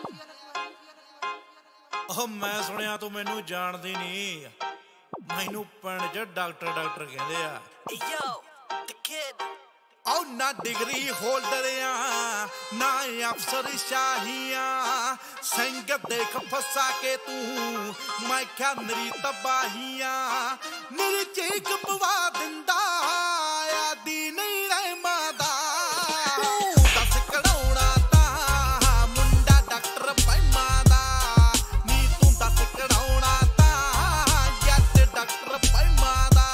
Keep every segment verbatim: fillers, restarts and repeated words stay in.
ਉਹ ਮੈਂ ਸੁਣਿਆ ਤੂੰ ਮੈਨੂੰ ਜਾਣਦੀ ਨਹੀਂ, ਮੈਨੂੰ ਪਿੰਡ 'ਚ ਡਾਕਟਰ ਡਾਕਟਰ ਕਹਿੰਦੇ ਆ। Yo, the kid. ਉਹ ਨਾ ਡਿਗਰੀ ਹੋਲਡਰ ਆ ਨਾ ਅਫਸਰ ਸ਼ਾਹੀਆਂ, ਸੰਗਤ ਦੇਖ ਫਸਾ ਕੇ ਤੂੰ ਮੈਂ ਕਿਹਾ ਨਰੀ ਤਬਾਹੀਆਂ, ਮੇਰੀ ਚੀਕ ਪਵਾ ਦਿੰਦਾ ਆਦੀ ਨਹੀਂ ਰਹਿਮਾਂ ਦਾ। ਦੱਸ ਕਢਾਉਣਾ ਤਾਂ ਮੁੰਡਾ ਡਾਕਟਰ ਪੈਮਾਂ ਦਾ, ਨੀ ਤੂੰ ਦੱਸ ਕਢਾਉਣਾ ਤਾਂ ਜੱਟ ਡਾਕਟਰ ਪੈਮਾਂ ਦਾ।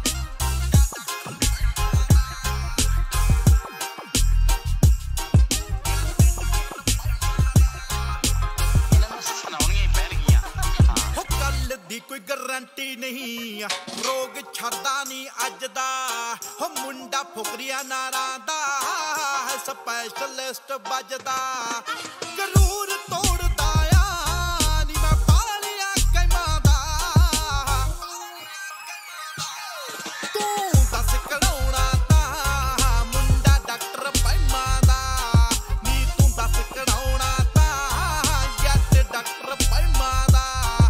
ਦੀ ਕੋਈ ਗਰੰਟੀ ਨਹੀਂ, ਰੋਗ ਛੱਡਦਾ ਨਹੀਂ ਅੱਜ ਦਾ, ਹੋ ਮੁੰਡਾ ਫੁਕਰੀਆ ਨਾਰਾਂ ਦਾ ਸਪੈਸ਼ਲਿਸਟ ਵੱਜਦਾ, ਗਰੂਰ ਤੋੜਦਾ ਆ ਨੀ ਮੈਂ ਪਾਲਿਆ ਕੈਮਾਂ ਦਾ। ਤੂੰ ਦੱਸ ਕਢਾਉਣਾ ਤਾਂ ਮੁੰਡਾ ਡਾਕਟਰ ਪੈਮਾਂ ਦਾ, ਨੀ ਤੂੰ ਦੱਸ ਕਢਾਉਣਾ ਤਾਂ ਜੱਟ ਡਾਕਟਰ ਪੈਮਾਂ ਦਾ।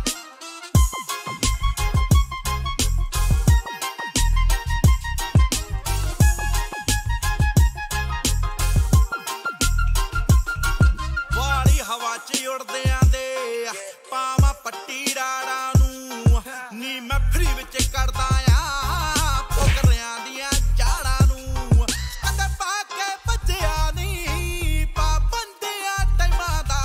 ਹਵਾ 'ਚ ਉੜਦਿਆਂ ਦੇ ਪਾਵਾਂ ਪੱਟੀ ਰਾੜਾਂ ਨੂੰ, ਨੀ ਮੈਂ ਫਰੀ ਵਿੱਚ ਕੱਢਦਾ ਆ ਫੁਕਰਿਆਂ ਦੀਆਂ ਜਾੜਾਂ ਨੂੰ, ਕਦੇ ਪਾ ਕੇ ਭੱਜਿਆ ਨੀ ਪਾਬੰਦੀਆਂ ਟਾਈਮਾਂ ਦਾ।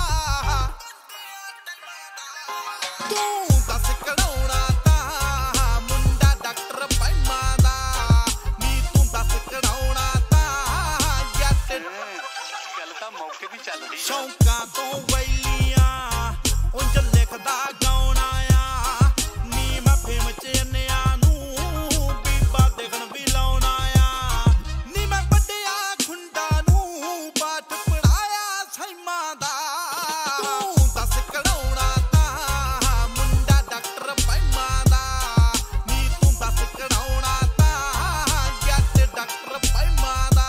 ਤੂੰ ਦੱਸ ਕਢਾਉਣਾ ਤਾਂ ਮੁੰਡਾ ਡਾਕਟਰ ਪੈਮਾਂ ਦਾ, ਨੀ ਤੂੰ ਦੱਸ ਕਢਾਉਣਾ ਤਾਂ ਜੱਟ ਗੱਲ ਤਾਂ ਮੌਕੇ ਦੀ ਚੱਲਦੀ। ਸ਼ੌਂਕਾਂ ਤੋਂ ਵੈਲੀਆਂ ਉਂਝ ਲਿਖਦਾ ਗਾਉਣਾ ਆ, ਨੀ ਮੈਂ ਫੇਮ 'ਚ ਅੰਨਿਆਂ ਨੂੰ ਬੀਬਾ ਦੇਖਣ ਵੀ ਲਾਉਣਾ ਆ, ਨੀ ਮੈਂ ਵੱਡਿਆ ਖੁੰਡਾਂ ਨੂੰ ਪਾਠ ਪੜਾਇਆ ਸੈਮਾਂ ਦਾ। ਤੂੰ ਦੱਸ ਕਢਾਉਣਾ ਤਾਂ ਮੁੰਡਾ ਡਾਕਟਰ ਪੈਮਾਂ ਦਾ, ਨੀ ਤੂੰ ਦੱਸ ਕਢਾਉਣਾ ਤਾਂ ਜੱਟ ਡਾਕਟਰ ਪੈਮਾਂ ਦਾ।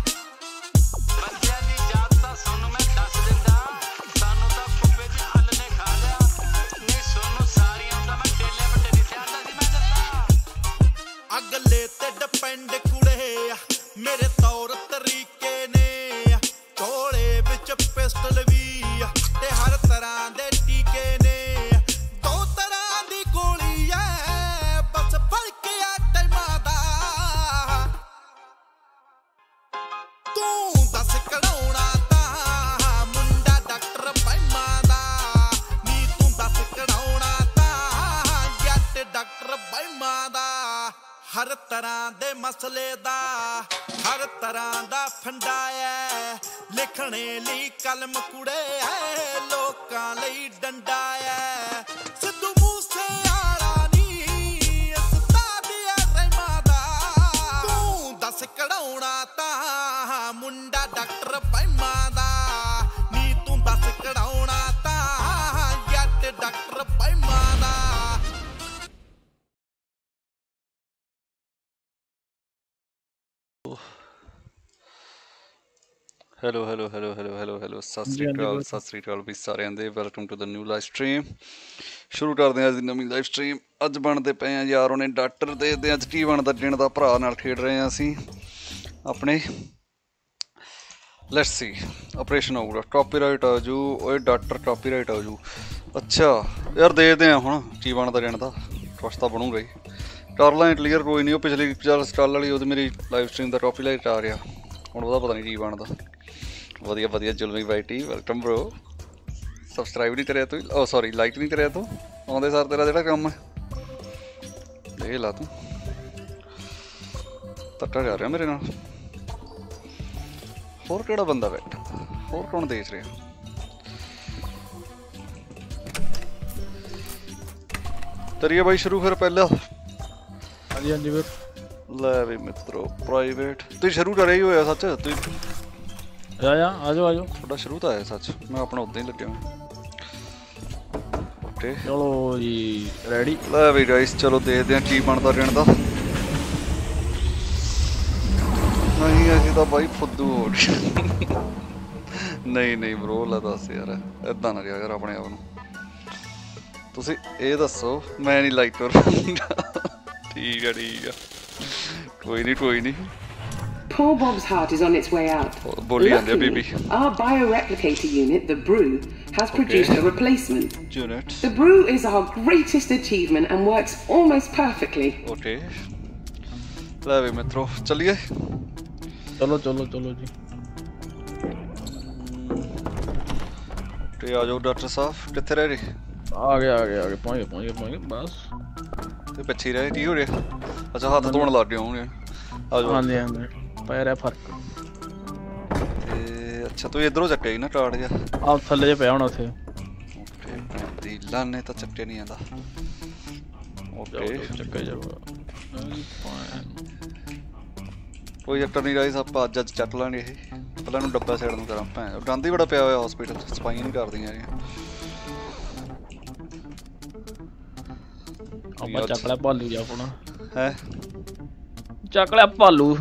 ਅਗਲੇ ਤੇ ਡਿਪੈਂਡ ਕੁੜੇ ਮੇਰੇ ਤੌਰ ਤਰੀਕੇ ਨੇ, ਝੋਲੇ ਵਿੱਚ ਪਿਸਟਲ ਵੀ ਤੇ ਹਰ ਤਰ੍ਹਾਂ ਦੇ ਟੀਕੇ ਨੇ, ਦੋ ਤਰ੍ਹਾਂ ਦੀ ਗੋਲੀ ਐ ਬਸ ਫਰਕ ਆ ਟਾਈਮਾਂ ਦਾ। ਤੂੰ ਦੱਸ ਕਢਾਉਣਾ ਤਾਂ ਮੁੰਡਾ ਡਾਕਟਰ ਪੈਮਾਂ ਦਾ, ਨੀ ਤੂੰ ਦੱਸ ਕਢਾਉਣਾ ਤਾਂ ਜੱਟ ਡਾਕਟਰ ਪੈਮਾਂ ਦਾ। ਹਰ ਤਰ੍ਹਾਂ ਦੇ ਮਸਲੇ ਦਾ ਹਰ ਤਰ੍ਹਾਂ ਦਾ ਫੰਡਾ ਐ, ਲਿਖਣੇ ਲਈ ਕਲਮ ਕੁੜੇ ਐ ਲੋਕਾਂ ਲਈ ਡੰਡਾ ਐ, ਸਿੱਧੂ ਮੂਸੇ ਵਾਲਾ ਨੀ ਉਸਤਾਦ ਐ ਰਹਿਮਾਂ ਦਾ। ਤੂੰ ਦੱਸ ਕਢਾਉਣਾ ਤਾਂ ਮੁੰਡਾ ਡਾਕਟਰ ਪੈਮਾਂ ਦਾ, ਨੀ ਤੂੰ ਦੱਸ ਕਢਾਉਣਾ ਤਾਂ ਜੱਟ ਡਾਕਟਰ ਪੈਮਾਂ ਦਾ। Hello hello hello hello hello hello ਸਤਿ ਸ਼੍ਰੀ ਅਕਾਲ ਸਤਿ ਸ਼੍ਰੀ ਅਕਾਲ ਵੀ ਸਾਰਿਆਂ ਦੇ। Welcome to the new live stream. ਸ਼ੁਰੂ ਕਰਦੇ ਹਾਂ ਅੱਜ ਦੀ ਨਵੀਂ ਲਾਈਵ ਸਟਰੀਮ। ਅੱਜ ਬਣਦੇ ਪਏ ਹਾਂ ਯਾਰ ਉਹਨੇ ਡਾਕਟਰ ਦੇ ਦੇ ਅੱਜ ਕੀ ਬਣਦਾ ਦਿਨ ਦਾ ਭਰਾ ਨਾਲ ਖੇਡ ਰਹੇ ਹਾਂ ਅਸੀਂ ਆਪਣੇ। ਲੈਟਸ ਸੀ ਆਪਰੇਸ਼ਨ ਹੋਊਗਾ ਕਾਪੀਰਾਈਟ ਆ ਜੂ ਓਏ ਡਾਕਟਰ ਕਾਪੀਰਾਈਟ ਆ ਜੂ। ਅੱਛਾ ਯਾਰ ਦੇਖਦੇ ਹਾਂ ਹੁਣ ਕੀ ਬਣਦਾ ਦਿਨ ਦਾ, ਕੁਛ ਤਾਂ ਬਣੂਗਾ ਹੀ। ਕਰ ਲਾਂ ਕਲੀਅਰ ਕੋਈ ਨਹੀਂ। ਉਹ ਪਿਛਲੀ ਚੱਲ ਕੱਲ ਵਾਲੀ ਉਹਦੀ ਮੇਰੀ ਲਾਈਵ ਸਟਰੀਮ ਦਾ ਕਾਪੀਰਾਈਟ ਆ ਰਿਹਾ, ਹੁਣ ਉਹਦਾ ਪਤਾ ਨਹੀਂ ਕੀ ਬਣਦਾ। ਵਧੀਆ ਵਧੀਆ ਜ਼ੁਲਮੀ ਬਾਈ ਟੀ ਵੈਲਕਮ ਬਰੋ। ਸਬਸਕ੍ਰਾਈਬ ਨਹੀਂ ਕਰਿਆ ਤੂੰ, ਓ ਸੌਰੀ ਲਾਈਕ ਨਹੀਂ ਕਰਿਆ ਤੂੰ। ਆਉਂਦੇ ਸਰ ਤੇਰਾ ਜਿਹੜਾ ਕੰਮ ਹੈ ਦੇਖ ਲਾ ਤੂੰ। ਧੱਕਾ ਕਰ ਰਿਹਾ ਮੇਰੇ ਨਾਲ। ਹੋਰ ਕਿਹੜਾ ਬੰਦਾ ਬੈਠਾ, ਹੋਰ ਕੌਣ ਦੇਖ ਰਿਹਾ? ਕਰੀਏ ਬਾਈ ਸ਼ੁਰੂ ਫਿਰ ਪਹਿਲਾਂ। ਹਾਂਜੀ ਹਾਂਜੀ ਵੀਰ। ਲੈ ਵੀ ਮਿੱਤਰੋ ਪ੍ਰਾਈਵੇਟ ਤੁਸੀਂ ਸ਼ੁਰੂ ਕਰਿਆ ਹੀ ਹੋਇਆ ਸੱਚ। ਤੁਸੀਂ ਆ ਜਾ ਆ ਜਾਓ ਆ ਜਾਓ। ਤੁਹਾਡਾ ਸ਼ੁਰੂ ਤਾਂ ਆਇਆ ਸੱਚ, ਮੈਂ ਆਪਣਾ ਉੱਦਾਂ ਹੀ ਲੱਗਿਆ ਹੋਇਆ। ਓਕੇ ਚਲੋ ਜੀ ਰੈਡੀ। ਲੈ ਵੀ ਗਾਇਸ ਚਲੋ ਦੇਖਦੇ ਹਾਂ ਕੀ ਬਣਦਾ ਦਿਨ ਦਾ। ਨਹੀਂ ਅਸੀਂ ਤਾਂ ਬਾਈ ਫੁੱਦੂ ਹੋ ਗਏ। ਨਹੀਂ ਨਹੀਂ ਬ్రో ਲੈ ਦੱਸ ਯਾਰ ਇਦਾਂ ਨਾ ਰਿਹਾ ਯਾਰ ਆਪਣੇ ਆਪ ਨੂੰ ਤੁਸੀਂ ਇਹ ਦੱਸੋ ਮੈਂ ਨਹੀਂ ਲਾਈਕ ਕਰ ਠੀਕ ਆ ਠੀਕ ਆ ਕੋਈ ਨਹੀਂ ਕੋਈ ਨਹੀਂ Poor Bob's heart is on its way out. ਬੋਲੀ ਜਾਂਦੇ ਬੀਬੀ Luckily, our bioreplicator unit, the Brew, has produced a replacement. Unit The Brew is our greatest achievement and works almost perfectly. Okay ਲੈ ਵੀ ਮਿੱਤਰੋ ਚੱਲੀਏ ਚਲੋ ਚਲੋ ਚਲੋ ਜੀ ਤੇ ਆ ਜਾਓ ਡਾਕਟਰ ਸਾਹਿਬ ਕਿੱਥੇ ਰਹਿ ਰਹੇ ਆ ਗਏ ਆ ਗਏ ਆ ਗਏ ਪਹੁੰਚ ਗਏ ਪਹੁੰਚ ਗਏ ਪਹੁੰਚ ਗਏ ਬਸ ਤੇ ਪਿੱਛੇ ਰਹਿ ਕੀ ਹੋ ਰਿਹਾ ਅੱਛਾ ਹੱਥ ਧੋਣ ਲੱਗ ਗਏ ਹੋਣਗੇ ਆ ਜਾਓ ਹਾਂਜੀ ਹਾਂਜੀ ਪੈ ਰਿਹਾ ਫਰਕ ਤੇ ਅੱਛਾ ਤੂੰ ਇਧਰੋਂ ਚੱਕਿਆ ਹੀ ਨਾ ਕਾਰਡ ਜਿਹਾ ਆ ਥੱਲੇ ਜੇ ਪਿਆ ਹੁਣ ਉੱਥੇ ਓਕੇ ਰੀਲਾਂ ਨੇ ਤਾਂ ਚੱਕੇ ਨਹੀਂ ਆਂਦਾ ਓਕੇ ਚੱਕਾ ਜਾਊਗਾ ਕੋਈ ਚੱਕਰ ਨਹੀਂ ਗਾਇਸ ਆਪਾਂ ਅੱਜ ਅੱਜ ਚੱਕ ਲਾਂਗੇ ਇਹ ਪਹਿਲਾਂ ਨੂੰ ਡੱਬਾ ਸਾਈਡ ਨੂੰ ਕਰਾਂ ਭੈਣ ਗੰਦ ਹੀ ਬੜਾ ਪਿਆ ਹੋਇਆ ਹਸਪੀਟਲ ਚ ਸਫਾਈਆਂ ਨਹੀਂ ਕਰਦੀਆਂ ਇਹ ਆਪਾਂ ਚੱਕ ਲਿਆ ਭਾਲੂ ਜਾ ਆਪਣਾ ਹੈ ਚੱਕ ਲਿਆ ਭਾਲੂ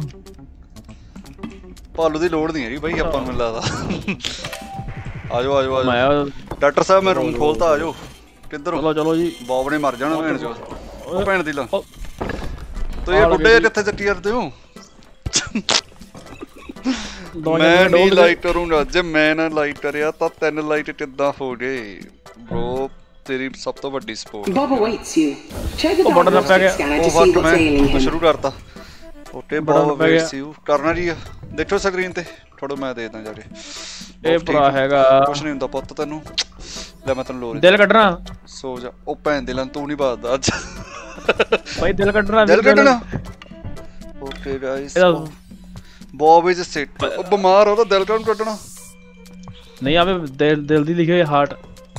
ਭਾਲੂ ਦੀ ਲੋੜ ਨਹੀਂ ਹੈਗੀ ਬਾਈ ਆਪਾਂ ਨੂੰ ਲੱਗਦਾ ਆਜੋ ਆਜੋ ਆਜੋ ਮੈਂ ਡਾਕਟਰ ਸਾਹਿਬ ਮੈਂ ਰੂਮ ਖੋਲਤਾ ਆਜੋ ਕਿੱਧਰ ਚਲੋ ਚਲੋ ਜੀ ਬੌਬ ਨੇ ਮਰ ਜਾਣਾ ਭੈਣ ਚੋ ਉਹ ਭੈਣ ਦੀ ਲਾ ਤੂੰ ਇਹ ਬੁੱਢੇ ਕਿੱਥੇ ਚੱਕੀ ਕਰਦੇ ਹੋ ਮੈਂ ਨਹੀਂ ਲਾਈਕ ਕਰੂੰਗਾ ਜੇ ਮੈਂ ਨਾ ਲਾਈਕ ਕਰਿਆ ਤਾਂ ਤਿੰਨ ਲਾਈਕ ਕਿੱਦਾਂ ਹੋ ਗਏ ਬ్రో ਤੇਰੀ ਸਭ ਤੋਂ ਵੱਡੀ support Bob awaits you. Check the Oh, button up diagnostic again. scanner ਉਹ to see ਵਕਤ what's ailing ਮੈਂ him. ਸ਼ੁਰੂ ਕਰਤਾ okay Button Bob up again. Waits you ਕਰਨਾ ਜੀ ਆ ਦੇਖੋ ਸਕਰੀਨ ਤੇ ਥੋੜਾ ਮੈਂ ਦੇ ਦਾਂ ਜਾ ਕੇ ਇਹ ਭਰਾ ਹੈਗਾ ਕੁਛ ਨਹੀਂ ਹੁੰਦਾ ਪੁੱਤ ਤੈਨੂੰ ਲੈ ਮੈਂ ਤੈਨੂੰ ਲੋਰ ਦਿਲ ਕੱਢਣਾ ਸੋ ਜਾ ਉਹ ਭੈਣ ਦੇ ਲਾਂ ਤੂੰ ਨਹੀਂ ਬਾਦਦਾ ਅੱਜ ਭਾਈ ਦਿਲ ਕੱਢਣਾ ਦਿਲ ਕੱਢਣਾ ਓਕੇ ਗਾਇਸ ਇਹਦਾ ਬੌਬ ਇਜ਼ ਸਿਕ ਉਹ ਬਿਮਾਰ ਉਹਦਾ ਦਿਲ ਕਿਉਂ ਕੱਢਣਾ ਨਹੀਂ ਆਵੇ ਦਿਲ ਦਿਲ ਦੀ ਲਿਖੀ ਹੋਈ ਹਾਰਟ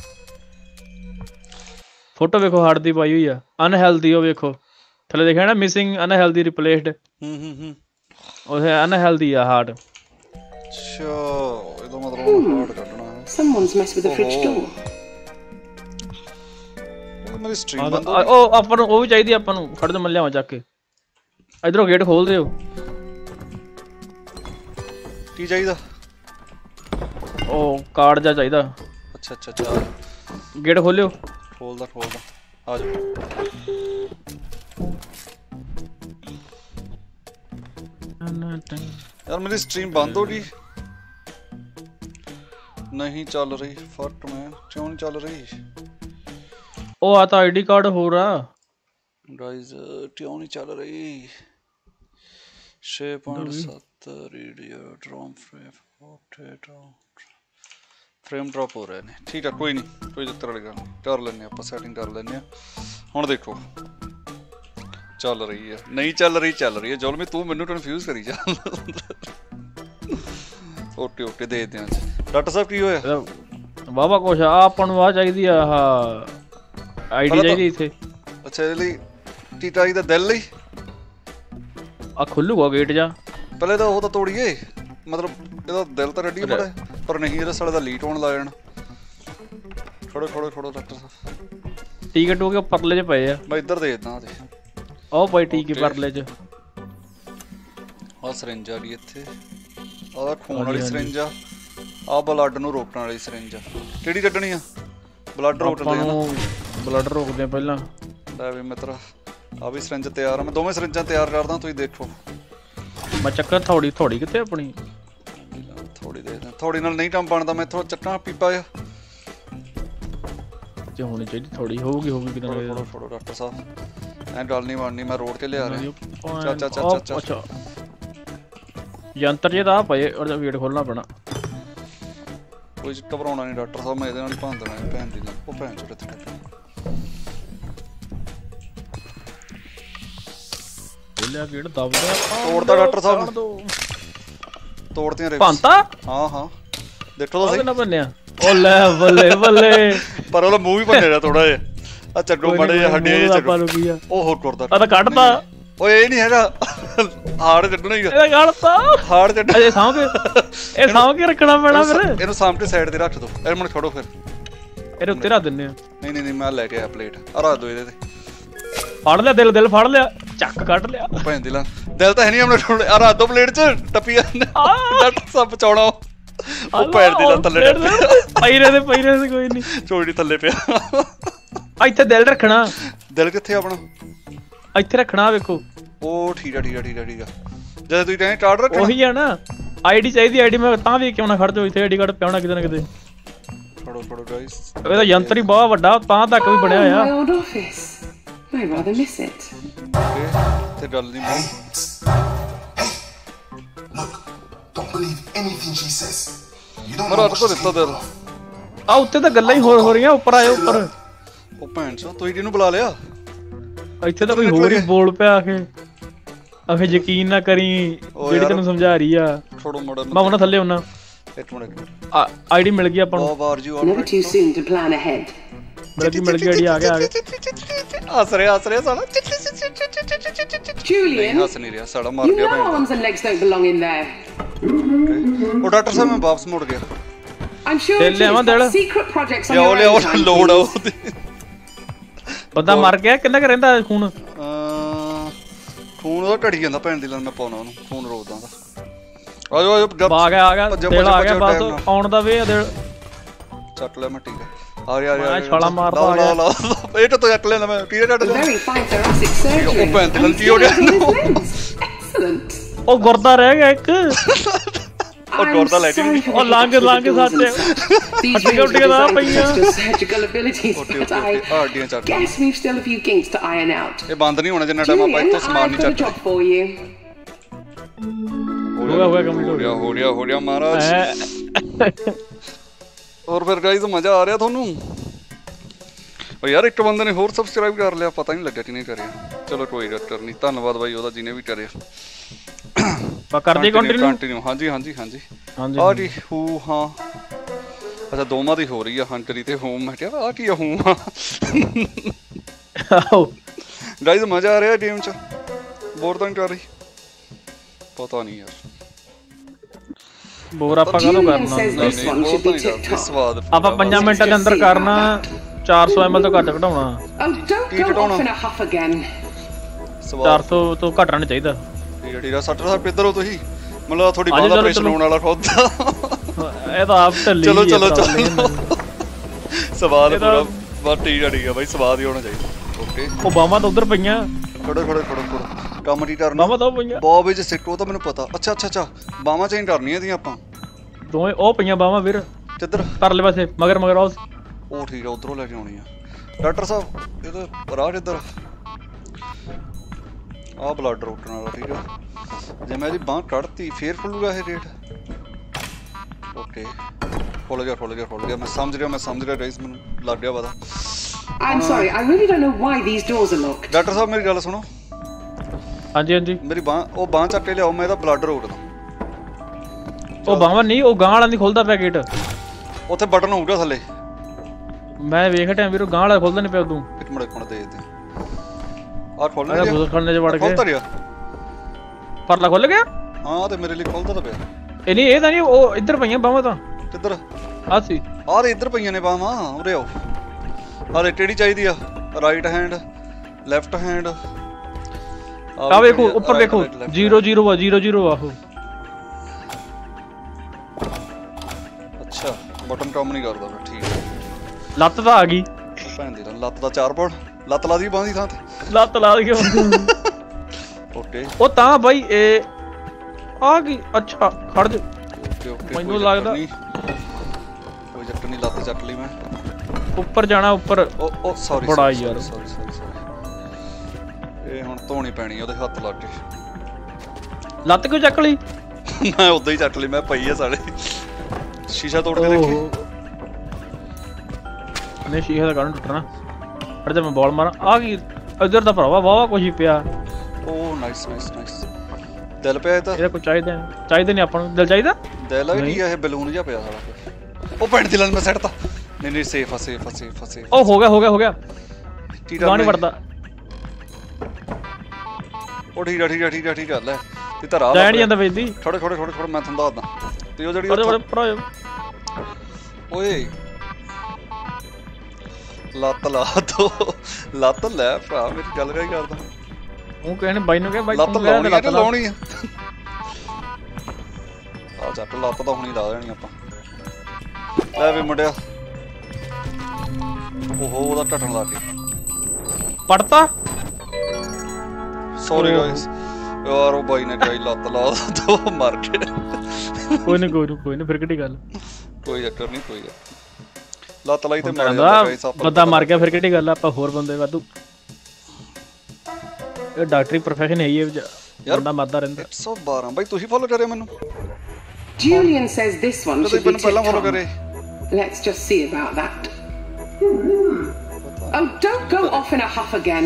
ਫੋਟੋ ਵੇਖੋ ਹਾਰਟ ਦੀ ਪਾਈ ਹੋਈ ਆ ਅਨਹੈਲਦੀ ਉਹ ਵੇਖੋ ਥੱਲੇ ਲਿਖਿਆ ਨਾ ਮਿਸਿੰਗ ਅਨਹੈਲਦੀ ਰਿਪਲੇਸਡ ਹੂੰ ਹੂੰ ਹੂੰ ਉਹ ਅਨਹੈਲਦੀ ਆ ਹਾਰਟ ਅੱਛਾ ਇਹਦਾ ਮਤਲਬ ਹਾਰਟ ਕੱਢਣਾ ਹੈ Someone's messed with the fridge door. ਇਹ ਮੇਰੀ ਸਟ੍ਰੀਮ ਬੰਦ ਹੋ ਉਹ ਆਪਾਂ ਨੂੰ ਉਹ ਵੀ ਚਾਹੀਦੀ ਆਪਾਂ ਨੂੰ ਫੜ ਦੇ ਮੱਲਿਆਵਾਂ ਚੱਕ ਕੇ ਇਧਰੋਂ ਗੇਟ ਖੋਲ ਦਿਓ ਕੀ ਚਾਹੀਦਾ ਉਹ ਕਾਰਡ ਜਾ ਚਾਹੀਦਾ ਅੱਛਾ ਅੱਛਾ ਅੱਛਾ ਗੇਟ ਖੋਲਿਓ ਖੋਲਦਾ ਖੋਲਦਾ ਆ ਜਾ ਯਾਰ ਮੇਰੀ ਸਟ੍ਰੀਮ ਬੰਦ ਹੋ ਗਈ ਨਹੀਂ ਚੱਲ ਰਹੀ ਫਟ ਮੈਂ ਕਿਉਂ ਨਹੀਂ ਚੱਲ ਰਹੀ ਉਹ ਆ ਤਾਂ ਆਈਡੀ ਕਾਰਡ ਹੋ ਰਹਾ ਗਾਇਜ਼ ਕਿਉਂ ਨਹੀਂ ਚੱਲ ਰਹੀ ਛੇ ਪੁਆਇੰਟ ਸੱਤ ਰੀਡੀਓ ਡਰੋਮ ਫਰੇਮ ਫਰੇਮ ਡ੍ਰੌਪ ਹੋ ਰਹੇ ਨੇ ਠੀਕ ਆ ਕੋਈ ਨਹੀਂ ਕੋਈ ਚੱਕਰ ਵਾਲੀ ਗੱਲ ਨਹੀਂ ਕਰ ਲੈਂਦੇ ਆਪਾਂ ਸੈਟਿੰਗ ਕਰ ਲੈਂਦੇ ਆ ਹੁਣ ਦੇਖੋ ਚੱਲ ਰਹੀ ਹੈ ਨਹੀਂ ਚੱਲ ਰਹੀ ਚੱਲ ਰਹੀ ਹੈ ਜੋਲਮੀ ਤੂੰ ਮੈਨੂੰ ਕਨਫਿਊਜ਼ ਕਰੀ ਜਾ ਓਕੇ ਓਕੇ ਦੇ ਦੇ ਡਾਕਟਰ ਸਾਹਿਬ ਕੀ ਹੋਇਆ ਵਾਵਾ ਕੁਛ ਆ ਆਪਾਂ ਨੂੰ ਆ ਚਾਹੀਦੀ ਆ ਆਹ ਆਈਡੀ ਚਾਹੀਦੀ ਇੱਥੇ ਅੱਛਾ ਇਹਦੇ ਲਈ ਕੀ ਚਾਹੀਦਾ ਦਿਲ ਲਈ ਆ ਖੁੱਲੂਗਾ ਗੇਟ ਜਾ ਪਹਿਲੇ ਤਾਂ ਉਹ ਤਾਂ ਤੋੜੀਏ ਮਤਲਬ ਇਹਦਾ ਦਿਲ ਤਾਂ ਰੱਡੀ ਬੜਾ ਪਰ ਨਹੀਂ ਇਹਦਾ ਸਾਲੇ ਦਾ ਲੀਟ ਹੋਣ ਲੱਗ ਜਾਣਾ ਖੜੋ ਖੜੋ ਖੜੋ ਡਾਕਟਰ ਸਾਹਿਬ ਟਿਕਟ ਹੋ ਕੇ ਪਰਲੇ ਚ ਪਏ ਆ ਮੈਂ ਇੱਧਰ ਦੇ ਦਿੰਦਾ ਤੇ ਉਹ ਪਈ ਟੀਕੇ ਪਰਲੇ ਚ ਆ ਸਿਰਿੰਜ ਆ ਗਈ ਇੱਥੇ ਆਹ ਖੂਨ ਵਾਲੀ ਸਿਰਿੰਜ ਆ ਆ ਬਲੱਡ ਨੂੰ ਰੋਕਣ ਵਾਲੀ ਸਿਰਿੰਜ ਆ ਕਿਹੜੀ ਕੱਢਣੀ ਆ ਬਲੱਡ ਰੋਕਦੇ ਆ ਨਾ ਬਲੱਡ ਰੋਕਦੇ ਆ ਪਹਿਲਾਂ ਲੈ ਵੀ ਮਿੱਤਰ ਆ ਵੀ ਸਿਰਿੰਜ ਤਿਆਰ ਆ ਮੈਂ ਦੋਵੇਂ ਸਿਰਿੰਜਾਂ ਤਿਆਰ ਕਰਦਾ ਤੁਸੀਂ ਦੇਖੋ ਮੈਂ ਚੱਕਰ ਥੋੜੀ ਥੋੜੀ ਕਿੱਥੇ ਆਪਣੀ ਥੋੜੀ ਦੇ ਥੋੜੀ ਨਾਲ ਨਹੀਂ ਕੰਮ ਬਣਦਾ ਮੈਂ ਇੱਥੋਂ ਚੱਟਾਂ ਪੀਪਾ ਆ ਜੇ ਹੋਣੀ ਚਾਹੀਦੀ ਥੋੜੀ ਹੋਊਗੀ ਹੋਊਗੀ ਕਿਦਾਂ ਫੜੋ ਫੜੋ ਡਾਕਟਰ ਸਾਹਿਬ ਐ ਗੱਲ ਨਹੀਂ ਬਣਨੀ ਮੈਂ ਰੋਡ ਤੇ ਲਿਆ ਰਿਹਾ ਚਾਚਾ ਚਾਚਾ ਚਾਚਾ ਅੱਛਾ ਯੰਤਰ ਜੇ ਤਾਂ ਪਏ ਉਹਦਾ ਵੇਟ ਖੋਲਣਾ ਪੈਣਾ ਕੋਈ ਘਬਰਾਉਣਾ ਨਹੀਂ ਡਾਕਟਰ ਸਾਹਿਬ ਮੈਂ ਇਹਦੇ ਨਾਲ ਭੰਨ ਦੇਣਾ ਭੈਣ ਦੀ ਨਾਲ ਉਹ ਭੈਣ ਚੋਂ ਕਿੱਥੇ ਲਿਆ ਗੇਟ ਦਬਦੇ ਆਪਾਂ ਤੋੜਦਾ ਡਾਕਟਰ ਸਾਹਿਬ ਤੋੜਤੀਆਂ ਰੇ ਭੰਤਾ ਹਾਂ ਹਾਂ ਦੇਖੋ ਤਾਂ ਨਾ ਬੰਨਿਆ ਉਹ ਲੈ ਬੱਲੇ ਬੱਲੇ ਪਰ ਉਹਦਾ ਮੂੰਹ ਵੀ ਭੰਨਿਆ ਥੋੜਾ ਜਿਹਾ ਆ ਚੱਡੋ ਮੜੇ ਜਿਹਾ ਹੱਡੀਆਂ ਜਿਹਾ ਚੱਡੋ ਗਿਆ ਉਹ ਹੋਰ ਕਰਦਾ ਆ ਤਾਂ ਕੱਢਦਾ ਓਏ ਇਹ ਨਹੀਂ ਹੈਗਾ ਹਾੜ ਚੱਡਣਾ ਹੀ ਇਹ ਕੱਢਤਾ ਹਾੜ ਚੱਡ ਅਜੇ ਸਾਂਭ ਕੇ ਇਹ ਸਾਂਭ ਕੇ ਰੱਖਣਾ ਪੈਣਾ ਫਿਰ ਇਹਨੂੰ ਸਾਹਮਣੇ ਸਾਈਡ ਤੇ ਰੱਖ ਦੋ ਇਹ ਮੈਨੂੰ ਛੋੜੋ ਫਿਰ ਇਹਦੇ ਉੱਤੇ ਰੱਖ ਦਿੰਨੇ ਆ ਨਹੀਂ ਨਹੀਂ ਨਹੀਂ ਮੈਂ ਲੈ ਕੇ ਆਇਆ ਪਲੇਟ ਆ ਰੱਖ ਦੋ ਇਹਦੇ ਤੇ ਫੜ ਲਿਆ ਦਿਲ ਦਿਲ ਫੜ ਲਿਆ ਚੱਕ ਕੱਢ ਲਿਆ ਭੈਣ ਦਿਲਾਂ ਦਿਲ ਤਾਂ ਹੈ ਨਹੀਂ ਆਪਣੇ ਆ ਰੱਖ ਦੋ ਪਲੇਟ ਚ ਟੱਪੀ ਜਾਂਦੇ ਡਾਕਟਰ ਸਾਹਿਬ ਬਚਾਉਣਾ ਉਹ ਪੈਰ ਦੀ ਲੱਤ ਥੱਲੇ ਪੈਰੇ ਦੇ ਪੈਰੇ ਦੇ ਕੋਈ ਨਹੀਂ ਚੋੜੀ ਥੱਲੇ ਪਿਆ ਇੱਥੇ ਦਿਲ ਰੱਖਣਾ ਦਿਲ ਕਿੱਥੇ ਆਪਣਾ ਇੱਥੇ ਰੱਖਣਾ ਵੇਖੋ ਉਹ ਠੀਕ ਆ ਠੀਕ ਆ ਠੀਕ ਆ ਠੀਕ ਆ ਜਦ ਤੁਸੀਂ ਟਾਈਮ ਕਾਰਡ ਰੱਖਣਾ ਉਹੀ ਆ ਨਾ ਆਈਡੀ ਚਾਹੀਦੀ ਆਈਡੀ ਮੈਂ ਤਾਂ ਵੀ ਕਿਉਂ ਨਾ ਖੜ ਜਾਓ ਇੱਥੇ ਆਈਡੀ ਕਾਰਡ ਪਿਆਉਣਾ ਕਿਤੇ ਨਾ ਕਿਤੇ ਫੜੋ ਫੜੋ ਗਾਇਸ ਇਹਦਾ ਯੰਤਰ ਹੀ ਬਹੁਤ ਵੱਡਾ ਤਾਂ ਤੱਕ ਵੀ ਬਣਿਆ My ਹੋਇਆ old office. I rather miss it. ਤੇ ਗੱਲ ਨਹੀਂ ਮੈਂ Look, don't believe anything she says. You don't know ਮਰਾ what ਤਾਂ she's ਦਿੱਤਾ ਦਿਲ ਆ ਉੱਤੇ ਤਾਂ ਗੱਲਾਂ ਹੀ ਹੋਰ ਹੋ ਰਹੀਆਂ ਉੱਪਰ ਆਇਓ ਉੱਪਰ ਉਹ ਭੈਣ ਚੋ ਤੁਸੀਂ ਕਿਹਨੂੰ ਬੁਲਾ ਲਿਆ ਇੱਥੇ ਤਾਂ ਕੋਈ ਹੋਰ ਹੀ ਬੋਲ ਪਿਆ ਆਖੇ ਆਖੇ ਯਕੀਨ ਨਾ ਕਰੀ ਜਿਹੜੀ ਤੈਨੂੰ ਸਮਝਾ ਰਹੀ ਆ ਛੋੜੋ ਮੋੜਾ ਮੈਂ ਉਹਨਾਂ ਥੱਲੇ ਉਹਨਾਂ ਇੱਕ ਮਿੰਟ ਆਈਡੀ ਮਿਲ ਗਈ ਆਪਾਂ ਨੂੰ ਬਹੁਤ ਵਾਰ ਜੀ Never too soon to plan ahead. ਮਿਲ ਗਈ ਮਿਲ ਗਈ ਆਈਡੀ ਆ ਗਿਆ ਆ ਗਿਆ ਹੱਸ ਰਿਹਾ ਹੱਸ ਰਿਹਾ ਸਾਲਾ Julian, ਹੱਸ ਨਹੀਂ ਰਿਹਾ ਸਾਲਾ ਮਰ you ਗਿਆ know ਭੈਣ arms and legs don't belong in there. ਉਹ ਡਾਕਟਰ ਸਾਹਿਬ ਮੈਂ ਵਾਪਸ ਮੁੜ ਗਿਆ I'm sure Tell it them, is, Dad. but secret projects on ਲਿਆਓ your ਲਿਆਓ own time, ਲੋੜ ਆ please. ਉਹਦੀ ਬੰਦਾ ਮਰ ਗਿਆ ਕਿੰਨਾ ਕੁ ਰਹਿੰਦਾ ਖੂਨ ਅਹ, ਖੂਨ ਉਹਦਾ ਢੜੀ ਜਾਂਦਾ ਭੈਣ ਦੀ ਲੰਨ ਮੈਂ ਪਾਉਣਾ ਉਹਨੂੰ ਖੂਨ ਰੋਕਦਾ ਉਹਦਾ ਆਜੋ ਆਜੋ ਜਦ ਆ ਗਿਆ ਆ ਗਿਆ ਭੱਜੋ, ਦਿਲ ਭੱਜੋ, ਆ ਗਿਆ ਭੱਜੋ, ਬਸ time ਨਾਲ। ਆਉਣ ਦਾ ਵੇ ਆ ਦਿਲ ਚੱਟ ਲੈ ਮੈਂ ਠੀਕ ਆ ਆ ਰਿਹਾ ਆ ਰਿਹਾ ਮੈਂ ਛਾਲਾਂ ਮਾਰਦਾ ਲਾਓ, ਆ ਗਿਆ। ਲਾਓ, ਲਾਓ। ਇਹ ਤਾਂ ਤੂੰ ਚੱਟ ਲੈਣਾ ਮੈਂ ਟੀਰੇ ਚੱਟ A ਲੈ very fine thoracic surgery. Oh, man, And the lens, still you has all his limbs. Excellent. ਉਹ ਗੁਰਦਾ ਰਹਿ ਗਿਆ ਇੱਕ ਉਹ I'm ਗੁਰਦਾ ਲੈਟੀ sorry ਨਹੀਂ for ਉਹ the ਲੰਘ hiccups ਲੰਘ with the doors ਸੱਚ and- These ਹੱਡੀਆਂ rooms are ਉੱਡੀਆਂ ਤਾਂ designed to ਪਈਆਂ। test your surgical abilities, okay but okay I ਆ ਹੱਡੀਆਂ ਚੱਟ guess we've still a few kinks to iron out. ਇਹ ਬੰਦ ਨਹੀਂ ਹੋਣਾ ਜਿੰਨਾ ਟਾਈਮ ਆਪਾਂ Julian, ਇੱਥੋਂ ਸਮਾਨ I've ਨਹੀਂ got a ਚੱਟ job for you. ਹੋ ਗਿਆ, ਹੋ ਗਿਆ, complete ਹੋ ਹੋ ਗਿਆ ਗਿਆ। ਹੋ ਗਿਆ ਹੋ ਗਿਆ ਮਹਾਰਾਜ ਐ, ਹੋਰ ਫਿਰ ਗਾਇਜ਼ ਮਜ਼ਾ ਆ ਰਿਹਾ ਤੁਹਾਨੂੰ ਉਹ ਯਾਰ ਇੱਕ ਬੰਦੇ ਨੇ ਹੋਰ ਸਬਸਕ੍ਰਾਈਬ ਕਰ ਲਿਆ ਪਤਾ ਨਹੀਂ ਲੱਗਿਆ ਕਿਹਨੇ ਕਰਿਆ ਚਲੋ ਕੋਈ ਚੱਕਰ ਨਹੀਂ ਧੰਨਵਾਦ ਬਾਈ ਉਹਦਾ ਜਿਹਨੇ ਵੀ ਕਰਿਆ ਆਪਾਂ ਕਰਦੇ ਕੰਟੀਨਿਊ ਕੰਟੀਨਿਊ ਹਾਂਜੀ ਹਾਂਜੀ ਹਾਂਜੀ ਹਾਂਜੀ ਆ ਜੀ ਹੂ ਹਾਂ ਅੱਛਾ ਦੋਵਾਂ ਦੀ ਹੋ ਰਹੀ ਆ ਹੰਕਰੀ ਤੇ ਹੋਮ ਮੈਂ ਕਿਹਾ ਆ ਕੀ ਆ ਹੂੰ ਹਾਂ ਆਓ ਗਾਇਜ਼ ਮਜ਼ਾ ਆ ਰਿਹਾ ਗੇਮ ਚ ਬੋਰ ਤਾਂ ਨਹੀਂ ਕਰ ਰਹੀ ਪਤਾ ਨਹੀਂ ਯਾਰ ਬੋਰ ਆਪਾਂ ਕਾਹਦੋਂ Julian ਕਰਨਾ says this one should be ticked off. ਸਵਾਦ ਆਪਾਂ ਪੰਜਾਂ ਮਿੰਟਾਂ ਦੇ ਅੰਦਰ ਕਰਨਾ ਚਾਰ ਸੌ ਐਮ ਐਲ ਤੋਂ ਘੱਟ ਘਟਾਉਣਾ Oh, don't Eat it go on off a- in a huff again. ਸਵਾਦ ਚਾਰ ਸੌ ਤੋਂ ਘਟਣਾ ਨਹੀਂ ਚਾਹੀਦਾ ਠੀਕ ਹੈ ਠੀਕ ਹੈ ਸੱਟ ਸਾਹਿਬ ਇੱਧਰ ਹੋ ਤੁਸੀਂ ਮਤਲਬ ਥੋੜੀ ਆ ਜਾਓ, ਬਾਹਲਾ ਚਲੋ, ਪ੍ਰੈਸ਼ਰ ਚਲੋ। ਹੋਣ ਵਾਲਾ ਖੁਦ ਇਹ ਤਾਂ ਆਪ ਢੱਲੀ ਚਲੋ ਜਿਹੀ ਆ ਚਲੋ ਭਰਾ। ਚਲੋ ਸਵਾਦ ਇਹ ਤਾਂ- ਪੂਰਾ ਬਸ ਠੀਕ ਆ ਠੀਕ ਆ ਬਾਈ ਸਵਾਦ ਹੀ ਹੋਣਾ ਚਾਹੀਦਾ ਓਕੇ ਉਹ ਬਾਹਾਂ ਤਾਂ ਉਧਰ ਪਈਆਂ ਖੜੋ ਖੜੋ ਖੜੋ ਖੜੋ ਕੰਮ ਕੀ ਕਰਨਾ ਬਾਹਾਂ ਤਾਂ ਉਹ ਪਈਆਂ ਬੌਬ ਵਿੱਚ ਸਿੱਟੋ ਤਾਂ ਮੈਨੂੰ ਪਤਾ ਅੱਛਾ ਅੱਛਾ ਅੱਛਾ ਬਾਹਾਂ ਚੇਂਜ ਕਰਨੀਆਂ ਇਹਦੀਆਂ ਆਪਾਂ ਦੋਵੇਂ ਉਹ ਪਈਆਂ ਬਾਹਾਂ ਵੀਰ ਕਿੱਧਰ ਪਰਲੇ ਪਾਸੇ ਮਗਰ ਮਗਰ ਉਹ ਉਹ ਠੀਕ ਆ ਉਧਰੋਂ ਲੈ ਕੇ ਆਉਣੀ ਆ ਡਾਕਟਰ ਸਾਹਿਬ ਇਹਦਾ ਰਾਹ ਕਿੱਧਰ ਆਹ ਬਲੱਡ ਰੋਕਣ ਵਾਲਾ ਠੀਕ ਆ ਜੇ ਮੈਂ ਇਹਦੀ ਬਾਂਹ ਕੱਢਤੀ ਫੇਰ ਖੁੱਲੂਗਾ ਇਹ ਰੇਟ ਓਕੇ ਖੁੱਲ ਗਿਆ ਖੁੱਲ ਗਿਆ ਖੁੱਲ ਗਿਆ ਮੈਂ ਸਮਝ ਰਿਹਾ ਮੈਂ ਸਮਝ ਰਿਹਾ ਗਾਇਸ ਮੈਨੂੰ ਲੱਗ ਗਿਆ ਪਤਾ I'm sorry, I really don't know why these doors are locked. Doctor ਸਾਹਿਬ ਮੇਰੀ ਗੱਲ ਸੁਣੋ ਹਾਂਜੀ ਹਾਂਜੀ ਮੇਰੀ ਬਾਂਹ ਉਹ ਬਾਂਹ ਚੱਕ ਕੇ ਲਿਆਓ ਮੈਂ ਇਹਦਾ ਬਲੱਡ ਰੋਕਦਾ ਉਹ ਬਾਹਾਂ ਨਹੀਂ ਉਹ ਗਾਂ ਵਾਲਾ ਨਹੀਂ ਖੁੱਲਦਾ ਪਿਆ ਗੇਟ ਉੱਥੇ ਬਟਨ ਹੋਊਗਾ ਥੱਲੇ ਮੈਂ ਵੇਖ ਟਾਈਮ ਵੀਰ ਗਾਂ ਵਾਲਾ ਖੁੱਲਦਾ ਨਹੀਂ ਪਿਆ ਉਦੋਂ ਇੱਕ ਮਿੰਟ ਇੱਕ ਮਿੰਟ ਦੇ ਦੇ ਆਹ ਖੋਲ੍ਹਣਾ ਇਹਦਾ ਬੁਜ਼ਰ ਖਾਨੇ ਚ ਵੜ ਕੇ ਖੋਲ੍ਹਤਾ ਰਿਹਾ ਪਰਲਾ ਖੁੱਲ ਗਿਆ ਹਾਂ ਤੇ ਮੇਰੇ ਲਈ ਖੋਲ੍ਹਦਾ ਤਾਂ ਪਿਆ ਇਹ ਨਹੀਂ ਇਹ ਤਾਂ ਨਹੀਂ ਉਹ ਇੱਧਰ ਪਈਆਂ ਬਾਹਾਂ ਤਾਂ ਕਿੱਧਰ ਆ ਸੀ ਆਹ ਤੇ ਇੱਧਰ ਪਈਆਂ ਨੇ ਬਾਹਾਂ ਉਰੇ ਆਓ ਆਹ ਕਿਹੜੀ ਚਾਹੀਦੀ ਆ ਰਾਈਟ ਹੈਂਡ ਲੈਫਟ ਹੈਂਡ ਆ ਵੇਖੋ ਉੱਪਰ ਵੇਖੋ ਜ਼ੀਰੋ ਜ਼ੀਰੋ ਆ ਜ਼ੀਰੋ ਜ਼ੀਰੋ ਆ ਉਹ ਅੱਛਾ ਬਟਨ ਕੰਮ ਨਹੀਂ ਕਰਦਾ ਫਿਰ ਠੀਕ ਹੈ ਲੱਤ ਤਾਂ ਆ ਗਈ ਭੈਣ ਦੀ ਤਾਂ ਲੱਤ ਦਾ ਚਾਰ ਪੌੜ ਲੱਤ ਲਾ ਦੀ ਬਾਂਹ ਦੀ ਥਾਂ ਤੇ ਲੱਤ ਲਾ ਕੇ ਓਕੇ ਉਹ ਤਾਂ ਬਾਈ ਇਹ ਆ ਗਈ ਅੱਛਾ ਖੜ ਜਾ ਓਕੇ ਓਕੇ ਮੈਨੂੰ ਲੱਗਦਾ- ਕੋਈ ਚੱਕਰ ਨਹੀਂ ਲੱਤ ਚੱਕ ਲਈ ਮੈਂ ਉੱਪਰ ਜਾਣਾ ਉੱਪਰ ਉਹ ਉਹ ਸੌਰੀ ਬੜਾ ਯਾਰ। ਸੌਰੀ ਸੌਰੀ ਸੌਰੀ ਇਹ ਹੁਣ ਧੋਣੀ ਪੈਣੀ ਉਹਦੇ ਹੱਥ ਲੱਗ ਕੇ ਲੱਤ ਕਿਉਂ ਚੱਕ ਲਈ ਮੈਂ ਉਦਾਂ ਹੀ ਚੱਕ ਲਈ ਮੈਂ ਪਈ ਆ ਸਾਲੇ ਸ਼ੀਸ਼ਾ ਤੋੜ ਕੇ ਦੇਖੀ ਨਹੀਂ ਸ਼ੀਸ਼ੇ ਦਾ ਕਾਰਨ ਟੁੱਟਣਾ ਪਰ ਜੇ ਮੈਂ ਬਾਲ ਮਾਰਾਂ ਆ ਗਈ ਇੱਧਰ ਦਾ ਭਰਾਵਾ ਵਾਵਾ ਕੁਝ ਹੀ ਪਿਆ ਉਹ ਨਾਈਸ ਨਾਈਸ ਨਾਈਸ ਦਿਲ ਪਿਆ ਇਹ ਤਾਂ ਇਹਦਾ ਕੋਈ ਚਾਹੀਦਾ ਨਹੀਂ ਚਾਹੀਦਾ ਨਹੀਂ ਆਪਾਂ ਨੂੰ ਦਿਲ ਚਾਹੀਦਾ ਦਿਲ ਆ ਕੀ ਆ ਇਹ ਬਲੂਨ ਜਿਹਾ ਪਿਆ ਸਾਲਾ ਉਹ ਪੈਣ ਦੀ ਲੰਨ ਮੈਂ ਸੱਟਤਾ ਨਹੀਂ ਨਹੀਂ ਸੇਫ ਆ ਸੇਫ ਆ ਸੇਫ ਆ ਸੇਫ ਉਹ ਹੋ ਗਿਆ ਹੋ ਗਿਆ ਹੋ ਗਿਆ ਟੀਟਾ ਗਾਂ ਨਹੀਂ ਵੜਦਾ ਉਹ ਠੀਕ ਆ ਠੀਕ ਆ ਠੀਕ ਆ ਠੀਕ ਆ ਲੈ ਤੇ ਤਾਂ ਰਾਹ ਜਾਣ ਨਹੀਂ ਜਾਂਦਾ ਵੇਚਦੀ ਥੋੜੇ ਥੋੜੇ ਥੋੜੇ ਥੋੜੇ ਮੈਂ ਤੁਹਾਨੂੰ ਦੱਸਦਾ ਤੇ ਉਹ ਜਿਹੜੀ ਉਹਦੇ ਬੜੇ ਉੱਥੋਂ- ਭਰਾ ਓਏ ਲੱਤ ਲਾ ਦੋ ਲੱਤ ਲੈ ਭਰਾ ਮੇਰੀ ਗੱਲ ਕਰੀ ਕਰਦਾ ਉਹ ਕਹਿੰਦੇ ਬਾਈ ਨੂੰ ਕਿਹਾ ਬਾਈ ਲੱਤ ਤੂੰ ਕਹਿ ਲਾਉਣੀ ਆ ਲੱਤ ਕਿ ਲਾ। ਲਾਉਣੀ ਆ ਆ ਚੱਕ ਲੱਤ ਤਾਂ ਹੁਣੀ ਲਾ ਦੇਣੀ ਆਪਾਂ ਲੈ ਵੀ ਮੁੰਡਿਆ ਓਹੋ ਉਹਦਾ ਟਟਣ ਲੱਗ ਗਿਆ ਪੜਤਾ ਸੌਰੀ ਗਾਇਸ ਯਾਰ ਉਹ ਬਾਈ ਨੇ ਟਰਾਈ ਲੱਤ ਲਾ ਦੋ ਮਰ ਗਿਆ ਕੋਈ ਨਹੀਂ ਕੋਈ ਨਹੀਂ ਕੋਈ ਨਹੀਂ ਫਿਰ ਕਿਹੜੀ ਗੱਲ ਕੋਈ ਚੱਕਰ ਨਹੀਂ ਕੋਈ ਲੱਤ ਲਾਈ ਤੇ ਮਾਰ ਜਾਂਦਾ ਜਾਂਦਾ ਗਾਇਸ ਆਪਾਂ ਬੰਦਾ ਮਰ ਗਿਆ ਫਿਰ ਕਿਹੜੀ ਗੱਲ ਆਪਾਂ ਹੋਰ ਬੰਦੇ ਵਾਧੂ ਇਹ ਡਾਕਟਰੀ profession ਹੈ ਹੀ ਇਹ ਬੰਦਾ ਮਰਦਾ ਰਹਿੰਦਾ ਇੱਕ ਸੌ ਬਾਰਾਂ ਬਾਈ ਤੁਸੀਂ ਫੋਲੋ ਕਰਿਓ ਮੈਨੂੰ Julian says this one ਤੁਸੀਂ should be ਮੈਨੂੰ ਪਹਿਲਾਂ ਫੋਲੋ tipped ਕਰੇ on. Let's just see about that. Oh, don't go off in a huff again.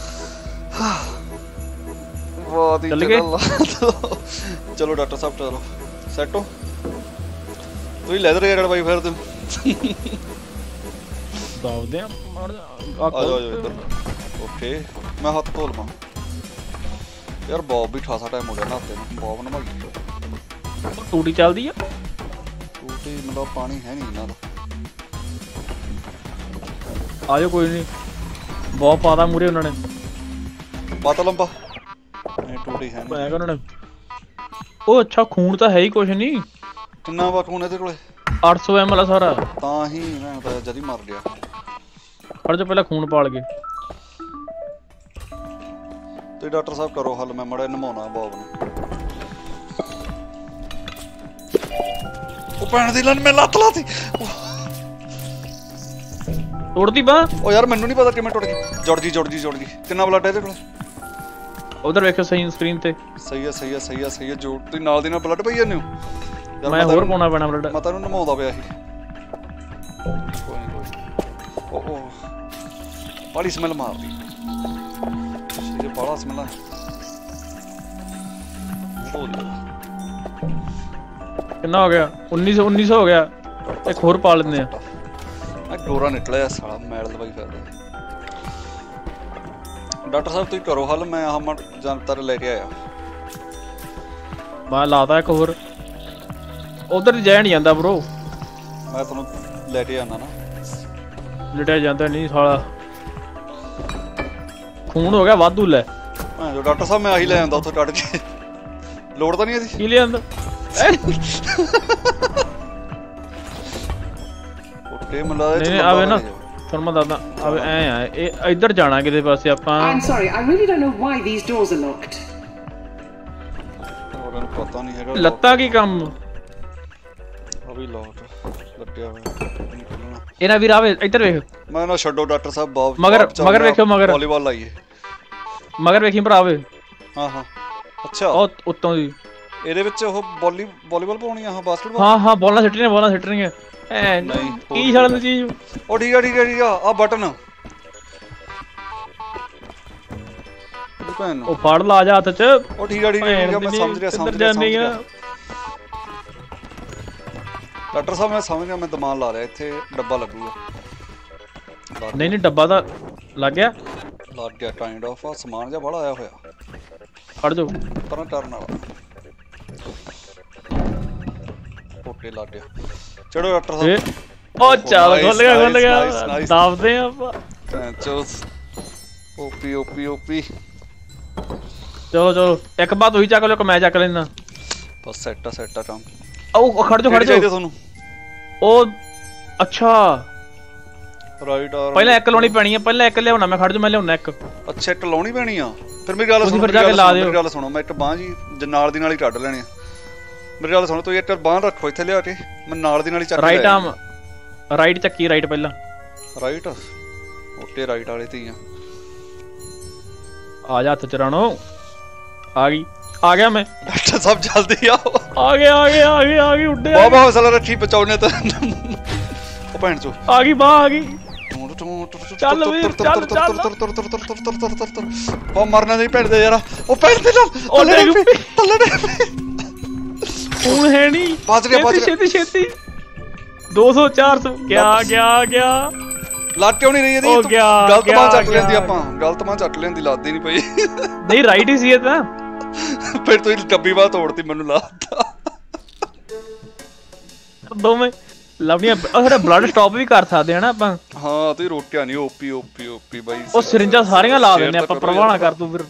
ਵਾਹ ਦੀ ਚੱਲ ਗਏ? ਚਲੋ ਡਾਕਟਰ ਸਾਹਿਬ ਚਲੋ ਸੈੱਟ ਹੋ ਤੁਸੀਂ ਲੈਦਰ ਏਅਰ ਬਾਈ ਫਿਰ ਤੇ ਦਾਵਦੇ ਆ ਮਾਰ ਆ ਜਾਓ ਆ ਜਾਓ ਇੱਧਰ ਓਕੇ ਮੈਂ ਹੱਥ ਧੋ ਲਵਾਂ ਯਾਰ ਬੌਬ ਵੀ ਠਾਸਾ ਟਾਈਮ ਹੋ ਗਿਆ ਨਹਾਤੇ ਨੂੰ ਬੌਬ ਨਮਾਈ ਟੂਟੀ ਚੱਲਦੀ ਆ ਟੂਟੀ ਮਤਲਬ ਪਾਣੀ ਹੈ ਨਹੀਂ ਇਹਨਾਂ ਦਾ ਆ ਜਾਓ ਕੋਈ ਨਹੀਂ ਬਹੁਤ ਪਾਦਾ ਮੂਰੇ ਉਹਨਾਂ ਨੇ ਪਤਾ ਲੰਬਾ ਇਹ ਟੂਟੀ ਹੈ ਨਹੀਂ ਮੈਂ ਕਿਹਾ ਉਹਨਾਂ ਨੇ ਉਹ ਅੱਛਾ ਖੂਨ ਤਾਂ ਹੈ ਹੀ ਕੁਛ ਨਹੀਂ ਕਿੰਨਾ ਵਾ ਖੂਨ ਇਹਦੇ ਕੋਲੇ ਅੱਠ ਸੌ ਐਮ ਐਲ ਆ ਸਾਰਾ ਤਾਂ ਹੀ ਮੈਂ ਤਾਂ ਜਦ ਹੀ ਮਰ ਗਿਆ ਫੜ ਜਾ ਪਹਿਲਾਂ ਖੂਨ ਪਾਲ ਕੇ ਤੇ ਡਾਕਟਰ ਸਾਹਿਬ ਕਰੋ ਹੱਲ ਮੈਂ ਮੜਾ ਨਮਾਉਣਾ ਬੌਬ ਨੂੰ ਉਹ ਪੈਣ ਦੀ ਲੰਨ ਮੈਂ ਲੱਤ ਲਾਤੀ ਤੋੜਦੀ ਬਾਹ ਉਹ ਯਾਰ ਮੈਨੂੰ ਨਹੀਂ ਪਤਾ ਕਿਵੇਂ ਟੁੱਟ ਗਈ ਜੁੜ ਗਈ ਜੁੜ ਗਈ ਜੁੜ ਗਈ ਕਿੰਨਾ ਬਲੱਡ ਇਹਦੇ ਕੋਲ ਉਧਰ ਵੇਖੋ ਸਹੀ ਸਕਰੀਨ ਤੇ ਸਹੀ ਹੈ ਸਹੀ ਹੈ ਸਹੀ ਹੈ ਸਹੀ ਹੈ ਜੋੜ ਤੁਸੀਂ ਨਾਲ ਦੀ ਨਾਲ ਬਲੱਡ ਪਈ ਜਾਂਦੇ ਹੋ ਮੈਂ ਹੋਰ ਪਾਉਣਾ ਪੈਣਾ ਬਲੱਡ ਮੈਂ ਤੈਨੂੰ ਨਮਾਉਂਦਾ ਪਿਆ ਸੀ ਕੋਈ ਨਹੀਂ ਕੋਈ ਓ ਓ ਬਾਲੀ ਸਮੈਲ ਮਾਰਦੀ ਇਹ ਬਾਲਾ ਸਮੈਲ ਆ ਕਿੰਨਾ ਹੋ ਗਿਆ ਉੱਨੀ ਸੌ ਉੱਨੀ ਸੌ ਹੋ ਗਿਆ ਇੱਕ ਹੋਰ ਪਾ ਲੈਂਦੇ ਆ ਆ ਡੋਰਾ ਨਿਕਲਿਆ ਸਾਲਾ ਮੈਲ ਦਵਾਈ ਫਿਰਦਾ ਡਾਕਟਰ ਸਾਹਿਬ ਤੁਸੀਂ ਕਰੋ ਹੱਲ ਮੈਂ ਆਹ ਜਨਤਰ ਲੈ ਕੇ ਆਇਆ ਮੈਂ ਲਾਤਾ ਇੱਕ ਹੋਰ ਉਧਰ ਜਾਇਆ ਨਹੀਂ ਜਾਂਦਾ ਬ్రో ਮੈਂ ਤੁਹਾਨੂੰ ਲੈ ਕੇ ਆਣਾ ਨਾ ਲਟਿਆ ਜਾਂਦਾ ਨਹੀਂ ਸਾਲਾ ਖੂਨ ਹੋ ਗਿਆ ਵਾਧੂ ਲੈ ਹਾਂ ਜੋ ਡਾਕਟਰ ਸਾਹਿਬ ਮੈਂ ਆਹੀ ਲੈ ਆਂਦਾ ਉੱਥੋਂ ਕੱਢ ਕੇ ਲੋੜ ਤਾਂ ਨਹੀਂ ਇਹਦੀ ਕੀ ਲਿਆਂਦਾ ਉੱਤੇ ਮਲਾ ਨਹੀਂ ਆਵੇ ਨਾ ਤੁਹਾਨੂੰ ਮੈਂ ਦੱਸਦਾ ਆਵੇ ਐ ਆ ਇਹ ਇੱਧਰ ਜਾਣਾ ਕਿਤੇ ਪਾਸੇ ਆਪਾਂ I'm sorry, I really don't know why these doors are locked. ਉਹਨਾਂ ਨੂੰ ਪਤਾ ਨਹੀਂ ਹੈਗਾ ਲੱਤਾਂ ਕੀ ਕੰਮ ਉਹ ਵੀ ਲੋਕ ਲੱਗਿਆ ਹੋਇਆ ਨਹੀਂ ਖੁੱਲਣਾ ਇਹਨਾਂ ਵੀਰ ਆਵੇ ਇੱਧਰ ਵੇਖ ਮੈਂ ਨਾ ਛੱਡੋ ਡਾਕਟਰ ਸਾਹਿਬ ਬਾਬ ਮਗਰ ਮਗਰ ਵੇਖਿਓ ਮਗਰ ਵਾਲੀਬਾਲ ਲਾਈਏ ਮਗਰ ਵੇਖੀ ਭਰਾ ਆਵੇ ਹਾਂ ਹਾਂ ਅੱਛਾ ਉਹ ਉੱਤੋਂ ਦੀ ਇਹਦੇ ਵਿੱਚ ਉਹ ਵਾਲੀ ਵਾਲੀਬਾਲ ਪਾਉਣੀ ਆ ਹਾਂ ਬਾਸਕਟਬਾਲ ਹਾਂ ਹਾਂ ਬੋਲਾਂ ਸਿੱਟਣੀਆਂ ਬੋਲਾਂ ਸਿੱਟਣੀਆਂ ਐ ਨਹੀਂ, ਕੀ ਛੜਨ ਦੀ ਚੀਜ਼ ਉਹ ਠੀਕ ਆ ਠੀਕ ਆ ਠੀਕ ਆ ਆ ਬਟਨ ਦੁਕਾਨ ਉਹ ਫੜ ਲਾ ਜਾ ਹੱਥ ਚ ਉਹ ਠੀਕ ਆ ਠੀਕ ਆ ਠੀਕ ਆ ਮੈਂ ਸਮਝ ਰਿਹਾ ਸਮਝ ਰਿਹਾ ਸਮਝ ਰਿਹਾ ਡਾਕਟਰ ਸਾਹਿਬ ਮੈਂ ਸਮਝ ਗਿਆ ਮੈਂ ਦਿਮਾਗ ਲਾ ਰਿਹਾ ਇੱਥੇ ਡੱਬਾ ਲੱਗੂਗਾ ਨਹੀਂ ਨਹੀਂ ਡੱਬਾ ਤਾਂ ਲੱਗ ਗਿਆ ਲੱਗ ਗਿਆ ਕਾਈਂਡ ਆਫ ਆ ਸਮਾਨ ਜਿਹਾ ਬੜਾ ਆਇਆ ਹੋਇਆ ਫੜ ਜਾਓ ਪਰਾਂ ਟਰਨ ਵਾਲਾ ਓਕੇ ਲੱਗ ਗਿਆ ਚੜੋ ਡਾਕਟਰ ਸਾਹਿਬ ਉਹ ਚੱਲ ਖੁੱਲ ਗਿਆ ਖੁੱਲ ਗਿਆ ਦੱਬਦੇ ਆਪਾਂ ਚਲੋ ਓਪੀ ਓਪੀ ਓਪੀ ਚਲੋ ਚਲੋ ਇੱਕ ਬਾਤ ਉਹੀ ਚੱਕ ਲਿਓ ਕਿ ਮੈਂ ਚੱਕ ਲੈਣਾ ਬਸ ਸੈੱਟ ਆ ਸੈੱਟ ਆ ਕੰਮ ਉਹ ਖੜ ਜਾਓ ਖੜ ਜਾਓ ਤੁਹਾਨੂੰ ਉਹ ਅੱਛਾ ਰਾਈਟ ਆ ਪਹਿਲਾਂ ਇੱਕ ਲਾਉਣੀ ਪੈਣੀ ਆ ਪਹਿਲਾਂ ਇੱਕ ਲਿਆਉਣਾ ਮੈਂ ਖੜ ਜਾ ਮੈਂ ਲਿਆਉਣਾ ਇੱਕ ਅੱਛਾ ਇੱਕ ਲਾਉਣੀ ਪੈਣੀ ਆ ਫਿਰ ਮੇਰੀ ਗੱਲ ਸੁਣੋ ਫਿਰ ਜਾ ਕੇ ਲਾ ਦਿਓ ਮੇਰੀ ਗੱਲ ਸੁਣੋ ਮੈਂ ਇੱਕ ਬਾਂਹ ਜੀ ਨਾਲ ਦੀ ਨਾਲ ਹੀ ਕੱਢ ਲੈਣੀ ਆ ਮੇਰੀ ਗੱਲ ਸੁਣੋ ਤੁਸੀਂ ਇੱਕ ਬਾਂਹ ਰੱਖੋ ਇੱਥੇ ਲਿਆ ਕੇ ਮੈਂ ਨਾਲ ਦੀ ਨਾਲ ਹੀ ਚੱਕ ਰਾਈਟ ਆਰਮ ਰਾਈਟ ਚੱਕੀ ਰਾਈਟ ਪਹਿਲਾਂ ਰਾਈਟ ਓਕੇ ਰਾਈਟ ਵਾਲੇ ਤੇ ਆ ਆ ਜਾ ਹੱਥ ਚਰਾਣੋ ਆ ਗਈ ਆ ਗਿਆ ਮੈਂ ਡਾਕਟਰ ਸਾਹਿਬ ਜਲਦੀ ਆਓ ਆ ਗਿਆ ਆ ਗਿਆ ਆ ਗਿਆ ਆ ਗਈ ਉੱਡੇ ਬਾਬਾ ਹੌਸਲਾ ਰੱਖੀ ਬਚਾਉਣੇ ਤਾਂ ਉਹ ਭੈਣ ਚੋ ਆ ਗਈ ਬਾਹ ਆ ਗਈ ਚੱਲ ਵੀਰ ਚੱਲ ਚੱਲ ਉਹ ਮਰਨਾ ਨਹੀਂ ਭੈਣ ਦੇ ਯਾਰ ਉਹ ਭੈਣ ਦੇ ਨਾਲ ਥੱਲੇ ਦੇ ਥੱਲੇ ਦੇ ਹੁਣ ਹੈ ਨਹੀਂ ਬਾਜ ਰਿਹਾ ਬਾਜ ਛੇਤੀ ਛੇਤੀ ਦੋ ਸੌ ਚਾਰ ਸੌ ਗਿਆ ਗਿਆ ਗਿਆ ਲੱਤ ਕਿਉਂ ਨਹੀਂ ਰਹੀ ਇਹਦੀ ਗਲਤ ਮਾਂ ਚੱਟ ਲੈਂਦੀ ਆਪਾਂ ਗਲਤ ਮਾਂ ਚੱਟ ਲੈਂਦੀ ਲੱਦਦੀ ਨਹੀਂ ਪਈ ਨਹੀਂ ਰਾਈਟ ਹੀ ਸੀ ਇਹ ਤਾਂ ਫਿਰ ਤੂੰ ਡੱਬੀ ਬਾਹ ਤੋੜਤੀ ਮੈਨੂੰ ਲਾਤਾ ਦੋਵੇਂ ਲਵਣੀਆਂ ਉਹ ਬਲੱਡ ਸਟਾਪ ਵੀ ਕਰ ਸਕਦੇ ਹਨਾ ਆਪਾਂ ਹਾਂ ਤੁਸੀਂ ਰੋਕਿਆ ਨਹੀਂ ਓਪੀ ਓਪੀ ਓਪੀ ਬਾਈ ਉਹ ਸਿਰਿੰਜਾਂ ਸਾਰੀਆਂ ਲਾ ਦਿੰਦੇ ਆਪਾਂ ਪਰਵਾਹ ਨਾ ਕਰ ਤੂੰ ਫਿਰ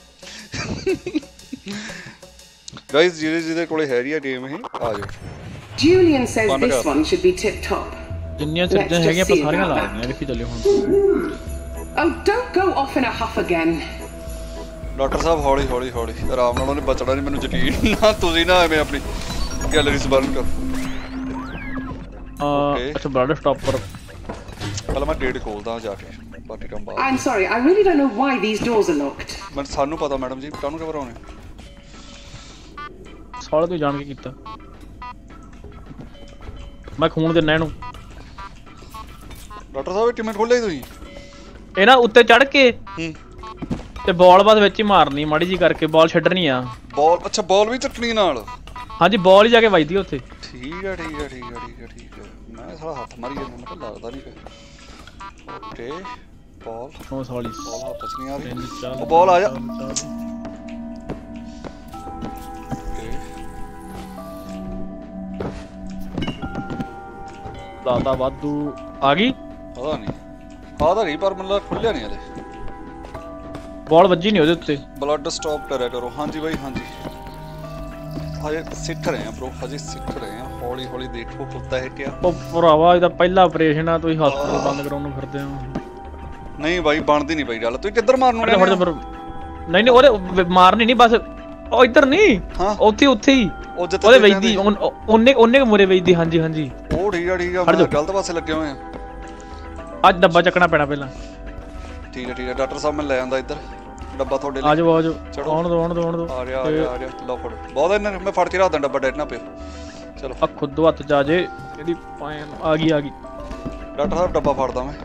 ਗਾਇਸ ਜਿਹਦੇ ਜਿਹਦੇ ਕੋਲੇ ਹੈਰੀ ਆ ਗੇਮ ਇਹ ਆ ਜਾਓ Julian says this one should be tip top. ਜਿੰਨੀਆਂ ਸਿਰਜਾਂ ਹੈਗੀਆਂ ਆਪਾਂ ਸਾਰੀਆਂ ਲਾ ਦਿੰਦੇ ਆ ਵੇਖੀ ਚੱਲੇ ਹੁਣ Oh, don't go off in a huff again. Doctor ਸਾਹਿਬ ਹੌਲੀ ਹੌਲੀ ਹੌਲੀ ਆਰਾਮ ਨਾਲ, ਉਹਨੇ ਬਚਣਾ ਨਹੀਂ, ਮੈਨੂੰ ਯਕੀਨ ਨਾ ਤੁਸੀਂ ਨਾ ਐਵੇਂ ਆਪਣੀ ਗੈਲਰੀ ਸਬਰਨ ਕਰ। ਅ ਅੱਛਾ ਬਲੱਡ ਸਟਾਪਰ ਪਹਿਲਾਂ ਮੈਂ ਡੇਟ ਖੋਲਦਾ ਜਾ ਕੇ, ਬਾਕੀ ਕੰਮ ਬਾਅਦ। I'm sorry, I really don't know why these doors are locked. ਮੈਂ ਸਾਨੂੰ ਪਤਾ ਮੈਡਮ ਜੀ, ਕਾਹਨੂੰ ਘਬਰਾਉਣੇ? ਸਾਲੇ ਤੂੰ ਜਾਣ ਕੇ ਕੀਤਾ, ਮੈਂ ਖੂਨ ਦਿੰਨਾ ਇਹਨੂੰ। ਡਾਕਟਰ ਸਾਹਿਬ ਟਿਮਟ ਖੋਲਿਆ ਹੀ ਤੁਸੀਂ? ਇਹ ਨਾ ਉੱਤੇ ਚੜ ਕੇ ਹੂੰ ਤੇ ਬਾਲ ਬਾਅਦ ਵਿੱਚ ਹੀ ਮਾਰਨੀ ਮਾੜੀ ਜੀ ਕਰਕੇ, ਬਾਲ ਛੱਡਣੀ ਆ। ਬਾਲ? ਅੱਛਾ ਬਾਲ ਵੀ ਚੱਟਣੀ ਨਾਲ? ਹਾਂਜੀ ਬਾਲ ਹੀ ਜਾ ਕੇ ਵੱਜਦੀ ਉੱਥੇ। ਠੀਕ ਆ ਠੀਕ ਆ ਠੀਕ ਆ ਠੀਕ ਆ ਠੀਕ ਆ। ਮੈਂ ਸਾਲਾ ਹੱਥ ਮਾਰੀ ਜਾਂਦਾ, ਮੈਂ ਕਿਹਾ ਲੱਗਦਾ ਨਹੀਂ ਪਿਆ। ਓਕੇ ਬਾਲ ਉਹ ਸਾਲੀ ਬਾਲ ਹੱਥ 'ਚ ਨਹੀਂ ਆ ਰਹੀ। ਚੱਲ ਉਹ ਬਾਲ ਆ ਜਾ। ਦਾਦਾ ਵਾਧੂ ਆ ਗਈ। ਪਤਾ ਨਹੀਂ ਆ ਤਾਂ ਰਹੀ, ਪਰ ਮਤਲਬ ਖੁੱਲਿਆ ਨਹੀਂ ਹਲੇ। ਬਾਲ ਵੱਜੀ ਨਹੀਂ ਉਹਦੇ ਉੱਤੇ। ਬਲੱਡ ਸਟਾਪ ਕਰਿਆ ਕਰੋ। ਹਾਂਜੀ ਬਾਈ ਹਾਂਜੀ, ਹਜੇ ਸਿੱਖ ਰਹੇ ਆ ਬ్రో, ਹਜੇ ਸਿੱਖ ਰਹੇ ਆ, ਹੌਲੀ ਹੌਲੀ ਦੇਖੋ ਹੁੰਦਾ ਹੈ ਕਿਆ। ਉਹ ਭਰਾਵਾ ਇਹਦਾ ਪਹਿਲਾ ਆਪਰੇਸ਼ਨ ਆ, ਤੁਸੀਂ ਹਸਪਤਾਲ ਬੰਦ ਕਰਾਉਣ ਨੂੰ ਫਿਰਦੇ ਹੋ। ਨਹੀਂ ਬਾਈ ਬਣਦੀ ਨਹੀਂ ਪਈ ਗੱਲ, ਤੁਸੀਂ ਕਿੱਧਰ ਮਾਰਨੂ? ਨਹੀਂ ਨਹੀਂ ਉਹਦੇ ਮਾਰਨੀ ਨਹੀਂ, ਬਸ ਉਹ ਇੱਧਰ ਨਹੀਂ, ਉੱਥੇ ਉੱਥੇ ਹੀ ਉਹਦੇ ਵੇਚਦੀ, ਉਹਨੇ ਉਹਨੇ ਮੂਰੇ ਵੇਚਦੀ। ਹਾਂਜੀ ਹਾਂਜੀ ਉਹ ਠੀਕ ਆ ਠੀਕ ਆ, ਗਲਤ ਪਾਸੇ ਲੱਗੇ ਹੋਏ ਆ। ਅੱਜ ਡੱਬਾ ਚੱਕਣਾ ਪੈਣਾ ਪਹਿਲਾਂ। ਠੀਕ ਆ ਠੀਕ ਆ ਡਾਕਟਰ ਸਾਹਿਬ, ਮੈਂ ਲੈ ਆਂਦਾ ਇੱਧਰ ਡੱਬਾ ਤੁਹਾਡੇ ਲਈ। ਆ ਜਾਓ ਆ ਜਾਓ, ਆਉਣ ਦੋ ਆਉਣ ਦੋ ਆਉਣ ਦੋ। ਆ ਰਿਹਾ ਆ ਰਿਹਾ ਆ ਰਿਹਾ, ਲਓ ਫੜੋ। ਬਹੁਤ ਇਹਨਾਂ ਮੈਂ ਫੜ ਕੇ ਰੱਖਦਾ ਡੱਬਾ, ਡੈਡ ਨਾ ਪਿਓ। ਚਲੋ ਆ ਖੁਦ ਹੱਥ ਜਾ ਜੇ ਇਹਦੀ ਆ ਗਈ ਆ ਗਈ। ਡਾਕਟਰ ਸਾਹਿਬ ਡੱਬਾ ਫੜਦਾ ਮੈਂ।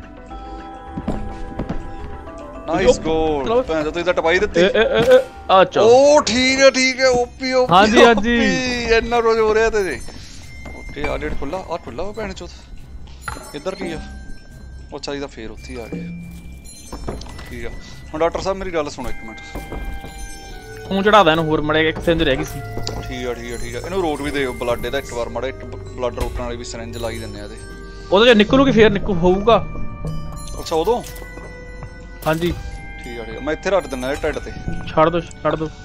Nice goal. ਭੈਣ ਤੁਸੀਂ ਤਾਂ ਟਪਾਈ ਦਿੱਤੀ। ਅੱਛਾ ਉਹ ਠੀਕ ਹੈ ਠੀਕ ਹੈ, ਓਪੀ ਓਪੀ। ਹਾਂਜੀ ਹਾਂਜੀ ਇੰਨਾ ਰੋਜ਼ ਹੋ ਰਿਹਾ ਤੇ। ਓਕੇ ਆ ਡੇਟ ਖੁੱਲਾ, ਆ ਖੁੱਲਾ ਭੈਣ ਚੋਦ। ਇੱਧਰ ਕੀ ਆ? ਉਹ ਚਾਹੀਦਾ ਫੇਰ ਉੱਥੇ ਹੀ ਆ ਗਿਆ। ਠੀਕ ਆ ਹੁਣ ਡਾਕਟਰ ਸਾਹਿਬ ਮੇਰੀ ਗੱਲ ਸੁਣੋ ਇੱਕ ਮਿੰਟ। ਖੂਨ ਚੜਾਦਾ ਇਹਨੂੰ ਹੋਰ ਮੜੇ, ਇੱਕ ਸਿੰਜ ਰਹਿ ਗਈ ਸੀ। ਠੀਕ ਆ ਠੀਕ ਆ ਠੀਕ ਆ, ਇਹਨੂੰ ਰੋਟ ਵੀ ਦਿਓ ਬਲੱਡ ਇਹਦਾ ਇੱਕ ਵਾਰ ਮਾੜਾ। ਇੱਕ ਬਲੱਡ ਰੋਟਣ ਵਾਲੀ ਵੀ ਸਿਰਿੰਜ ਲਾਈ ਦਿੰਦੇ ਆ ਇਹਦੇ। ਉਹਦੇ ਚ ਨਿਕਲੂਗੀ ਫੇਰ ਨਿਕਲ ਹੋਊਗਾ। ਅੱਛਾ ਉਦੋਂ? ਹਾਂਜੀ ਠੀਕ ਆ ਠੀਕ ਆ, ਮੈਂ ਇੱਥੇ ਰੱਖ ਦਿੰਦਾ ਇਹ ਢਿੱਡ ਤੇ। ਛੱਡ ਦੋ ਛੱਡ ਦੋ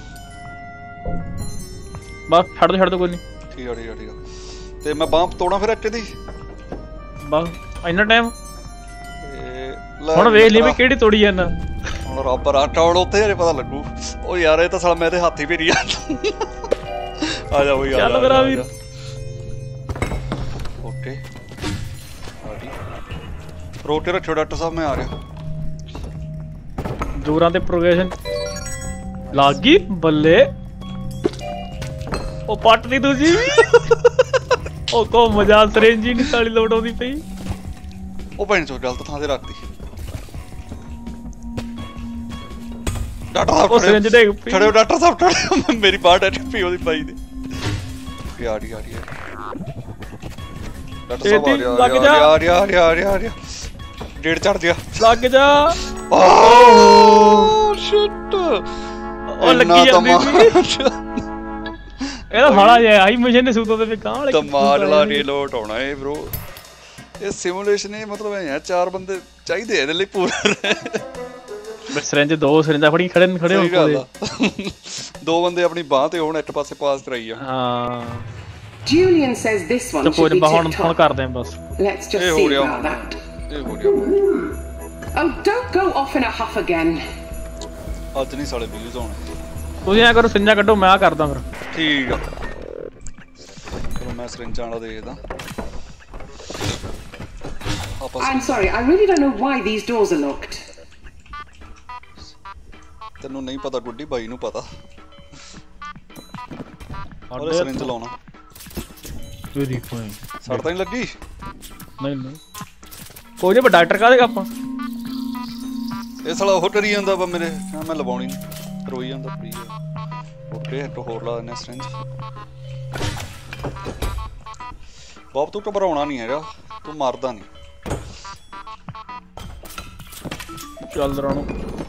ਬਸ, ਛੱਡ ਦੋ ਛੱਡ ਦੋ ਕੋਈ ਨਹੀਂ। ਠੀਕ ਆ ਠੀਕ ਆ ਠੀਕ ਆ, ਤੇ ਮੈਂ ਬਾਂਹ ਤੋੜਾਂ ਫਿਰ ਇੱਥੇ ਦੀ? ਬਸ ਇੰਨਾ ਟਾਈਮ ਹੁਣ ਵੇਖ ਲਈ ਵੀ ਕਿਹੜੀ ਤੋੜੀ ਜਾਂਦਾ। ਹੁਣ ਰੱਬ ਰਾਟਾ ਹੁਣ ਉੱਥੇ ਹਜੇ ਪਤਾ ਲੱਗੂ। ਉਹ ਯਾਰ ਇਹ ਤਾਂ ਸਾਲਾ ਮੈਂ ਇਹਦੇ ਹੱਥ ਹੀ ਫੇਰੀ ਆ। ਆ ਜਾ ਬਈ ਚੱਲ ਮੇਰਾ ਵੀਰ। ਓਕੇ ਰੋਟੇ ਰੱਖਿਓ ਡਾਕਟਰ ਸਾਹਿਬ, ਮੈਂ ਆ ਰਿਹਾ। ਜੋਰਾਂ ਤੇ ਪ੍ਰੋਗਰੈਸ਼ਨ ਲੱਗ ਗਈ ਬੱਲੇ। ਉਹ ਪੱਟ ਦੀ ਦੂਜੀ ਉਹ ਕੋ ਮਜ਼ਾ ਸਰੇਂਜੀ ਨਹੀਂ ਸਾਲੀ ਲੋਟ ਆਉਂਦੀ ਪਈ। ਉਹ ਭੈਣ ਚੋ ਗਲਤ ਥਾਂ ਤੇ ਰੱਖਦੀ। ਡਾਕਟਰ ਸਾਹਿਬ ਸਰੇਂਜ ਦੇ ਖੜਿਓ, ਡਾਕਟਰ ਸਾਹਿਬ ਖੜਿਓ, ਮੇਰੀ ਬਾਹ ਡੈਡ ਪਈ ਉਹਦੀ ਬਾਈ ਦੀ। ਯਾਰ ਯਾਰ ਯਾਰ ਡਾਕਟਰ ਸਾਹਿਬ ਆ ਰਿਹਾ ਆ ਰਿਹਾ ਆ ਰਿਹਾ ਆ ਰਿਹਾ ਆ ਰਿਹਾ ਆ ਰਿਹਾ। ਡੇਢ ਚੜ ਗਿਆ। ਲੱਗ ਜਾ। ਓਹ ਸ਼ਿਟ, ਉਹ ਲੱਗੀ ਜਾਂਦੀ ਸੀ। ਇਹਦਾ ਸਾਲਾ ਜਿਹਾ ਆਈ ਮਸ਼ੀਨ ਦੇ ਸੂਤੋਂ ਤੇ ਕਾਂ ਵਾਲੇ ਕਮਾਲ ਵਾਲਾ ਰੀਲੋਡ ਹੋਣਾ ਇਹ ਬ్రో। ਇਹ ਸਿਮੂਲੇਸ਼ਨ ਇਹ ਮਤਲਬ ਐ ਚਾਰ ਬੰਦੇ ਚਾਹੀਦੇ ਇਹਦੇ ਲਈ ਪੂਰਾ। ਬਸ ਸਿਰਿੰਜ ਦੋ ਸਿਰਿੰਜਾਂ ਫੜੀ ਖੜੇ ਖੜੇ ਹੋ ਕੋਲੇ। ਦੋ ਬੰਦੇ ਆਪਣੀ ਬਾਹ ਤੇ ਹੋਣ, ਇੱਕ ਪਾਸੇ ਪਾਸ ਕਰਾਈ ਆ। ਹਾਂ Julian says this one should be ਹੁਣ ਹੁਣ ਕਰਦੇ ਆ ਬਸ। Let's just see about that. ਇਹ ਹੋ ਗਿਆ। Oh, don't go off in a huff again. ਅੱਜ ਨਹੀਂ ਸਾਲੇ ਵੀਊਜ਼ ਆਉਣੇ। ਤੁਸੀਂ ਐ ਕਰੋ ਸਿੰਜਾਂ ਕੱਢੋ, ਮੈਂ ਆ ਕਰਦਾ ਫਿਰ। ਠੀਕ ਆ ਚਲੋ ਮੈਂ ਸਿਰਿੰਜਾਂ ਵਾਲਾ ਦੇਖਦਾ। I'm sorry, I really don't know why these doors are locked. ਤੈਨੂੰ ਨਹੀਂ ਪਤਾ ਗੁੱਡੀ, ਬਾਈ ਨੂੰ ਪਤਾ। ਉਹਦੇ ਸਿਰਿੰਜ ਲਾਉਣਾ। Very fine. ਸੜ ਤਾਂ ਨਹੀਂ ਲੱਗੀ? ਨਹੀਂ ਨਹੀਂ ਕੋਈ ਨਹੀਂ, ਡਾਕਟਰ ਕਾ ਦੇਗਾ ਆਪਾਂ। ਇਹ ਸਾਲਾ ਉਹ ਕਰੀ ਜਾਂਦਾ ਵਾ ਮੇਰੇ, ਮੈਂ ਲਵਾਉਣੀ ਨਹੀਂ, ਰੋਈ ਜਾਂਦਾ ਫਰੀ। ਓਕੇ ਇੱਕ ਹੋਰ ਲਾ ਦਿੰਦੇ ਸਿਰਿੰਜ। ਬਾਬ ਤੂੰ ਘਬਰਾਉਣਾ ਨਹੀਂ ਹੈਗਾ, ਤੂੰ ਮਰਦਾ ਨਹੀਂ। ਚੱਲ ਰਾਣੋ।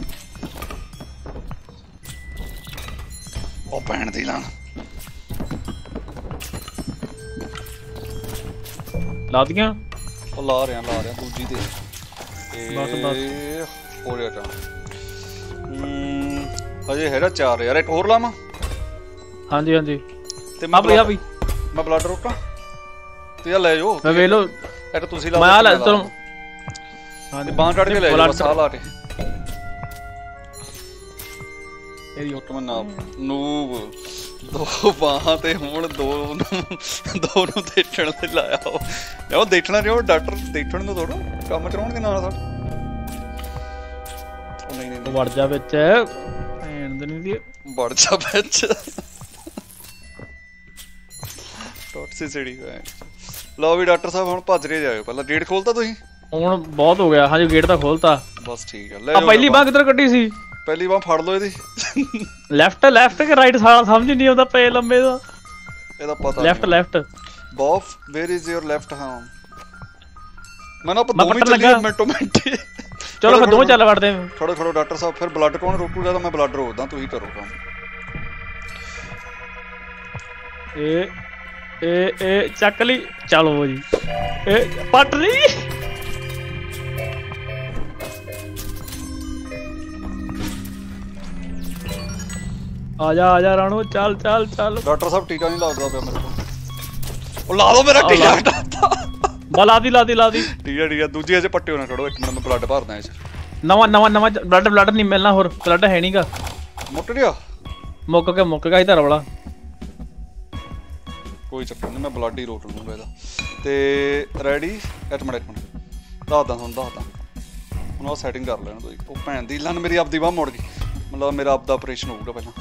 ਉਹ ਭੈਣ ਦੀ ਲਾਣ ਲਾ ਦੀਆਂ। ਉਹ ਲਾ ਰਿਹਾ ਲਾ ਰਿਹਾ ਦੂਜੀ ਤੇ। ਬਸ ਬਸ ਹੋ ਰਿਹਾ ਕੰਮ। ਹਜੇ ਹੈਗਾ ਚਾਰ ਯਾਰ, ਇੱਕ ਹੋਰ ਲਾਵਾਂ? ਹਾਂਜੀ ਹਾਂਜੀ ਤੇ ਮੈਂ ਆ ਵੀ ਮੈਂ ਬਲੱਡ ਰੋਕਾਂ ਤੇ ਆ ਲੈ ਜਾਓ। ਮੈਂ ਵੇਖ ਲਓ ਇਹ ਤੁਸੀਂ ਲਾ ਮੈਂ ਲੈ ਚਲੋ ਹਾਂ ਤੇ ਬਾਂਹ ਕੱਢ ਕੇ ਲੈ ਜਾ ਬਸ ਆ ਲਾ ਕੇ ਇਹਦੀ ਉੱਟ ਮੈਂ ਨਾ ਨੂਬ ਦੋ ਬਾਹਾਂ ਤੇ ਹੁਣ ਦੋ ਦੋ ਨੂੰ ਦੇਖਣ ਤੇ ਲਾਇਆ ਉਹ ਦੇਖਣਾ ਨਹੀਂ ਉਹ ਡਾਕਟਰ ਦੇਖਣ ਨੂੰ ਥੋੜਾ ਕੰਮ ਕਰਾਉਣਗੇ ਨਾਲ ਸਾਡਾ ਨਹੀਂ ਨਹੀਂ ਵੜ ਜਾ ਵਿੱਚ ਭੈਣ ਦੇ ਨਹੀਂ ਦੀ ਵੜ ਜਾ ਵਿੱਚ ਟੌਕਸਿਸਿਟੀ ਹੈ ਲਓ ਵੀ ਡਾਕਟਰ ਸਾਹਿਬ ਹੁਣ ਭੱਜ ਰਹੇ ਜਾਇਓ ਪਹਿਲਾਂ ਗੇਟ ਖੋਲਤਾ ਤੁਸੀਂ ਹੁਣ ਬਹੁਤ ਹੋ ਗਿਆ ਹਾਂਜੀ ਗੇਟ ਤਾਂ ਖੋਲਤਾ ਬਸ ਠੀਕ ਆ ਲੈ ਆ ਪਹਿਲੀ ਬਾਂਹ ਕਿੱਧਰ ਕੱਢੀ ਸੀ ਪਹਿਲੀ ਬਾਂਹ ਫੜ ਲਓ ਇਹਦੀ ਲੈਫਟ ਲੈਫਟ ਕਿ ਰਾਈਟ ਸਾਲਾ ਸਮਝ ਨਹੀਂ ਆਉਂਦਾ ਪਏ ਲੰਬੇ ਦਾ ਇਹਦਾ ਪਤਾ left left Bob where is your left hand ਮੈਂ ਨਾ ਆਪਾਂ ਦੋਵੇਂ ਚੱਲੀਏ ਮਿੰਟੋ ਮਿੰਟ ਚਲੋ ਫਿਰ ਦੋਵੇਂ ਚੱਲ ਵੜਦੇ ਹਾਂ ਖੜੋ ਖੜੋ ਡਾਕਟਰ ਸਾਹਿਬ ਫਿਰ ਬਲੱਡ ਕੌਣ ਰੋਕੂਗਾ ਤਾਂ ਮੈਂ ਬਲੱਡ ਰੋਕਦਾ ਤੁਸੀਂ ਕਰੋ ਕੰਮ ਇਹ ਇਹ ਇਹ ਚੱਕ ਲਈ ਚਲੋ ਜੀ ਇਹ ਪੱਟ ਲਈ ਆ ਜਾ ਆ ਜਾ ਰਾਣੋ ਚੱਲ ਚੱਲ ਚੱਲ ਡਾਕਟਰ ਸਾਹਿਬ ਟੀਕਾ ਨਹੀਂ ਲੱਗਦਾ ਪਿਆ ਮੇਰੇ ਕੋਲ ਉਹ ਲਾ ਦੋ ਮੇਰਾ ਟੀਕਾ ਬਲਾ ਦੀ ਲਾ ਦੀ ਲਾ ਦੀ ਟੀਕਾ ਟੀਕਾ ਦੂਜੀ ਅਜੇ ਪੱਟੇ ਹੋਣਾ ਛੱਡੋ ਇੱਕ ਮਿੰਟ ਮੈਂ ਬਲੱਡ ਭਰਦਾ ਇਹ ਚ ਨਵਾਂ ਨਵਾਂ ਨਵਾਂ ਬਲੱਡ ਬਲੱਡ ਨਹੀਂ ਮਿਲਣਾ ਹੋਰ ਬਲੱਡ ਹੈ ਨਹੀਂਗਾ ਮੁੱਕ ਗਿਆ ਮੁੱਕ ਕੇ ਮੁੱਕ ਗਿਆ ਧਰ ਵਾਲਾ ਕੋਈ ਚੱਕਰ ਨਹੀਂ ਮੈਂ ਬਲੱਡ ਹੀ ਰੋਕ ਲੂੰਗਾ ਇਹਦਾ ਤੇ ਰੈਡੀ ਇੱਕ ਮਿੰਟ ਇੱਕ ਮਿੰਟ ਦੱਸਦਾ ਤੁਹਾਨੂੰ ਦੱਸਦਾ ਹੁਣ ਉਹ ਸੈਟਿੰਗ ਕਰ ਲੈਣਾ ਤੁਸੀਂ ਉਹ ਭੈਣ ਦੀ ਲੰਨ ਮੇਰੀ ਆਪਦੀ ਬਾਂਹ ਮੁੜ ਗਈ ਮਤਲਬ ਮੇਰਾ ਆਪਦਾ ਆਪਰੇਸ਼ਨ ਹੋਊਗਾ ਪਹਿਲਾਂ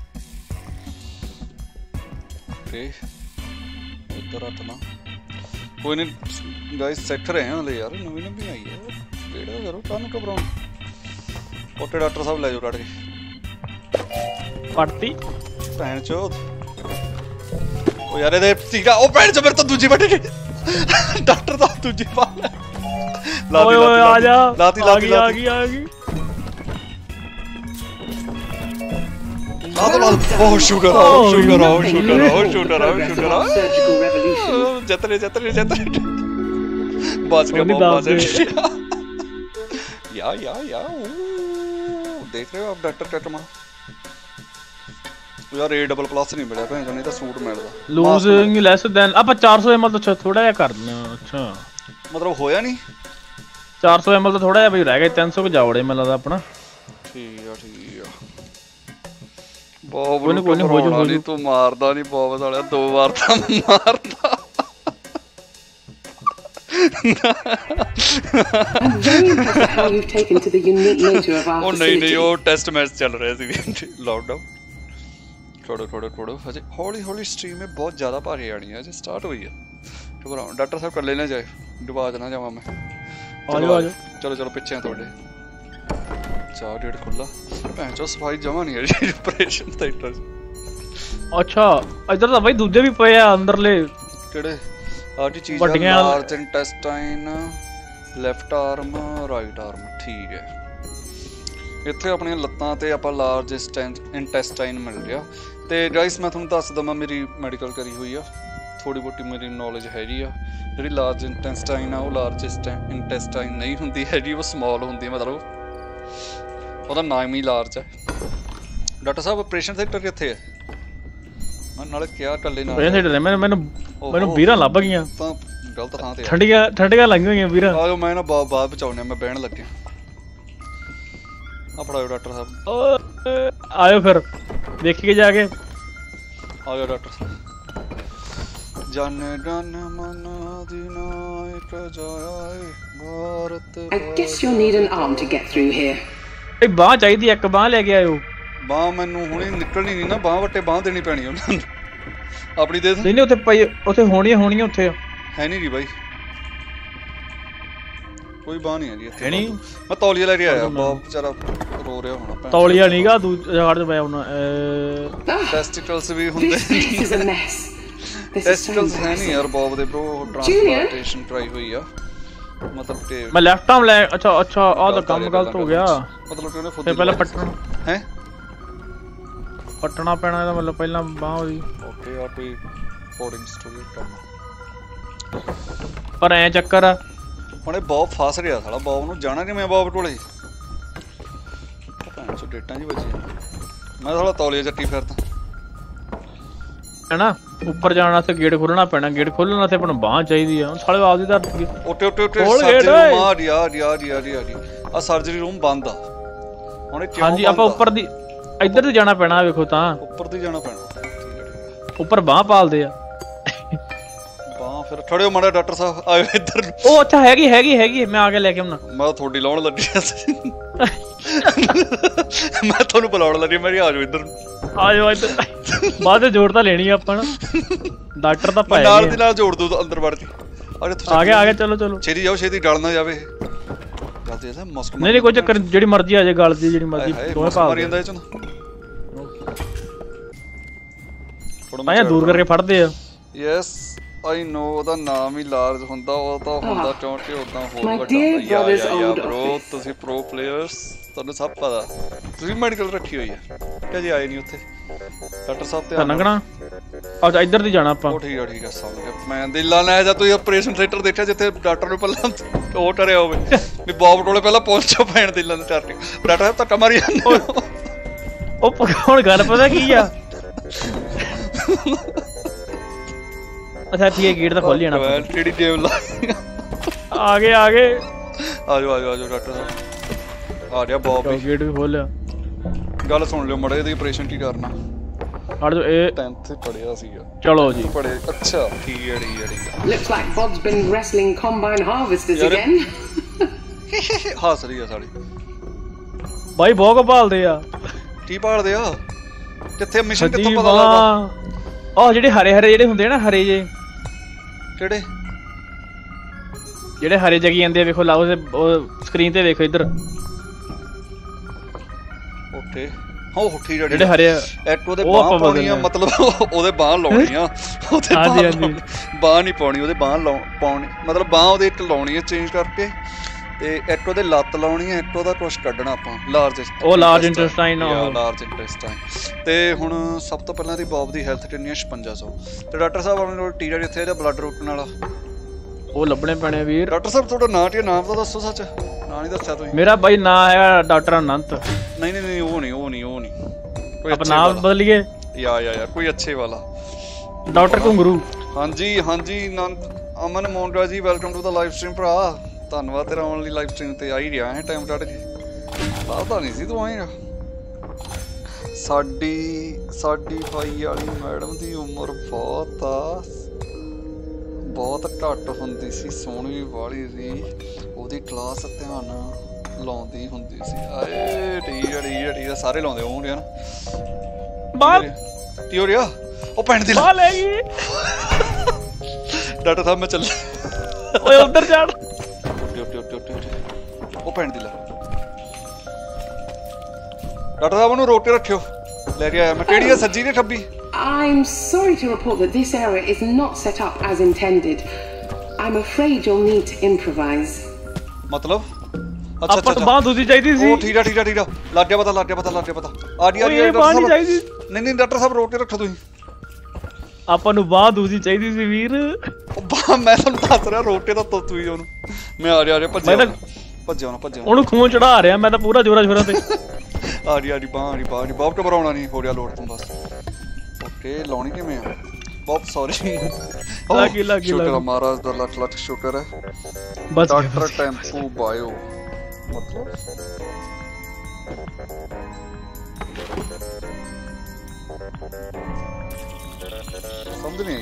ਓਕੇ ਇੱਧਰ ਹਟਣਾ ਕੋਈ ਨਹੀਂ ਗਾਇਸ ਸੈਟ ਰਹੇ ਹਾਂ ਹਲੇ ਯਾਰ ਨਵੀਂ ਨਵੀਂ ਆਈ ਹੈ ਵੇੜਾ ਕਰੋ ਕਾਹਨੂੰ ਘਬਰਾਉਣ ਓਕੇ ਡਾਕਟਰ ਸਾਹਿਬ ਲੈ ਜਾਓ ਕੱਢ ਕੇ ਪੱਟੀ ਭੈਣ ਚੋਦ ਉਹ ਯਾਰ ਇਹਦੇ ਟੀਕਾ ਉਹ ਭੈਣ ਚੋ ਮੇਰੇ ਤਾਂ ਦੂਜੀ ਵੱਢ ਗਈ ਡਾਕਟਰ ਦਾ ਦੂਜੀ ਪਾ ਲੈ ਓਏ ਓਏ ਆ ਜਾ ਲਾਤੀ ਲਾਤੀ ਆ ਗਈ ਆ ਗਈ ਲਾ ਦੋ ਲਾ ਦੋ ਓਹ ਸ਼ੁਕਰ ਆ ਓਹ ਸ਼ੁਕਰ ਆ ਓਹ ਸ਼ੁਕਰ ਆ ਓਹ ਸ਼ੁਕਰ ਆ ਓਹ ਸ਼ੁਕਰ ਆ ਜਤਰੇ ਜਤਰੇ ਜਤਰੇ ਬਚ ਗਿਆ ਬਚ ਗਿਆ ਯਾ ਯਾ ਯਾ ਦੇਖ ਰਹੇ ਹੋ ਆਪ ਡਾਕਟਰ ਟਟਮਾ ਯਾਰ ਏ ਡਬਲ ਪਲੱਸ ਨਹੀਂ ਮਿਲਿਆ ਭੈਣ ਨਹੀਂ ਤਾਂ ਸੂਟ ਮਿਲਦਾ ਲੂਜ਼ਿੰਗ ਲੈਸ ਦੈਨ ਆਪਾਂ ਚਾਰ ਸੌ ਐਮ ਐਲ ਤੋਂ ਥੋੜਾ ਜਿਹਾ ਕਰ ਦਿੰਦੇ ਆ ਅੱਛਾ ਮਤਲਬ ਹੋਇਆ ਨਹੀਂ ਚਾਰ ਸੌ ਐਮ ਐਲ ਤੋਂ ਥੋੜਾ ਜਿਹਾ ਬਈ ਰਹਿ ਗਿਆ ਤਿੰਨ ਸੌ ਕੁ ਜਾਵੜੇ ਮੈਨੂੰ ਲੱਗਦਾ ਆਪਣਾ ਠੀਕ ਆ ਠੀਕ ਆ ਬੌਬ ਨੂੰ ਕੋਈ ਨਹੀਂ ਹੋ ਜੂ ਹੋ ਜੂ ਤੂੰ ਮਾਰਦਾ ਨਹੀਂ ਬੌਬ ਸਾਲਿਆ ਦੋ ਵਾਰ ਤਾਂ ਮਾਰਦਾ I'm very impressed at how you've taken to the unique nature of our ਉਹ ਨਹੀਂ ਨਹੀਂ facility. ਉਹ ਟੈਸਟ ਮੈਚ ਚੱਲ ਰਿਹਾ ਸੀ ਲਾਕਡਾਊਨ ਥੋੜਾ ਥੋੜਾ ਥੋੜਾ ਹਜੇ ਹੌਲੀ ਹੌਲੀ ਸਟ੍ਰੀਮ ਹੈ ਬਹੁਤ ਜ਼ਿਆਦਾ ਭਾਰੀ ਆਣੀ ਹੈ ਅਜੇ ਸਟਾਰਟ ਹੋਈ ਹੈ ਘਬਰਾਓ ਡਾਕਟਰ ਸਾਹਿਬ ਇਕੱਲੇ ਨਾ ਜਾਏ ਡੁਬਾ ਨਾ ਜਾਵਾਂ ਮੈਂ ਆ ਜਾਓ ਆ ਜਾਓ ਚਲੋ ਚਲੋ ਪਿੱਛੇ ਤੁਹਾਡੇ ਚਾਰ ਡੇਢ ਖੁੱਲਾ ਭੈਣ ਚੋ ਸਫਾਈ ਜਮਾ ਨਹੀਂ ਹੈ ਜੀ ਆਪਰੇਸ਼ਨ ਥੀਏਟਰ ਅੱਛਾ ਇੱਧਰ ਤਾਂ ਬਈ ਦੂਜੇ ਵੀ ਪਏ ਆ ਅੰਦਰਲੇ ਕਿਹੜੇ ਆਹ ਚੀਜ਼ ਵੱਡੀਆਂ large intestine left arm right arm ਠੀਕ ਹੈ ਇੱਥੇ ਆਪਣੀਆਂ ਲੱਤਾਂ ਤੇ ਆਪਾਂ ਲਾਰਜ ਇੰਟੈਸਟਾਈਨ ਮਿਲ ਰਿਹਾ ਤੇ ਗਾਇਸ ਮੈਂ ਤੁਹਾਨੂੰ ਦੱਸ ਦਵਾਂ ਮੇਰੀ ਮੈਡੀਕਲ ਕਰੀ ਹੋਈ ਆ ਥੋੜੀ ਬਹੁਤੀ ਮੇਰੀ ਨੌਲੇਜ ਹੈਗੀ ਆ ਜਿਹੜੀ ਲਾਰਜ ਇੰਟੈਸਟਾਈਨ ਆ ਉਹ ਲਾਰਜ ਇੰਟੈਸਟਾਈਨ ਨਹੀਂ ਹੁੰਦੀ ਹੈਗੀ ਉਹ ਸਮਾਲ ਹੁੰਦੀ ਮਤਲਬ ਉਹਦਾ ਨਾਮ ਹੀ ਲਾਰਜ ਹੈ ਡਾਕਟਰ ਸਾਹਿਬ ਆਪਰੇਸ਼ਨ ਥੀਏਟਰ ਕਿੱਥੇ ਹੈ ਮੈਂ ਨਾਲੇ ਕਿਹਾ ਇਕੱਲੇ ਨਾਲ ਮੈਨੂੰ ਮੈਨੂੰ ਮੈਨੂੰ ਵੀਰਾਂ ਲੱਭ ਗਈਆਂ ਤਾਂ ਗਲਤ ਥਾਂ ਤੇ ਠੰਡੀਆਂ ਠੰਡੀਆਂ ਲੱਗੀਆਂ ਹੋਈਆਂ ਵੀਰਾਂ ਆਜੋ ਮੈਂ ਨਾ ਬਾਅਦ ਬਚਾਉਣੇ ਮੈਂ ਬਹਿਣ ਲੱਗਿਆ ਆ ਫੜਾਓ ਡਾਕਟਰ ਸਾਹਿਬ ਆਇਓ ਫਿਰ ਦੇਖੀਏ ਜਾ ਕੇ ਆਜੋ ਡਾਕਟਰ ਸਾਹਿਬ ਜਾਨੇ ਜਾਨ ਮਨ ਦੀ ਨਾਇਕ ਜਾਏ Bharat I guess you'll need an arm to get through here. ਇਹ ਬਾਹ ਚਾਹੀਦੀ ਇੱਕ ਬਾਹ ਲੈ ਕੇ ਆਇਓ ਬਾਹ ਮੈਨੂੰ ਹੁਣੇ ਨਿਕਲਣੀ ਨਹੀਂ ਨਾ ਬਾਹ ਵੱਟੇ ਬਾਹ ਦੇਣੀ ਪੈਣੀ ਉਹਨਾਂ ਨੂੰ ਆਪਣੀ ਦੇ ਨਹੀਂ ਨਹੀਂ ਉੱਥੇ ਪਈ ਉੱਥੇ ਹੋਣੀਆਂ ਹੋਣੀਆਂ ਉੱਥੇ ਹੈ ਨਹੀਂ ਜੀ ਬਾਈ ਕੋਈ ਬਾਹ ਨਹੀਂ ਹੈ ਜੀ ਇੱਥੇ ਨਹੀਂ ਮੈਂ ਤੌਲੀਆ ਲੈ ਕੇ ਆਇਆ ਬਾਪ ਵਿਚਾਰਾ ਰੋ ਰਿਹਾ ਹੋਣਾ ਤੌਲੀਆ ਨਹੀਂਗਾ ਦੂਜੇ ਜਗ੍ਹਾ ਤੇ ਪਿਆ ਉਹਨਾਂ ਟੈਸਟੀਕਲਸ ਵੀ ਹੁੰਦੇ This is a mess. This is so ਟੈਸਟੀਕਲਸ ਹੈ ਨਹੀਂ ਯਾਰ ਬਾਪ ਦੇ ਬ్రో ਟ੍ਰਾਂਸਪਲਾਂਟੇਸ਼ਨ ਕਰਾਈ ਹੋਈ ਆ ਮਤਲਬ ਕਿ ਮੈਂ ਲੈਫਟ ਆਰਮ ਲੈ ਅੱਛਾ ਅੱਛਾ ਆਹ ਤਾਂ ਕੰਮ ਗਲਤ ਹੋ ਗਿਆ ਮਤਲਬ ਕਿ ਉਹਨੇ ਫਿਰ ਪਹਿਲਾਂ ਪੱਟਣਾ ਹੈ ਪੱਟਣਾ ਪੈਣਾ ਇਹਦਾ ਮਤਲਬ ਪਹਿਲਾਂ ਬਾਹ ਉਹਦੀ ਓਕੇ ਆ ਕੋਈ ਕੋਡਿੰਗ ਸਟੋਰੀ ਕੰਮ ਪਰ ਐ ਚੱਕਰ ਆ ਹੁਣੇ ਬੌਬ ਫਸ ਰਿਹਾ ਸਾਲਾ ਬੌਬ ਨੂੰ ਜਾਣਾ ਕਿਵੇਂ ਬੌਬ ਕੋਲੇ ਭੈਣ ਚੋ ਡੇਟਾਂ ਜੀ ਵੱਜੀ ਮੈਂ ਸਾਲਾ ਤੌਲੀਆ ਚੱਟੀ ਫਿਰਦਾ ਹੈਨਾ ਉੱਪਰ ਜਾਣ ਵਾਸਤੇ ਗੇਟ ਖੋਲਣਾ ਪੈਣਾ ਗੇਟ ਖੋਲਣ ਵਾਸਤੇ ਆਪਾਂ ਨੂੰ ਬਾਂਹ ਚਾਹੀਦੀ ਆ ਸਾਲੇ ਆਪਦੀ ਧਰਤ ਗਏ ਓਟੇ ਓਟੇ ਓਟੇ ਸਰਜਰੀ ਰੂਮ ਆ ਰਿਹਾ ਆ ਰਿਹਾ ਆ ਰਿਹਾ ਆ ਸਰਜਰੀ ਰੂਮ ਬੰਦ ਆ ਹੁਣ ਇਹ ਕਿਉਂ ਹਾਂਜੀ ਆਪਾਂ ਉੱਪਰ ਦੀ ਇੱਧਰ ਤੇ ਜਾਣਾ ਪੈਣਾ ਵੇਖੋ ਤਾਂ ਉੱਪਰ ਦੀ ਜਾਣਾ ਪੈਣਾ ਉੱਪਰ ਬਾਂਹ ਪਾਲਦੇ ਆ ਬਾਂਹ ਫਿਰ ਖੜਿਓ ਮਾੜਾ ਡਾਕਟਰ ਸਾਹਿਬ ਆਇਓ ਇੱਧਰ ਉਹ ਅੱਛਾ ਹੈਗੀ ਹੈਗੀ ਹੈਗੀ ਮੈਂ ਆ ਕੇ ਲੈ ਕੇ ਆਉਣਾ ਮੈਂ ਤੁਹਾਡੀ ਲਾਉਣ ਲੱਗੀ ਸੀ ਮੈਂ ਤੁਹਾਨੂੰ ਬੁਲਾਉਣ ਲੱਗੀ ਮੇਰੀ ਆ ਜਾਓ ਇੱਧਰ ਆ ਜਾਓ ਇੱਧਰ ਬਾਅਦ ਵਿੱਚ ਜੋੜ ਤਾਂ ਲੈਣੀ ਆਪਾਂ ਡਾਕਟਰ ਤਾਂ ਪਾਇਆ ਨਾਲ ਦੀ ਨਾਲ ਜੋੜ ਦੋ ਅੰਦਰ ਵੜ ਕੇ ਆ ਗਿਆ ਆ ਗਿਆ ਚਲੋ ਚਲੋ ਛੇਤੀ ਜਾਓ ਛੇਤੀ ਡਲ ਨਾ ਜਾਵੇ ਜਲਦੀ ਜਾ ਮਸਕ ਨਹੀਂ ਨਹੀਂ ਕੋਈ ਚੱਕਰ ਜਿਹੜੀ ਮਰਜ਼ੀ ਆ ਜਾਏ ਗਲ ਦੀ ਜਿਹੜੀ ਮਰਜ਼ੀ ਦੋਵੇਂ ਪਾ ਮਾਰੀ ਜਾਂਦਾ ਇਹ ਚੋਂ ਮੈਂ ਦੂਰ ਕਰਕੇ ਫੜਦੇ ਆ ਯੈਸ ਆਈ ਨੋ ਉਹਦਾ ਨਾਮ ਹੀ ਲਾਰਜ ਹੁੰਦਾ ਉਹ ਤਾਂ ਹੁੰਦਾ ਕਿਉਂਕਿ ਉਦਾਂ ਹੋਰ ਵੱਡਾ ਹੁੰਦਾ ਯਾ ਬ్రో ਤੁਸੀਂ ਪ੍ਰੋ ਪਲੇਅਰਸ ਤੁਹਾਨੂੰ ਸਭ ਪਤਾ ਤੁਸੀਂ ਮੈਡੀਕਲ ਰੱਖੀ ਹੋਈ ਹੈ ਕਿ ਜੀ ਆਏ ਨਹੀਂ ਉੱਥੇ ਡਾਕਟਰ ਸਾਹਿਬ ਤੇ ਲੰਘਣਾ ਆ ਇੱਧਰ ਦੀ ਜਾਣਾ ਆਪਾਂ ਉਹ ਠੀਕ ਆ ਠੀਕ ਆ ਸਮਝ ਗਿਆ ਮੈਂ ਦਿਲਾਂ ਲੈ ਜਾ ਤੁਸੀਂ ਆਪਰੇਸ਼ਨ ਥੀਏਟਰ ਦੇਖਿਆ ਜਿੱਥੇ ਡਾਕਟਰ ਨੂੰ ਪਹਿਲਾਂ ਉਹ ਟਰਿਆ ਹੋਵੇ ਵੀ ਬੌਬ ਟੋਲੇ ਪਹਿਲਾਂ ਪਹੁੰਚੋ ਪੈਣ ਦਿਲਾਂ ਦੇ ਟਰਕੇ ਡਾਕਟਰ ਸਾਹਿਬ ਧੱਕਾ ਮਾਰੀ ਜਾਂਦੇ ਉਹ ਹੁਣ ਗੱਲ ਪਤਾ ਕੀ ਆ ਅੱਛਾ ਠੀਕ ਹੈ ਗੇਟ ਤਾਂ ਖੋਲ ਜਾਣਾ ਆਪਾਂ ਕਿਹੜੀ ਜੇਬ ਲਾ ਆ ਗਏ ਆ ਗਏ ਆ ਜਾਓ ਆ ਜਾਓ ਆ ਜਾਓ ਡਾਕਟਰ ਸਾਹਿਬ ਆ ਰਿਹਾ ਬੌਬ ਗੇਟ ਵੀ ਖੋਲਿਆ ਗੱਲ ਸੁਣ ਲਿਓ ਮੜੇ ਇਹਦੀ ਆਪਰੇਸ਼ਨ ਕੀ ਕਰਨਾ ਹਟ ਜੋ ਇਹ ਟੈਂਥ ਪੜਿਆ ਸੀਗਾ ਚਲੋ ਜੀ ਪੜੇ ਅੱਛਾ ਠੀਕ ਹੈ ਠੀਕ ਹੈ ਠੀਕ ਹੈ Looks like Bob's been wrestling combine harvesters again. ਹਾਂ ਸਹੀ ਆ ਸਾਲੀ ਬਾਈ ਬਹੁਤ ਭਾਲਦੇ ਆ ਕੀ ਭਾਲਦੇ ਆ ਕਿੱਥੇ ਮਿਸ਼ਨ ਕਿੱਥੋਂ ਪਤਾ ਲੱਗਦਾ ਲੱਗਦਾ ਉਹ ਜਿਹੜੇ ਹਰੇ ਹਰੇ ਜਿਹੜੇ ਹੁੰਦੇ ਆ ਨਾ ਹਰੇ ਜੇ ਕਿਹੜੇ ਜਿਹੜੇ ਹਰੇ ਜਗੀ ਜਾਂਦੇ ਆ ਵੇਖੋ ਲਾਓ ਸਕਰੀਨ ਤੇ ਵੇਖੋ ਇੱਧਰ ਓਕੇ ਹੋ ਠੀਕ ਆ ਜਿਹੜੇ ਹਰੇ ਇੱਕ ਉਹਦੇ ਬਾਹ ਪਾਉਣੀ ਆ ਮਤਲਬ ਉਹਦੇ ਬਾਹ ਲਾਉਣੀ ਆ ਉਹਦੇ ਹਾਂਜੀ ਹਾਂਜੀ ਬਾਹ ਨਹੀਂ ਪਾਉਣੀ ਉਹਦੇ ਬਾਹ ਪਾਉਣੀ ਮਤਲਬ ਬਾਹ ਉਹਦੇ ਇੱਕ ਲਾਉਣੀ ਆ ਚੇਂਜ ਕਰਕੇ ਤੇ ਇੱਕ ਉਹਦੇ ਲੱਤ ਲਾਉਣੀ ਹੈ ਇੱਕ ਉਹਦਾ ਕੁਛ ਕੱਢਣਾ ਆਪਾਂ ਲਾਰਜ ਉਹ ਲਾਰਜ ਇੰਟੈਸਟਾਈਨ ਉਹ ਲਾਰਜ ਇੰਟੈਸਟਾਈਨ ਤੇ ਹੁਣ ਸਭ ਤੋਂ ਪਹਿਲਾਂ ਦੀ ਬੌਬ ਦੀ ਹੈਲਥ ਕਿੰਨੀ ਹੈ ਛਪੰਜਾ ਸੌ ਤੇ ਡਾਕਟਰ ਸਾਹਿਬ ਆਪਣੇ ਕੋਲ ਟੀਕਾ ਜਿੱਥੇ ਇਹਦਾ ਬਲੱਡ ਰੋਕਣ ਵਾਲਾ ਉਹ ਲੱਭਣੇ ਪੈਣੇ ਵੀਰ ਡਾਕਟਰ ਸਾਹਿਬ ਤੁਹਾਡਾ ਨਾਂ ਤੇ ਨਾਮ ਤਾਂ ਦੱਸੋ ਸੱਚ ਨਾਂ ਨਹੀਂ ਦੱਸਿਆ ਤੁਸੀਂ ਮੇਰਾ ਬਾਈ ਨਾਂ ਹੈਗਾ ਡਾਕਟਰ ਅਨੰਤ ਨਹੀਂ ਨਹੀਂ ਨਹੀਂ ਉਹ ਨਹੀਂ ਉਹ ਨਹੀਂ ਉਹ ਨਹੀਂ ਕੋਈ ਆਪਣਾ ਨਾਮ ਬਦਲੀਏ ਯਾ ਯਾ ਯਾ ਕੋਈ ਅੱਛੇ ਵਾਲਾ ਡਾਕਟਰ ਘੁੰਗਰੂ ਹਾਂਜੀ ਹਾਂਜੀ ਅਨੰਤ Aman Mondra ji welcome to the live stream ਭਰਾ ਧੰਨਵਾਦ ਤੇਰਾ ਆਉਣ ਲਈ ਲਾਈਵ ਸਟ੍ਰੀਮ ਤੇ ਆ ਹੀ ਰਿਹਾ ਹੈ ਟਾਈਮ ਕੱਢ ਕੇ ਪਤਾ ਨਹੀਂ ਸੀ ਤੂੰ ਆਏਗਾ ਸਾਡੀ ਸਾਡੀ ਭਾਈ ਵਾਲੀ ਮੈਡਮ ਦੀ ਉਮਰ ਬਹੁਤ ਆ ਬਹੁਤ ਘੱਟ ਹੁੰਦੀ ਸੀ ਸੋਹਣੀ ਵਾਲੀ ਸੀ ਉਹਦੀ ਕਲਾਸ ਧਿਆਨ ਲਾਉਂਦੀ ਹੁੰਦੀ ਸੀ ਆਏ ਠੀਕ ਆ ਠੀਕ ਆ ਠੀਕ ਆ ਸਾਰੇ ਲਾਉਂਦੇ ਹੋਣਗੇ ਨਾ ਬਾਲ ਕੀ ਹੋ ਰਿਹਾ ਉਹ ਪੈਣ ਦੀ ਬਾਲ ਹੈਗੀ ਡਾਕਟਰ ਸਾਹਿਬ ਮੈਂ ਚੱਲ ਓਏ ਉੱਧਰ ਜਾਣ ਉਹ ਪੈਣ ਦੀ ਲਾ ਡਾਕਟਰ ਸਾਹਿਬ ਨੂੰ ਰੋਟੀ ਰੱਖਿਓ ਲੈ ਕੇ ਆਇਆ ਮੈਂ ਕਿਹੜੀ ਆ ਸੱਜੀ ਨੇ ਖੱਬੀ I'm sorry to report that this area is not set up as intended. I'm afraid you'll need to improvise. ਮਤਲਬ ਅੱਛਾ ਅੱਛਾ ਬਾਹ ਦੂਜੀ ਚਾਹੀਦੀ ਸੀ ਉਹ ਠੀਕ ਆ ਠੀਕ ਆ ਠੀਕ ਆ ਲੱਗ ਗਿਆ ਪਤਾ ਲੱਗ ਗਿਆ ਪਤਾ ਲੱਗ ਗਿਆ ਪਤਾ ਆ ਜੀ ਆ ਜੀ ਬਾਹ ਨਹੀਂ ਚਾਹੀਦੀ ਨਹੀਂ ਨਹੀਂ ਡਾਕਟਰ ਸਾਹਿਬ ਰੋਟੀ ਰੱਖੋ ਤੁਸੀਂ ਆਪਾਂ ਨੂੰ ਬਾਹ ਦੂਜੀ ਚਾਹੀਦੀ ਸੀ ਵੀਰ ਉਹ ਬਾਹ ਮੈਂ ਤੁਹਾਨੂੰ ਦੱਸ ਰਿਹਾ ਰੋਟੀ ਤਾਂ ਤੁੱਤ ਵੀ ਉਹਨੂੰ ਮੈਂ ਆ ਰਿਹਾ ਆ ਰਿਹਾ ਭੱਜਿਆ ਭੱਜਿਆ ਨਾ ਭੱਜਿਆ ਉਹਨੂੰ ਖੂਨ ਚੜਾ ਰਿਹਾ ਮੈਂ ਤਾਂ ਪੂਰਾ ਜੋਰਾ ਸ਼ੋਰਾ ਤੇ ਆ ਰਹੀ ਆ ਰਹੀ ਬਾਹ ਆ ਰਹੀ ਬਾਹ ਨਹੀਂ ਬਾਪ ਘਬਰਾਉਣਾ ਨਹੀਂ ਹੋ ਰਿਹਾ ਲੋੜ ਤੋਂ ਬਸ ਓਕੇ ਲਾਉਣੀ ਕਿਵੇਂ ਆ ਬਹੁਤ ਸੌਰੀ ਲੱਗੀ ਲੱਗੀ ਸ਼ੁਕਰ ਮਹਾਰਾਜ ਦਾ ਲੱਖ ਲੱਖ ਸ਼ੁਕਰ ਹੈ ਬਸ ਡਾਕਟਰ ਟੈਂਪੂ ਬਾਇਓ ਮਤਲਬ ਸਮਝ ਨਹੀਂ ਆਈ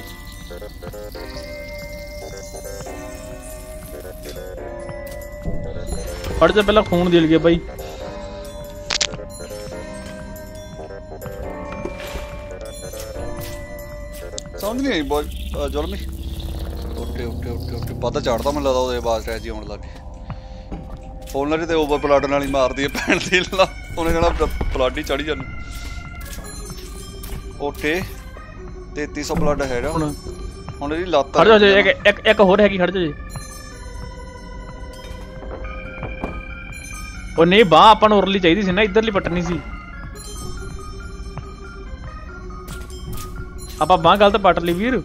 ਫੜ ਜਾ ਪਹਿਲਾਂ ਖੂਨ ਦੇ ਲਈਏ ਬਾਈ ਸਮਝ ਨਹੀਂ ਆਈ ਬੋਲ ਜੁਲਮੀ ਓਕੇ ਓਕੇ ਓਕੇ ਓਕੇ ਪਤਾ ਚੜਦਾ ਮੈਨੂੰ ਲੱਗਦਾ ਉਹਦੇ ਆਵਾਜ਼ ਟੈਜੀ ਆਉਣ ਲੱਗ ਗਈ ਉਹਨਾਂ ਤੇ ਓਵਰ ਬਲੱਡ ਨਾਲ ਹੀ ਮਾਰਦੀ ਹੈ ਭੈਣ ਦੀ ਲਾ ਉਹਨੇ ਕਹਿਣਾ ਬਲੱਡ ਹੀ ਚੜੀ ਜਾਂਦੀ ਓਕੇ ਤੇਤੀ ਸੌ ਬਲੱਡ ਹੈਗਾ ਹੁਣ ਹੁਣ ਇਹਦੀ ਲੱਤ ਖੜ ਜਾ ਇੱਕ ਇੱਕ ਇੱਕ ਹੋਰ ਹੈਗੀ ਖੜ ਜਾ ਜੀ ਉਹ ਨਹੀਂ ਬਾਹ ਆਪਾਂ ਨੂੰ ਉਰਲੀ ਚਾਹੀਦੀ ਸੀ ਨਾ ਇੱਧਰਲੀ ਪੱਟਣੀ ਸੀ ਆਪਾਂ ਬਾਹ ਗਲਤ ਪੱਟ ਲਈ ਵੀਰ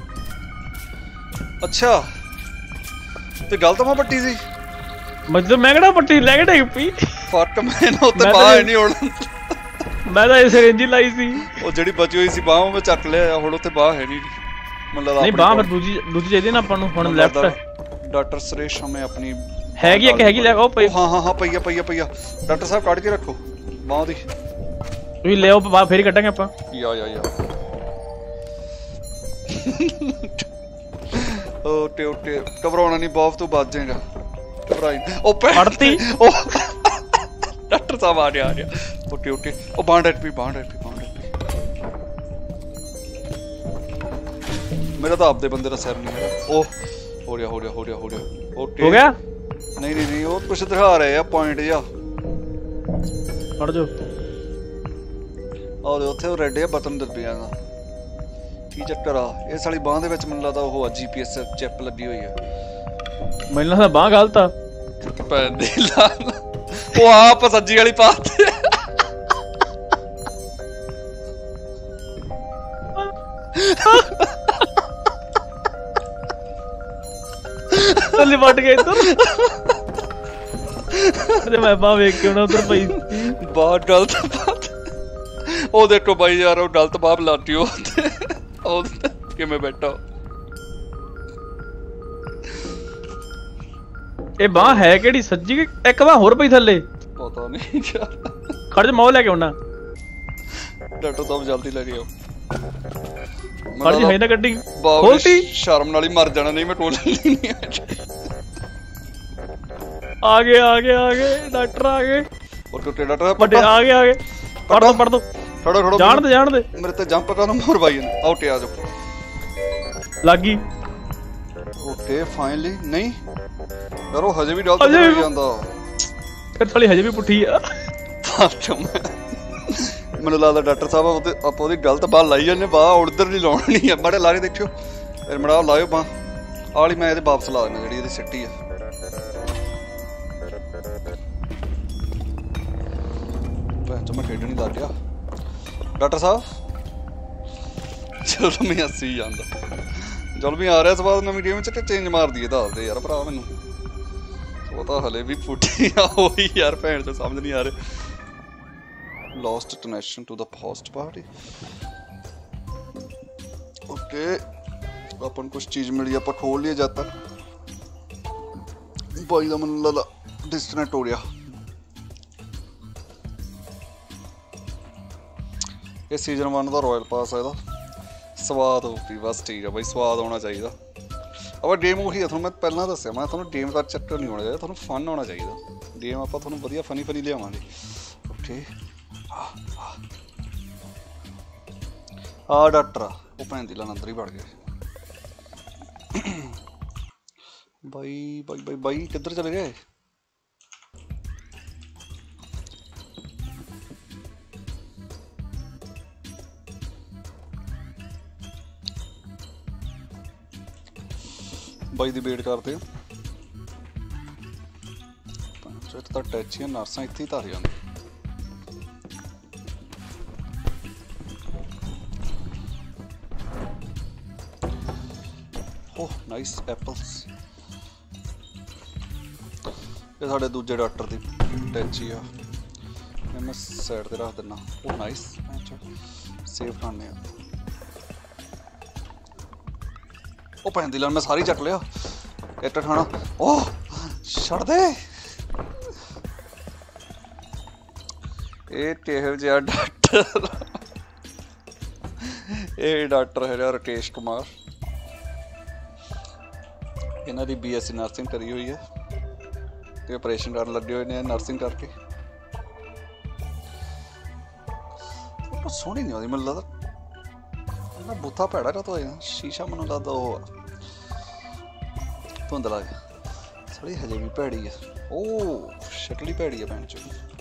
ਅੱਛਾ ਤੇ ਗਲਤ ਮਾ ਪੱਟੀ ਸੀ ਮਤਲਬ ਮੈਂ ਕਿਹੜਾ ਪੱਟੀ ਲੈ ਕੇ ਡਿੱਗ ਪਈ ਫੱਟ ਮੈਨੂੰ ਉੱਤੇ ਬਾਹ ਨਹੀਂ ਹੋਣ मैं तो सिरिंज ही लाई सी ਉਹ ਜਿਹੜੀ ਬਚੀ ਹੋਈ ਸੀ ਬਾਹ ਮੈਂ ਚੱਕ ਲਿਆ ਹੁਣ ਉੱਥੇ ਬਾਹ ਹੈ ਨਹੀਂ ਮੈਨੂੰ ਲੱਗਦਾ ਨਹੀਂ ਬਾਹ ਫਿਰ ਦੂਜੀ ਦੂਜੀ ਚਾਹੀਦੀ ਨਾ ਆਪਾਂ ਨੂੰ ਹੁਣ ਲੈਫਟ ਡਾਕਟਰ ਸੁਰੇਸ਼ ਹਮੇ ਆਪਣੀ ਹੈਗੀ ਇੱਕ ਹੈਗੀ ਲੈ ਉਹ ਪਈ ਹਾਂ ਹਾਂ ਹਾਂ ਪਈਆ ਪਈਆ ਪਈਆ ਡਾਕਟਰ ਸਾਹਿਬ ਕੱਢ ਕੇ ਰੱਖੋ ਬਾਹ ਦੀ ਤੁਸੀਂ ਲਿਆਓ ਬਾਹ ਫੇਰ ਕੱਢਾਂਗੇ ਆਪਾਂ ਯਾ ਯਾ ਯਾ ਉਹ ਟੇ ਟੇ ਘਬਰਾਉਣਾ ਨਹੀਂ ਬਾਹ ਤੋਂ ਬਚ ਜਾਏਗਾ ਘਬਰਾਈ ਉਹ ਪੜਤੀ ਉਹ ਡਾਕਟਰ ਸਾਹਿਬ ਆ ਰਿਹਾ ਆ ਰਿਹਾ ਓਕੇ ਓਕੇ ਉਹ ਬਾਂਡ ਐਟ ਪੀ ਬਾਂਡ ਐਟ ਪੀ ਬਾਂਡ ਐਟ ਪੀ ਮੇਰਾ ਤਾਂ ਆਪਦੇ ਬੰਦੇ ਦਾ ਸਿਰ ਨਹੀਂ ਹੈਗਾ ਉਹ ਹੋ ਰਿਹਾ ਹੋ ਰਿਹਾ ਹੋ ਰਿਹਾ ਹੋ ਰਿਹਾ ਓਕੇ ਹੋ ਗਿਆ ਨਹੀਂ ਨਹੀਂ ਨਹੀਂ ਉਹ ਕੁਛ ਦਿਖਾ ਰਹੇ ਆ ਪੁਆਇੰਟ ਜਿਹਾ ਫੜ ਜੋ ਆਹ ਉੱਥੇ ਉਹ ਰੈੱਡ ਜਿਹਾ ਬਟਨ ਦੱਬਿਆ ਦਾ ਕੀ ਚੱਕਰ ਆ ਇਹ ਸਾਲੀ ਬਾਂਹ ਦੇ ਵਿੱਚ ਮੈਨੂੰ ਲੱਗਦਾ ਉਹ ਜੀਪੀਐਸ ਚਿਪ ਲੱਗੀ ਹੋਈ ਆ ਮੈਨੂੰ ਲੱਗਦਾ ਬਾਂਹ ਗਲਤ ਆ ਪੈਂਦੇ ਲਾਲ ਉਹ ਆਪ ਸੱਜੀ ਵਾਲੀ ਪਾਤੇ ਚੱਲੀ ਵੱਟ ਗਏ ਇੱਧਰ ਤੇ ਮੈਂ ਬਾਹ ਵੇਖ ਕੇ ਉਹਨਾਂ ਉਧਰ ਪਈ ਬਹੁਤ ਗਲਤ ਬਾਤ ਉਹ ਦੇਖੋ ਬਾਈ ਯਾਰ ਉਹ ਗਲਤ ਬਾਪ ਲਾਤੀ ਉਹ ਉਹ ਕਿਵੇਂ ਬੈਠਾ ਇਹ ਬਾਹ ਹੈ ਕਿਹੜੀ ਸੱਜੀ ਕਿ ਇੱਕ ਬਾਹ ਹੋਰ ਪਈ ਥੱਲੇ ਪਤਾ ਨਹੀਂ ਯਾਰ ਖੜ ਜਾ ਮੌ ਲੈ ਕੇ ਆਉਣਾ ਡਾਕਟਰ ਸਾਹਿਬ ਜਲਦੀ ਲੈ ਕੇ ਆਓ ਖੜ ਜੀ ਹੈ ਨਾ ਗੱਡੀ ਖੋਲਤੀ ਸ਼ਰਮ ਨਾਲ ਹੀ ਮਰ ਜਾਣਾ ਨਹੀਂ ਮੈਂ ਟੋਲਣੀ ਨਹੀਂ ਆ ਗਏ ਆ ਗਏ ਆ ਗਏ ਡਾਕਟਰ ਆ ਗਏ ਔਰ ਟੁੱਟੇ ਡਾਕਟਰ ਵੱਡੇ ਆ ਗਏ ਆ ਗਏ ਪੜ ਦੋ ਪੜ ਦੋ ਖੜੋ ਖੜੋ ਜਾਣ ਦੇ ਜਾਣ ਦੇ ਮੇਰੇ ਤੇ ਜੰਪ ਕਰਨ ਮੋਰ ਬਾਈ ਨੇ ਆਉਟ ਆ ਜਾਓ ਲੱਗੀ ਓਕੇ ਫਾਈਨਲੀ ਨਹੀਂ ਯਾਰ ਉਹ ਹਜੇ ਵੀ ਡਾਲ ਤੇ ਜਾਂਦਾ ਫਿਰ ਥੋੜੀ ਹਜੇ ਵੀ ਪੁੱਠੀ ਆ ਮੈਨੂੰ ਲੱਗਦਾ ਡਾਕਟਰ ਸਾਹਿਬ ਉਹਦੇ ਆਪਾਂ ਉਹਦੀ ਗਲਤ ਬਾਹ ਲਾਈ ਜਾਂਦੇ ਬਾਹ ਉਧਰ ਨਹੀਂ ਲਾਉਣੀ ਆ ਮਾੜੇ ਲਾਰੇ ਦੇਖਿਓ ਫਿਰ ਮੜਾ ਲਾਇਓ ਬਾਹ ਆਹ ਵਾਲੀ ਮੈਂ ਇਹਦੇ ਵਾਪਸ ਲਾ ਦੇਣਾ ਜਿਹੜੀ ਇਹਦੀ ਸਿੱਟੀ ਆ ਭੈਣ ਚੋ ਮੈਂ ਖੇਡਣ ਨਹੀਂ ਲੱਗ ਗਿਆ ਡਾਕਟਰ ਸਾਹਿਬ ਚਲੋ ਮੈਂ ਹੱਸੀ ਜਾਂਦਾ ਚਲ ਵੀ ਆ ਰਿਹਾ ਸਵਾਦ ਨਵੀਂ ਗੇਮ ਚ ਚੇਂਜ ਮਾਰ ਦਈਏ ਦੱਸ ਦੇ ਯਾਰ ਭਰਾ ਮੈਨੂੰ ਉਹ ਤਾਂ ਹਲੇ ਵੀ ਪੁੱਠੀ ਆ ਉਹੀ ਯਾਰ ਭੈਣ ਚੋ ਸਮਝ ਨਹੀਂ ਆ ਰਿਹਾ lost connection to the host party okay अपन कुछ चीज मिली अपन खोल लिया जब तक भाई का मन लगा डिस्कनेक्ट हो गया ये सीजन वन का रॉयल पास है स्वाद होती बस ठीक है भाई स्वाद होना चाहिए अब गेम ਉਹੀ ਆ ਤੁਹਾਨੂੰ ਮੈਂ ਪਹਿਲਾਂ ਦੱਸਿਆ ਮੈਂ ਤੁਹਾਨੂੰ ਗੇਮ ਦਾ ਚੱਕਰ ਨਹੀਂ ਹੋਣਾ ਚਾਹੀਦਾ ਤੁਹਾਨੂੰ ਫਨ ਹੋਣਾ ਚਾਹੀਦਾ ਗੇਮ ਆਪਾਂ ਤੁਹਾਨੂੰ ਵਧੀਆ ਫਨੀ ਫਨੀ ਲਿਆਵਾਂਗੇ ਓਕੇ ਆ ਡਾਕਟਰ ਆ ਉਹ ਭੈਣ ਦੀ ਲਾਨ ਅੰਦਰ ਹੀ ਵੜ ਗਏ ਬਾਈ ਬਾਈ ਬਾਈ ਬਾਈ ਕਿੱਧਰ ਚਲੇ ਗਏ ਬਾਈ ਦੀ ਵੇਟ ਕਰਦੇ ਤਾਂ ਟੈਚੀਆਂ ਨਰਸਾਂ ਇੱਥੇ ਹੀ ਧਰ ਜਾਂਦੇ ਓ ਨਾਈਸ ਐਪਲਸ ਇਹ ਸਾਡੇ ਦੂਜੇ ਡਾਕਟਰ ਦੀ ਟੈਚੀ ਆ ਇਹ ਮੈਂ ਸਾਈਡ ਤੇ ਰੱਖ ਦਿੰਦਾ ਉਹ ਨਾਈਸ ਸੇਵ ਕਰਨੇ ਆ ਉਹ ਪੈਂਦੀ ਲਾਨ ਮੈਂ ਸਾਰੀ ਚੱਕ ਲਿਆ ਇੱਕ ਖਾਣਾ ਉਹ ਛੱਡ ਦੇ ਇਹ ਕਿਹੋ ਜਿਹਾ ਡਾਕਟਰ ਇਹ ਡਾਕਟਰ ਹੈ ਰਾਕੇਸ਼ ਕੁਮਾਰ ਇਹਨਾਂ ਦੀ ਬੀਐਸਸੀ ਨਰਸਿੰਗ ਕਰੀ ਹੋਈ ਹੈ ਤੇ ਆਪਰੇਸ਼ਨ ਕਰਨ ਲੱਗੇ ਹੋਏ ਨੇ ਨਰਸਿੰਗ ਕਰਕੇ ਉਹ ਸੋਹਣੀ ਨਹੀਂ ਆਉਂਦੀ ਮੈਨੂੰ ਲੱਗਦਾ ਇਹਨਾਂ ਬੁੱਥਾ ਭੈੜਾ ਕਾ ਤੋਂ ਆਇਆ ਸ਼ੀਸ਼ਾ ਮੈਨੂੰ ਲੱਗਦਾ ਉਹ ਧੁੰਦਲਾ ਸਾਲੀ ਹਜੇ ਵੀ ਭੈੜੀ ਆ ਉਹ ਸ਼ਕਲੀ ਭੈੜੀ ਆ ਭੈਣ ਚੋ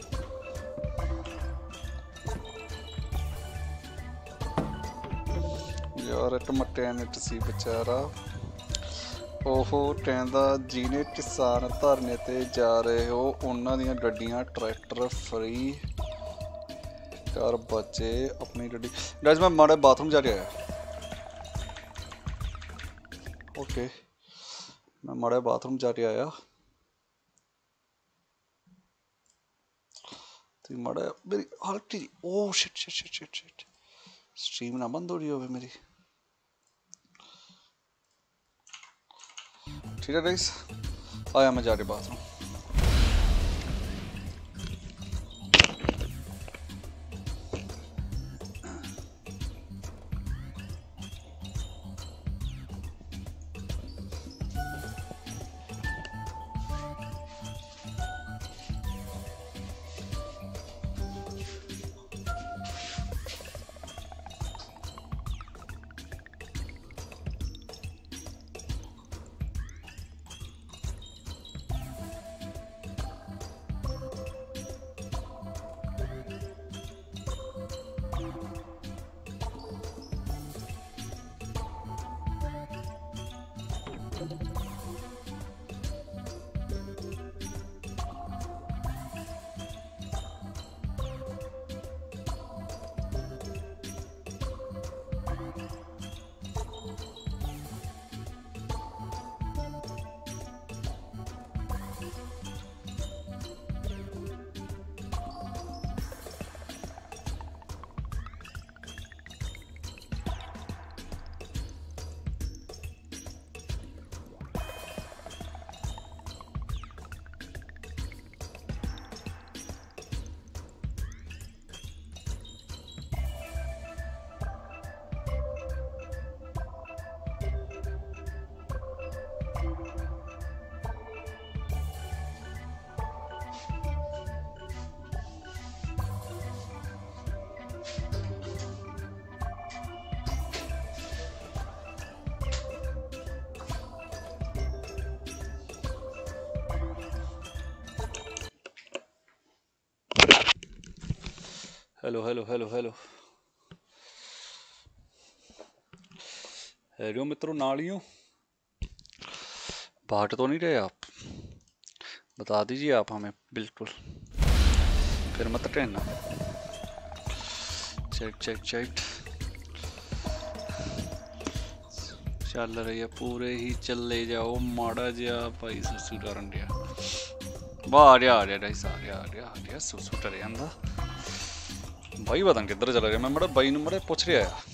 ਯਾਰ ਇੱਕ ਮਕੈਨਿਕ ਸੀ ਵਿਚਾਰਾ ਉਹ ਕਹਿੰਦਾ ਜਿਹਨੇ ਕਿਸਾਨ ਧਰਨੇ ਤੇ ਜਾ ਰਹੇ ਹੋ ਉਹਨਾਂ ਦੀਆਂ ਗੱਡੀਆਂ ਟਰੈਕਟਰ ਫਰੀ ਕਰ ਬੱਚੇ ਆਪਣੀ ਗੱਡੀ ਗਾਇਸ ਮੈਂ ਮਾੜਾ ਬਾਥਰੂਮ ਜਾ ਕੇ ਆਇਆ ਓਕੇ ਮੈਂ ਮਾੜਾ ਬਾਥਰੂਮ ਜਾ ਕੇ ਆਇਆ सी माड़ा मेरी हल्की जी oh shit shit shit shit shit stream ना बंद हो रही होवे मेरी ठीक है गाइस आया मैं जा रहा bathroom hello hello hello hello hello मित्रों नाल ही हो बाट तो नहीं रहे आप बता दीजिए आप हमें बिल्कुल फिर मत कहना चेक चेक चेक चल रही है पूरे ही चले जाओ माड़ा जा भाई सुसु डरन दिया वाह आ रहा आ रहा राइस आ रहा आ रहा आ रहा सुसु डर जांदा भाई पता नहीं किधर चला गया मैं बड़ा भाई ने बड़ा पूछ रहा है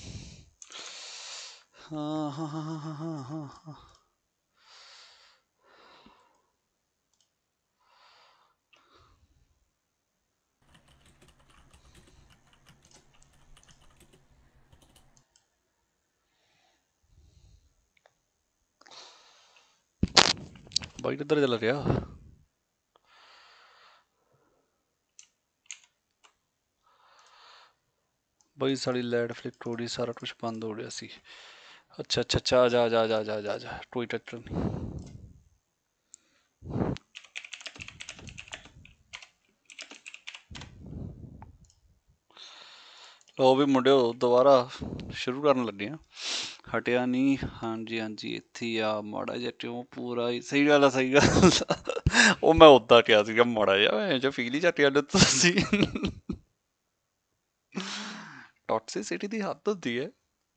हाँ हाँ हाँ हाँ हाँ हाँ हाँ भाई किधर चला गया भाई साड़ी लाइट फ्लिक थोड़ी सारा कुछ बंद हो गया सी अच्छा अच्छा अच्छा जा जा जा जा जा जा कोई ट्रैक्टर नहीं लो भी मुंडे दोबारा शुरू करने लगे हैं हटिया नहीं हाँ जी हाँ जी इत्थे आ माड़ा जा क्यों पूरा ही सही गल है सही गल वो मैं उदा क्या सीगा माड़ा जा जो फील ही झटिया तुसी टॉक्सिसिटी दी हद होती है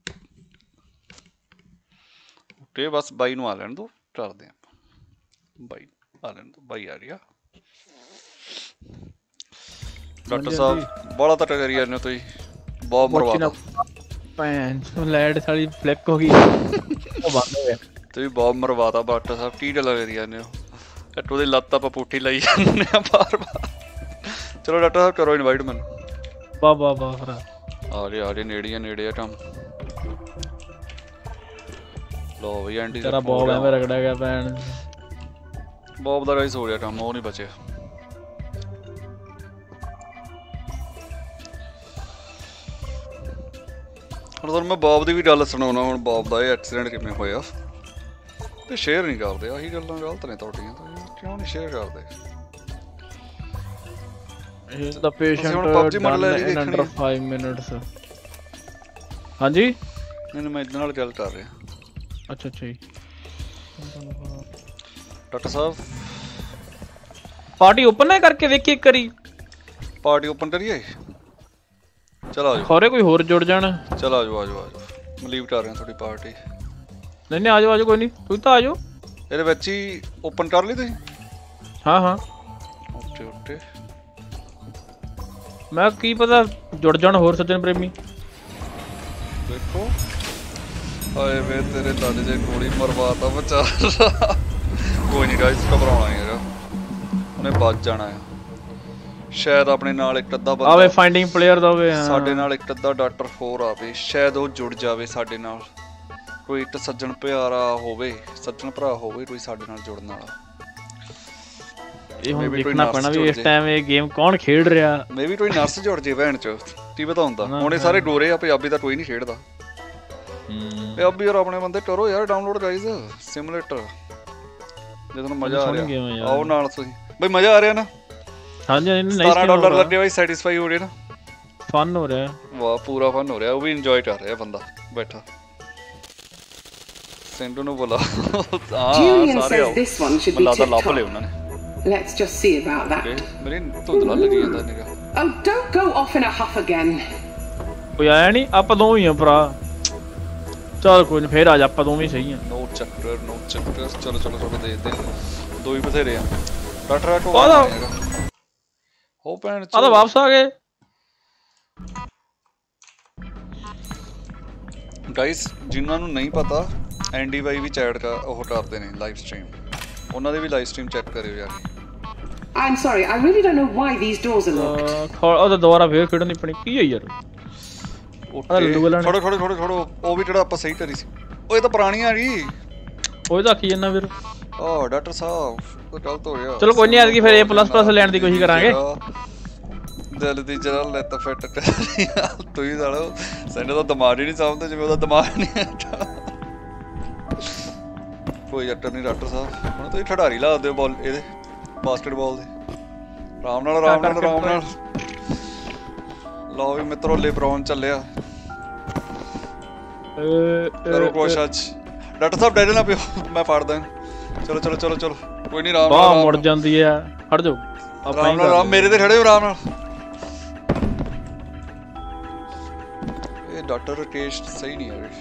ते बस बाई नू आ लेने दो करते हैं बाई आ लेने दो बाई आ रही डॉक्टर साहब बड़ा तक करी जाने तो बहुत मरवाता पैन लाइट सारी फ्लिप हो गई वो बंद हो गया तो बहुत मरवाता डॉक्टर साहब की गल करी जाने हो टू दी लत्त आप पुठी लाई जाने बार बार चलो डॉक्टर साहब करो इनवाइट मैनू वाह वाह वाह आ रहे आ रहे नेड़े नेड़े कम लो भाई एंटी तेरा बॉब है मेरा रगड़ा गया पैन बॉब दा गाइस हो गया काम वो नहीं बचे ਹੁਣ ਮੈਂ ਬੌਬ ਦੀ ਵੀ ਗੱਲ ਸੁਣਾਉਣਾ ਹੁਣ ਬੌਬ ਦਾ ਇਹ ਐਕਸੀਡੈਂਟ ਕਿਵੇਂ ਹੋਇਆ ਤੇ ਸ਼ੇਅਰ ਨਹੀਂ ਕਰਦੇ ਆਹੀ ਗੱਲਾਂ ਗਲਤ ਨੇ ਤੁਹਾਡੀਆਂ ਤਾਂ ਕਿਉਂ ਨਹੀਂ ਸ਼ੇਅਰ ਕਰਦੇ ਇਹ ਦਾ patient done under five minutes ਹਾਂਜੀ ਨਹੀਂ ਮੈਂ ਇਹਦੇ ਨਾਲ ਗੱਲ ਕਰ ਰਿਹਾ ਅੱਛਾ ਅੱਛਾ ਜੀ ਡਾਕਟਰ ਸਾਹਿਬ ਪਾਰਟੀ ਓਪਨ ਨਾ ਕਰਕੇ ਵੇਖੀ ਇੱਕ ਵਾਰੀ ਪਾਰਟੀ ਓਪਨ ਕਰੀਏ चल आ जाओ खौरे कोई होर जुड़ जाना चल आ जाओ आ जाओ आ जाओ मैं लीव कर रहा थोड़ी पार्टी नहीं नहीं आ जाओ आ जाओ कोई नहीं तू तो आ जाओ ਇਹਦੇ ਵਿੱਚ ਹੀ ਓਪਨ ਕਰ ਲਈ ਤੁਸੀਂ हाँ हाँ ਓਕੇ ਓਕੇ ਮੈਂ ਕੀ ਪਤਾ ਜੁੜ ਜਾਣ ਹੋਰ ਸੱਜਣ ਪ੍ਰੇਮੀ। ਦੇਖੋ ਆਏ ਵੇ ਤੇਰੇ ਦਾਦੇ ਜੇ ਗੋਲੀ ਮਰਵਾਤਾ ਬਚਾ। ਕੋਈ ਨਹੀਂ ਗਾਇਸ ਘਬਰਾਉਣਾ ਨਹੀਂ ਹੈਗਾ, ਉਹਨੇ ਬਚ ਜਾਣਾ ਹੈ। ਸ਼ਾਇਦ ਆਪਣੇ ਨਾਲ ਇੱਕ ਅੱਧਾ ਬੰਦਾ ਆਵੇ ਫਾਈਂਡਿੰਗ ਪਲੇਅਰ ਦਾ ਹੋਵੇ, ਸਾਡੇ ਨਾਲ ਇੱਕ ਅੱਧਾ ਡਾਕਟਰ ਹੋਰ ਆਵੇ, ਸ਼ਾਇਦ ਉਹ ਜੁੜ ਜਾਵੇ ਸਾਡੇ ਨਾਲ। ਕੋਈ ਇੱਕ ਸੱਜਣ ਪਿਆਰਾ ਹੋਵੇ, ਸੱਜਣ ਭਰਾ ਹੋਵੇ ਕੋਈ ਸਾਡੇ ਨਾਲ ਜੁੜਨ ਵਾਲਾ। ਇਹ ਹੁਣ ਦੇਖਣਾ ਪੈਣਾ ਵੀ ਇਸ ਟਾਈਮ ਇਹ ਗੇਮ ਕੌਣ ਖੇਡ ਰਿਹਾ। ਮੇ ਵੀ ਕੋਈ ਨਰਸ ਜੁੜ ਜੇ ਭੈਣ ਚ, ਕੀ ਪਤਾ ਹੁੰਦਾ। ਹੁਣ ਇਹ ਸਾਰੇ ਗੋਰੇ ਆ, ਪੰਜਾਬੀ ਤਾਂ ਕੋਈ ਨਹੀਂ ਖੇਡਦਾ। ਪੰਜਾਬੀ ਯਾਰ ਆਪਣੇ ਬੰਦੇ ਕਰੋ ਯਾਰ ਡਾਊਨਲੋਡ ਗਾਈਜ਼ ਸਿਮੂਲੇਟਰ, ਜੇ ਤੁਹਾਨੂੰ ਮਜ਼ਾ ਆ ਰਿਹਾ ਆਓ ਨਾਲ ਤੁਸੀਂ। ਬਈ ਮਜ਼ਾ ਆ ਰਿਹਾ ਨਾ? ਹਾਂਜੀ ਹਾਂਜੀ ਸਤਾਰਾਂ ਡਾਲਰ ਲੱਗੇ ਬਾਈ, ਸੈਟੀਸਫਾਈ ਹੋ ਰਹੇ ਨਾ? ਫਨ ਹੋ ਰਿਹਾ, ਵਾਹ ਪੂਰਾ ਫਨ ਹੋ ਰਿਹਾ। ਉਹ ਵੀ ਇੰਜੋਏ ਕਰ ਰਿਹਾ ਬੰਦਾ ਬੈਠਾ। ਸੈਂਡੋ ਨੂੰ ਬੋਲਾ ਹਾਂ ਸਾਰੇ ਆਓ, ਮੈਨੂੰ ਲੱਗਦਾ ਲੱਭ ਲਿਆ ਉਹਨਾਂ ਨੇ। Let's just see about that. ਮੇਰੀ ਧੁੰਦਲਾ ਲੱਗੀ ਜਾਂਦਾ ਨਿਗਾ। Oh, don't go off in a huff again. ਕੋਈ ਆਇਆ ਨਹੀਂ, ਆਪਾਂ ਦੋਵੇਂ ਹੀ ਆ ਭਰਾ। ਚੱਲ ਕੋਈ ਨਹੀਂ ਫੇਰ ਆ ਜਾ, ਆਪਾਂ ਦੋਵੇਂ ਸਹੀ ਆ। ਨੋ ਚੱਕਰ ਨੋ ਚੱਕਰ, ਚਲੋ ਚਲੋ ਚਲੋ ਦੇਖਦੇ ਦੋ ਹੀ ਬਥੇਰੇ ਆ। ਡਾਕਟਰ ਕੋ ਹੋ ਭੈਣ ਆ ਤਾਂ ਵਾਪਸ ਆ ਗਏ ਗਾਇਸ। ਜਿਨ੍ਹਾਂ ਨੂੰ ਨਹੀਂ ਪਤਾ ਐਂਡੀ ਵਾਈ ਵੀ ਚੈਟ ਕਰ ਉਹ ਕਰਦੇ ਨੇ ਲਾਈਵ ਸਟ੍ਰੀਮ, ਉਹਨਾਂ ਦੇ ਵੀ ਲਾਈਵ ਸਟ੍ਰੀਮ ਚੈੱਕ ਕਰਿਓ ਯਾਰ। I'm sorry, I really don't know why these doors are locked. ਉਹ ਤਾਂ ਦੁਬਾਰਾ ਫੇਰ ਖੇਡਣੀ ਪਣੀ ਕੀ ਹੈ ਯਾਰ। ਖੜੋ ਖੜੋ ਖੜੋ ਖੜੋ, ਉਹ ਵੀ ਜਿਹੜਾ ਆਪਾਂ ਸਹੀ ਕਰੀ ਸੀ। ਉਹ ਇਹ ਤਾਂ ਪੁਰਾਣੀ ਆ ਗਈ, ਉਹ ਤਾਂ ਕੀ ਜੰਨਾ ਫਿਰ। ਆਹ ਡਾਕਟਰ ਸਾਹਿਬ ਗਲਤ ਹੋ ਗਿਆ। ਚਲੋ ਕੋਈ ਨਹੀਂ, ਐਤਕੀ ਫਿਰ A ਪਲੱਸ ਪਲੱਸ ਲੈਣ ਦੀ ਕੋਸ਼ਿਸ਼ ਕਰਾਂਗੇ। ਦਿਲ ਦੀ ਜਰਾ ਲੱਤ ਫਿੱਟ ਕਰੀ ਤੁਸੀਂ ਸਾਲੋ, ਸਾਡੇ ਦਾ ਦਿਮਾਗ ਹੀ ਨਹੀਂ ਸਮਝਦੇ ਜਿਵੇਂ ਉਹਦਾ ਦਿਮਾਗ ਨਹੀਂ। ਕੋਈ ਚੱਕਰ ਨਹੀਂ ਡਾਕਟਰ ਸਾਹਿਬ, ਹੁਣ ਤੁਸੀਂ ਖਿਡਾਰੀ ਲਾ ਦਿਓ ਬਾਲ ਇਹਦੇ ਬਾਸਕਟਬਾਲ ਦੇ। ਆਰਾਮ ਨਾਲ ਆਰਾਮ ਨਾਲ ਆਰਾਮ ਨਾਲ। ਲਓ ਵੀ ਮਿੱਤਰੋ ਲੇਬਰੌਨ ਚੱਲਿਆ। ਕਰੋ ਕੋਸ਼ਿਸ਼ ਅੱਜ ਡਾਕਟਰ ਸਾਹਿਬ, ਡੈਰੇ ਨਾ ਪਿਓ, ਮੈਂ ਫੜਦਾ। ਚਲੋ ਚਲੋ ਚਲੋ ਚਲੋ ਕੋਈ ਨਹੀਂ, ਆਰਾਮ ਨਾਲ ਮੁੜ ਜਾਂਦੀ ਆ। ਖੜ ਜਾਓ ਆਰਾਮ ਨਾਲ, ਆਰਾਮ ਮੇਰੇ ਤੇ ਖੜੇ ਹੋ ਆਰਾਮ ਨਾਲ। ਇਹ ਡਾਕਟਰ ਟੇਸਟ ਸਹੀ ਨਹੀਂ ਆ।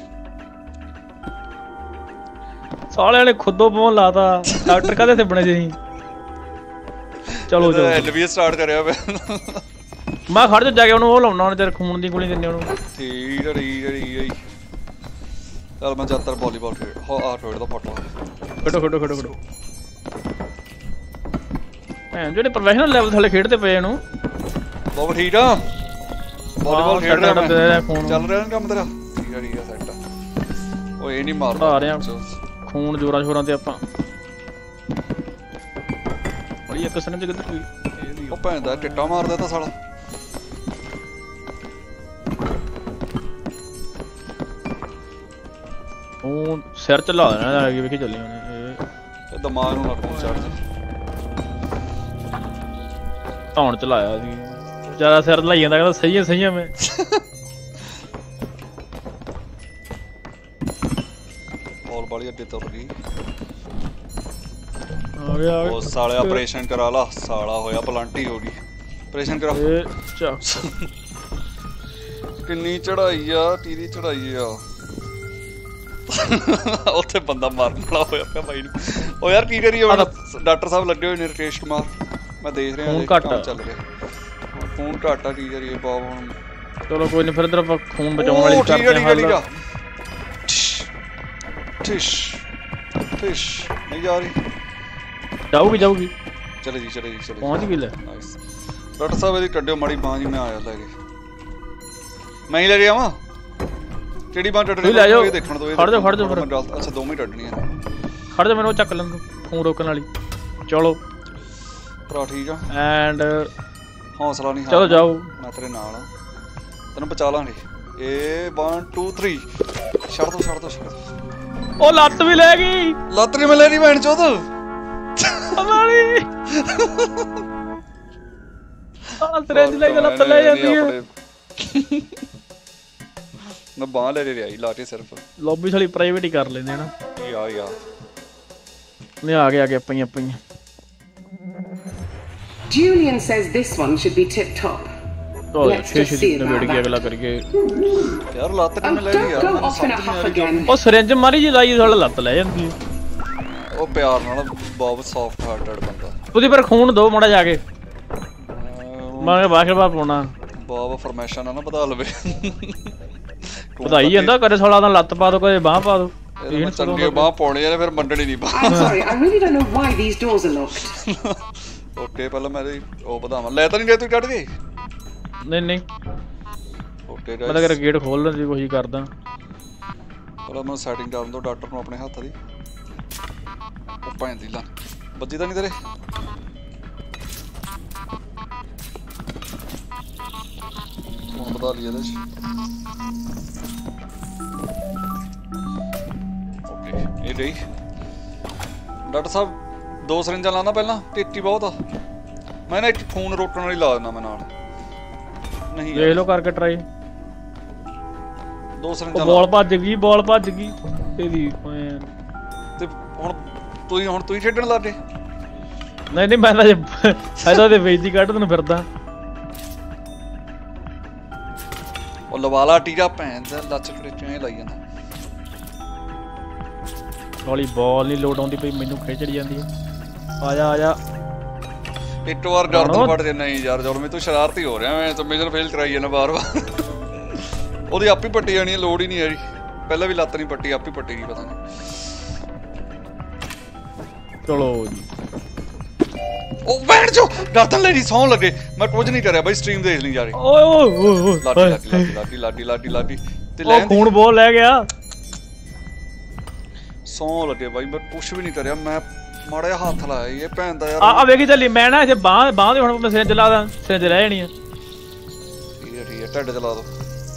ਸਾਲਿਆਂ ਨੇ ਖੁਦੋਂ ਪਵਾਉਣ ਲਾਤਾ। ਡਾਕਟਰ ਕਾਹਦੇ ਤੇ ਬਣੇ ਸੀ? ਚਲੋ ਚਲੋ ਐਲਵੀ ਸਟਾਰਟ ਕਰਿਆ ਮੈਂ ਮੈਂ ਖੜ ਜਾ ਕੇ ਉਹਨੂੰ ਉਹ ਲਾਉਣਾ, ਉਹਨੇ ਤੇਰੇ ਖੂਨ ਦੀ ਗੋਲੀ ਦਿੰਨੇ ਉਹਨੂੰ। ਠੀਕ ਹੈ ਠੀਕ ਹੈ ਠੀਕ ਹੈ। ਚੱਲ ਮੈਂ ਜ਼ਿਆਦਾਤਰ ਵਾਲੀਬਾਲ ਖੇਡ ਆ ਖੇਡਦਾ ਫਟਵਾ। ਖੜੋ ਖੜੋ ਖੜੋ ਖੜੋ ਭੈਣ ਜਿਹੜੇ ਪ੍ਰੋਫੈਸ਼ਨਲ ਲੈਵਲ ਥੱਲੇ ਖੇਡਦੇ ਪਏ ਇਹਨੂੰ। ਬਹੁਤ ਠੀਕ ਆ ਵਾਲੀਬਾਲ ਖੇਡ ਰਿਹਾ ਮੈਂ, ਚੱਲ ਰਿਹਾ ਕੰਮ ਤੇਰਾ? ਠੀਕ ਹੈ ਠੀਕ ਹੈ ਸੈੱਟ। ਉਹ ਇਹ ਨਹੀਂ ਮਾਰਦਾ ਆ ਰਿਹਾ ਖੂਨ ਜੋਰਾਂ ਸ਼ੋਰਾਂ ਤੇ ਆਪਾਂ। ਬੜੀ ਇੱਕ ਸਨ ਕਿੱਧਰ ਕੋਈ ਉਹ ਭੈਣ ਦਾ ਟਿੱਟਾ ਮਾਰਦਾ ਤਾਂ ਸਾਲਾ। ਉਹ ਸਿਰ ਚ ਲਾ ਦੇਣਾ ਅੱਗੇ ਵੇਖੀ ਚੱਲੀ ਉਹਨੇ। ਇਹ ਦਿਮਾਗ ਨੂੰ ਨਾ ਖੂਨ ਚੜ ਜਾ। ਧੌਣ ਚ ਲਾਇਆ ਸੀ ਜ਼ਿਆਦਾ, ਸਿਰ ਲਾਈ ਜਾਂਦਾ ਕਹਿੰਦਾ ਸਹੀ ਹੈ ਸਹੀ ਹੈ। ਮੈਂ ਬੋਲ ਬਾਲੀ ਅੱਡੇ ਤੁਰ ਗਈ। ਆ ਗਿਆ ਉਹ ਸਾਲੇ ਆਪਰੇਸ਼ਨ ਕਰਾ ਲਾ, ਸਾਲਾ ਹੋਇਆ ਪਲਾਂਟੀ ਹੋ ਗਈ। ਆਪਰੇਸ਼ਨ ਕਰਾ। ਕਿੰਨੀ ਚੜਾਈ ਆ, ਤੀਰੀ ਚੜਾਈ ਆ। ਉੱਥੇ ਬੰਦਾ ਮਾਰਨ ਵਾਲਾ ਹੋਇਆ ਪਿਆ ਬਾਈ ਨੂੰ। ਉਹ ਯਾਰ ਕੀ ਕਰੀਏ ਹੁਣ, ਡਾਕਟਰ ਸਾਹਿਬ ਲੱਗੇ ਹੋਏ ਨੇ ਰਕੇਸ਼ ਕੁਮਾਰ, ਮੈਂ ਦੇਖ ਰਿਹਾ ਖੂਨ ਘੱਟ ਚੱਲ ਰਿਹਾ। ਖੂਨ ਘੱਟ ਆ, ਕੀ ਕਰੀਏ ਬਾਬ ਹੁਣ। ਚਲੋ ਕੋਈ ਨਹੀਂ ਫਿਰ ਇਧਰ ਆਪਾਂ ਖੂਨ ਬਚਾਉਣ ਵਾਲੀ ਕਰਦੇ ਹਾਂ ਹੱਲ। ਫਿਸ਼ ਫਿਸ਼ ਨਹੀਂ ਜਾ ਰਹੀ। ਜਾਊਗੀ ਜਾਊਗੀ ਚਲੇ ਜੀ ਚਲੇ ਜੀ ਚਲੇ ਪਹੁੰਚ ਗਈ ਲੈ। ਨਾਈਸ ਡਾਕਟਰ ਸਾਹਿਬ ਇਹਦੀ ਕੱਢਿਓ ਮਾੜੀ ਬਾਂਹ ਜੀ, ਮੈਂ ਆਇਆ ਲੈ ਕੇ। ਮੈਂ ਹੀ ਲੈ ਰਿਹਾ ਵਾਂ। ਕਿਹੜੀ ਬਾਂਹ ਟੱਟਣੀ ਇਹ ਦੇਖਣ ਤੋਂ। ਖੜ ਜਾ ਖੜ ਜਾ ਫਿਰ। ਅੱਛਾ ਦੋਵੇਂ ਟੱਟਣੀਆਂ ਖੜ ਜਾ, ਮੈਨੂੰ ਚੱਕ ਲੈਣ ਦੋ ਖੂਨ ਰੋਕਣ ਵਾਲੀ। ਚਲੋ ਭਰਾ ਠੀਕ ਆ ਐਂਡ ਹੌਸਲਾ ਨਹੀਂ। ਚਲੋ ਜਾਓ, ਮੈਂ ਤੇਰੇ ਨਾਲ ਆ, ਤੈਨੂੰ ਬਚਾ ਲਾਂਗੇ। ਇਹ one two three ਛੱਡ ਦੋ ਛੱਡ ਦੋ ਛੱਡ ਦੋ। ਉਹ ਲੱਤ ਵੀ ਲੈ ਗਈ। ਲੱਤ ਕਿਵੇਂ ਲੈ ਰਹੀ ਭੈਣ ਚੋਦ? ਮਾਰੀ ਆ ਸਰੇਂਜ ਲੈ ਕੇ ਲੱਤ ਲੈ ਜਾਂਦੀ ਹੈ। ਮੈਂ ਬਾਂਹ ਲੈ ਰਿਹਾ ਹੀ ਲਾਟੇ ਸਿਰਫ। ਲੌਬੀ ਸਾਲੀ ਪ੍ਰਾਈਵੇਟ ਹੀ ਕਰ ਲੈਂਦੇ ਨਾ ਯਾ ਯਾ। ਨੇ ਆ ਗਿਆ ਆ ਗਿਆ ਪਈਆਂ ਪਈਆਂ। Julian says this one should be tip top. Let's just see about that. ਅਗਲਾ ਕਰੀਏ ਯਾਰ ਲੱਤ ਕਿਵੇਂ ਲੈ ਰਹੀ ਯਾਰ? ਉਹ ਸਿਰਿੰਜ ਮਾਰੀ ਜੀ ਲਾਈ ਸਾਲਾ ਲੱਤ ਲੈ ਜਾਂਦੀ ਹੈ। ਉਹ ਪਿਆਰ ਨਾਲ ਬਹੁਤ ਸੌਫਟ ਹਾਰਟਡ ਬੰਦਾ। ਉਹਦੀ ਪਰ ਖੂਨ ਦੋ ਮਾੜਾ ਜਾ ਕੇ। ਮੈਂ ਬਾਸਕਟਬਾਲ ਪਾਉਣਾ ਬਾਬਾ ਫਰਮੈਸ਼ਾਂ ਨਾ ਨਾ ਵਧਾ ਲਵੇ ਵਧਾਈ ਜਾਂਦਾ ਕਦੇ ਸਾਲਾ ਦਾ ਲੱਤ ਪਾ ਦੋ ਕਦੇ ਬਾਹ ਪਾ ਦੋ ਇਹ ਚੰਗੇ ਬਾਹ ਪਾਉਣੇ ਆ ਫਿਰ ਮੰਡਣੀ ਨਹੀਂ ਬਾਹ I'm sorry, I really don't know why these doors are locked. Okay ਪਹਿਲਾਂ ਮੈਂ ਉਹ ਵਧਾਵਾਂ ਲੈ ਤਾਂ ਨਹੀਂ ਗਏ ਤੂੰ ਕੱਢ ਗਏ ਨਹੀਂ ਨਹੀਂ ਓਕੇ ਮੈਂ ਤਾਂ ਗੇਟ ਖੋਲਣ ਦੀ ਕੋਸ਼ਿਸ਼ ਕਰਦਾ ਪਹਿਲਾਂ ਮੈਂ ਸੈਟਿੰਗ ਕਰਨ ਦੋ ਡਾਕਟਰ ਨੂੰ ਆਪਣੇ ਹੱਥ ਦੀ ਉਹ ਭੈਣ ਦੀ ਲਾ ਵੱਜੀ ਤਾਂ ਨਹੀਂ ਤੇਰੇ ਹੁਣ ਬਤਾ ਲਈ ਇਹਦੇ ਚ ਓਕੇ ਇਹ ਰਹੀ ਡਾਕਟਰ ਸਾਹਿਬ ਦੋ ਸਰਿੰਜਾਂ ਲਾਉਂਦਾ ਪਹਿਲਾਂ ਟਿੱਟੀ ਬਹੁਤ ਆ ਮੈਂ ਨਾ ਇੱਕ ਖੂਨ ਰੋਕਣ ਵਾਲੀ ਲਾ ਦਿੰਦਾ ਮੈਂ ਨਾਲ ਨਹੀਂ ਦੇਖ ਲਓ ਕਰਕੇ ਟਰਾਈ ਦੋ ਸਰਿੰਜਾਂ ਬਾਲ ਭੱਜ ਗਈ ਬਾਲ ਭੱਜ ਗਈ ਇਹਦੀ ਤੇ ਹੁਣ ਤੂੰ ਹੁਣ ਤੂੰ ਹੀ ਖੇਡਣ ਲੱਗ ਗਏ ਨਹੀਂ ਨਹੀਂ ਮੈਂ ਤਾਂ ਇਹਦਾ ਤੇ ਵੇਚਦੀ ਕੱਢ ਤੈਨੂੰ ਫਿਰਦਾ ਉਹ ਲਵਾਲਾ ਟੀਕਾ ਭੈਣ ਦਾ ਲੱਚ ਖੜੇਚੇ ਲਾਈ ਜਾਂਦਾ ਹੌਲੀ ਬਾਲ ਨਹੀਂ ਲੋਡ ਆਉਂਦੀ ਪਈ ਮੈਨੂੰ ਖਿੱਚੜੀ ਜਾਂਦੀ ਹੈ ਆ ਜਾ ਆ ਜਾ ਇੱਕ ਵਾਰ ਡਰ ਤੋਂ ਫੜ ਜੇ ਨਹੀਂ ਯਾਰ ਜਦੋਂ ਮੈਂ ਤੂੰ ਸ਼ਰਾਰਤੀ ਹੋ ਰਿਹਾ ਮੈਂ ਤਾਂ ਮਿਸ਼ਨ ਫੇਲ ਕਰਾਈ ਜਾਂਦਾ ਬਾਰ ਬਾਰ ਉਹਦੀ ਆਪੀ ਪੱਟੀ ਜਾਣੀ ਲੋੜ ਹੀ ਨਹੀਂ ਹੈਗੀ ਪਹਿਲਾਂ ਵੀ ਲੱਤ ਨਹੀਂ ਪੱਟੀ ਆਪੀ ਪੱਟੀ ਗਈ ਪਤਾ ਨਹੀਂ ਚਲੋ ਜੀ ਉਹ ਬੈਠ ਜਾ ਗਰਦਨ ਲੈਣੀ ਸੌਣ ਲੱਗੇ ਮੈਂ ਕੁਝ ਨਹੀਂ ਕਰਿਆ ਬਾਈ ਸਟ੍ਰੀਮ ਦੇਖ ਲਈ ਜਾ ਰਹੀ ਓਏ ਓਏ ਲਾਡੀ ਲਾਡੀ ਲਾਡੀ ਲਾਡੀ ਲਾਡੀ ਲਾਡੀ ਤੇ ਲੈ ਖੂਨ ਬਹੁਤ ਲੈ ਗਿਆ ਸੌਂ ਲੱਗੇ ਬਾਈ ਮੈਂ ਕੁਝ ਵੀ ਨਹੀਂ ਕਰਿਆ ਮੈਂ ਮਾੜਾ ਜਿਹਾ ਹੱਥ ਲਾਇਆ ਇਹ ਭੈਣ ਦਾ ਯਾਰ ਆ ਵੇਖੀ ਚੱਲੀ ਮੈਂ ਨਾ ਇੱਥੇ ਬਾਹ ਬਾਹ ਦੇ ਹੁਣ ਮੈਂ ਸਿਰ ਚਲਾ ਦਾਂ ਸਿਰ ਚ ਰਹਿ ਜਾਣੀ ਆ ਠੀਕ ਹੈ ਠੀਕ ਹੈ ਢੱਡ ਚਲਾ ਦੋ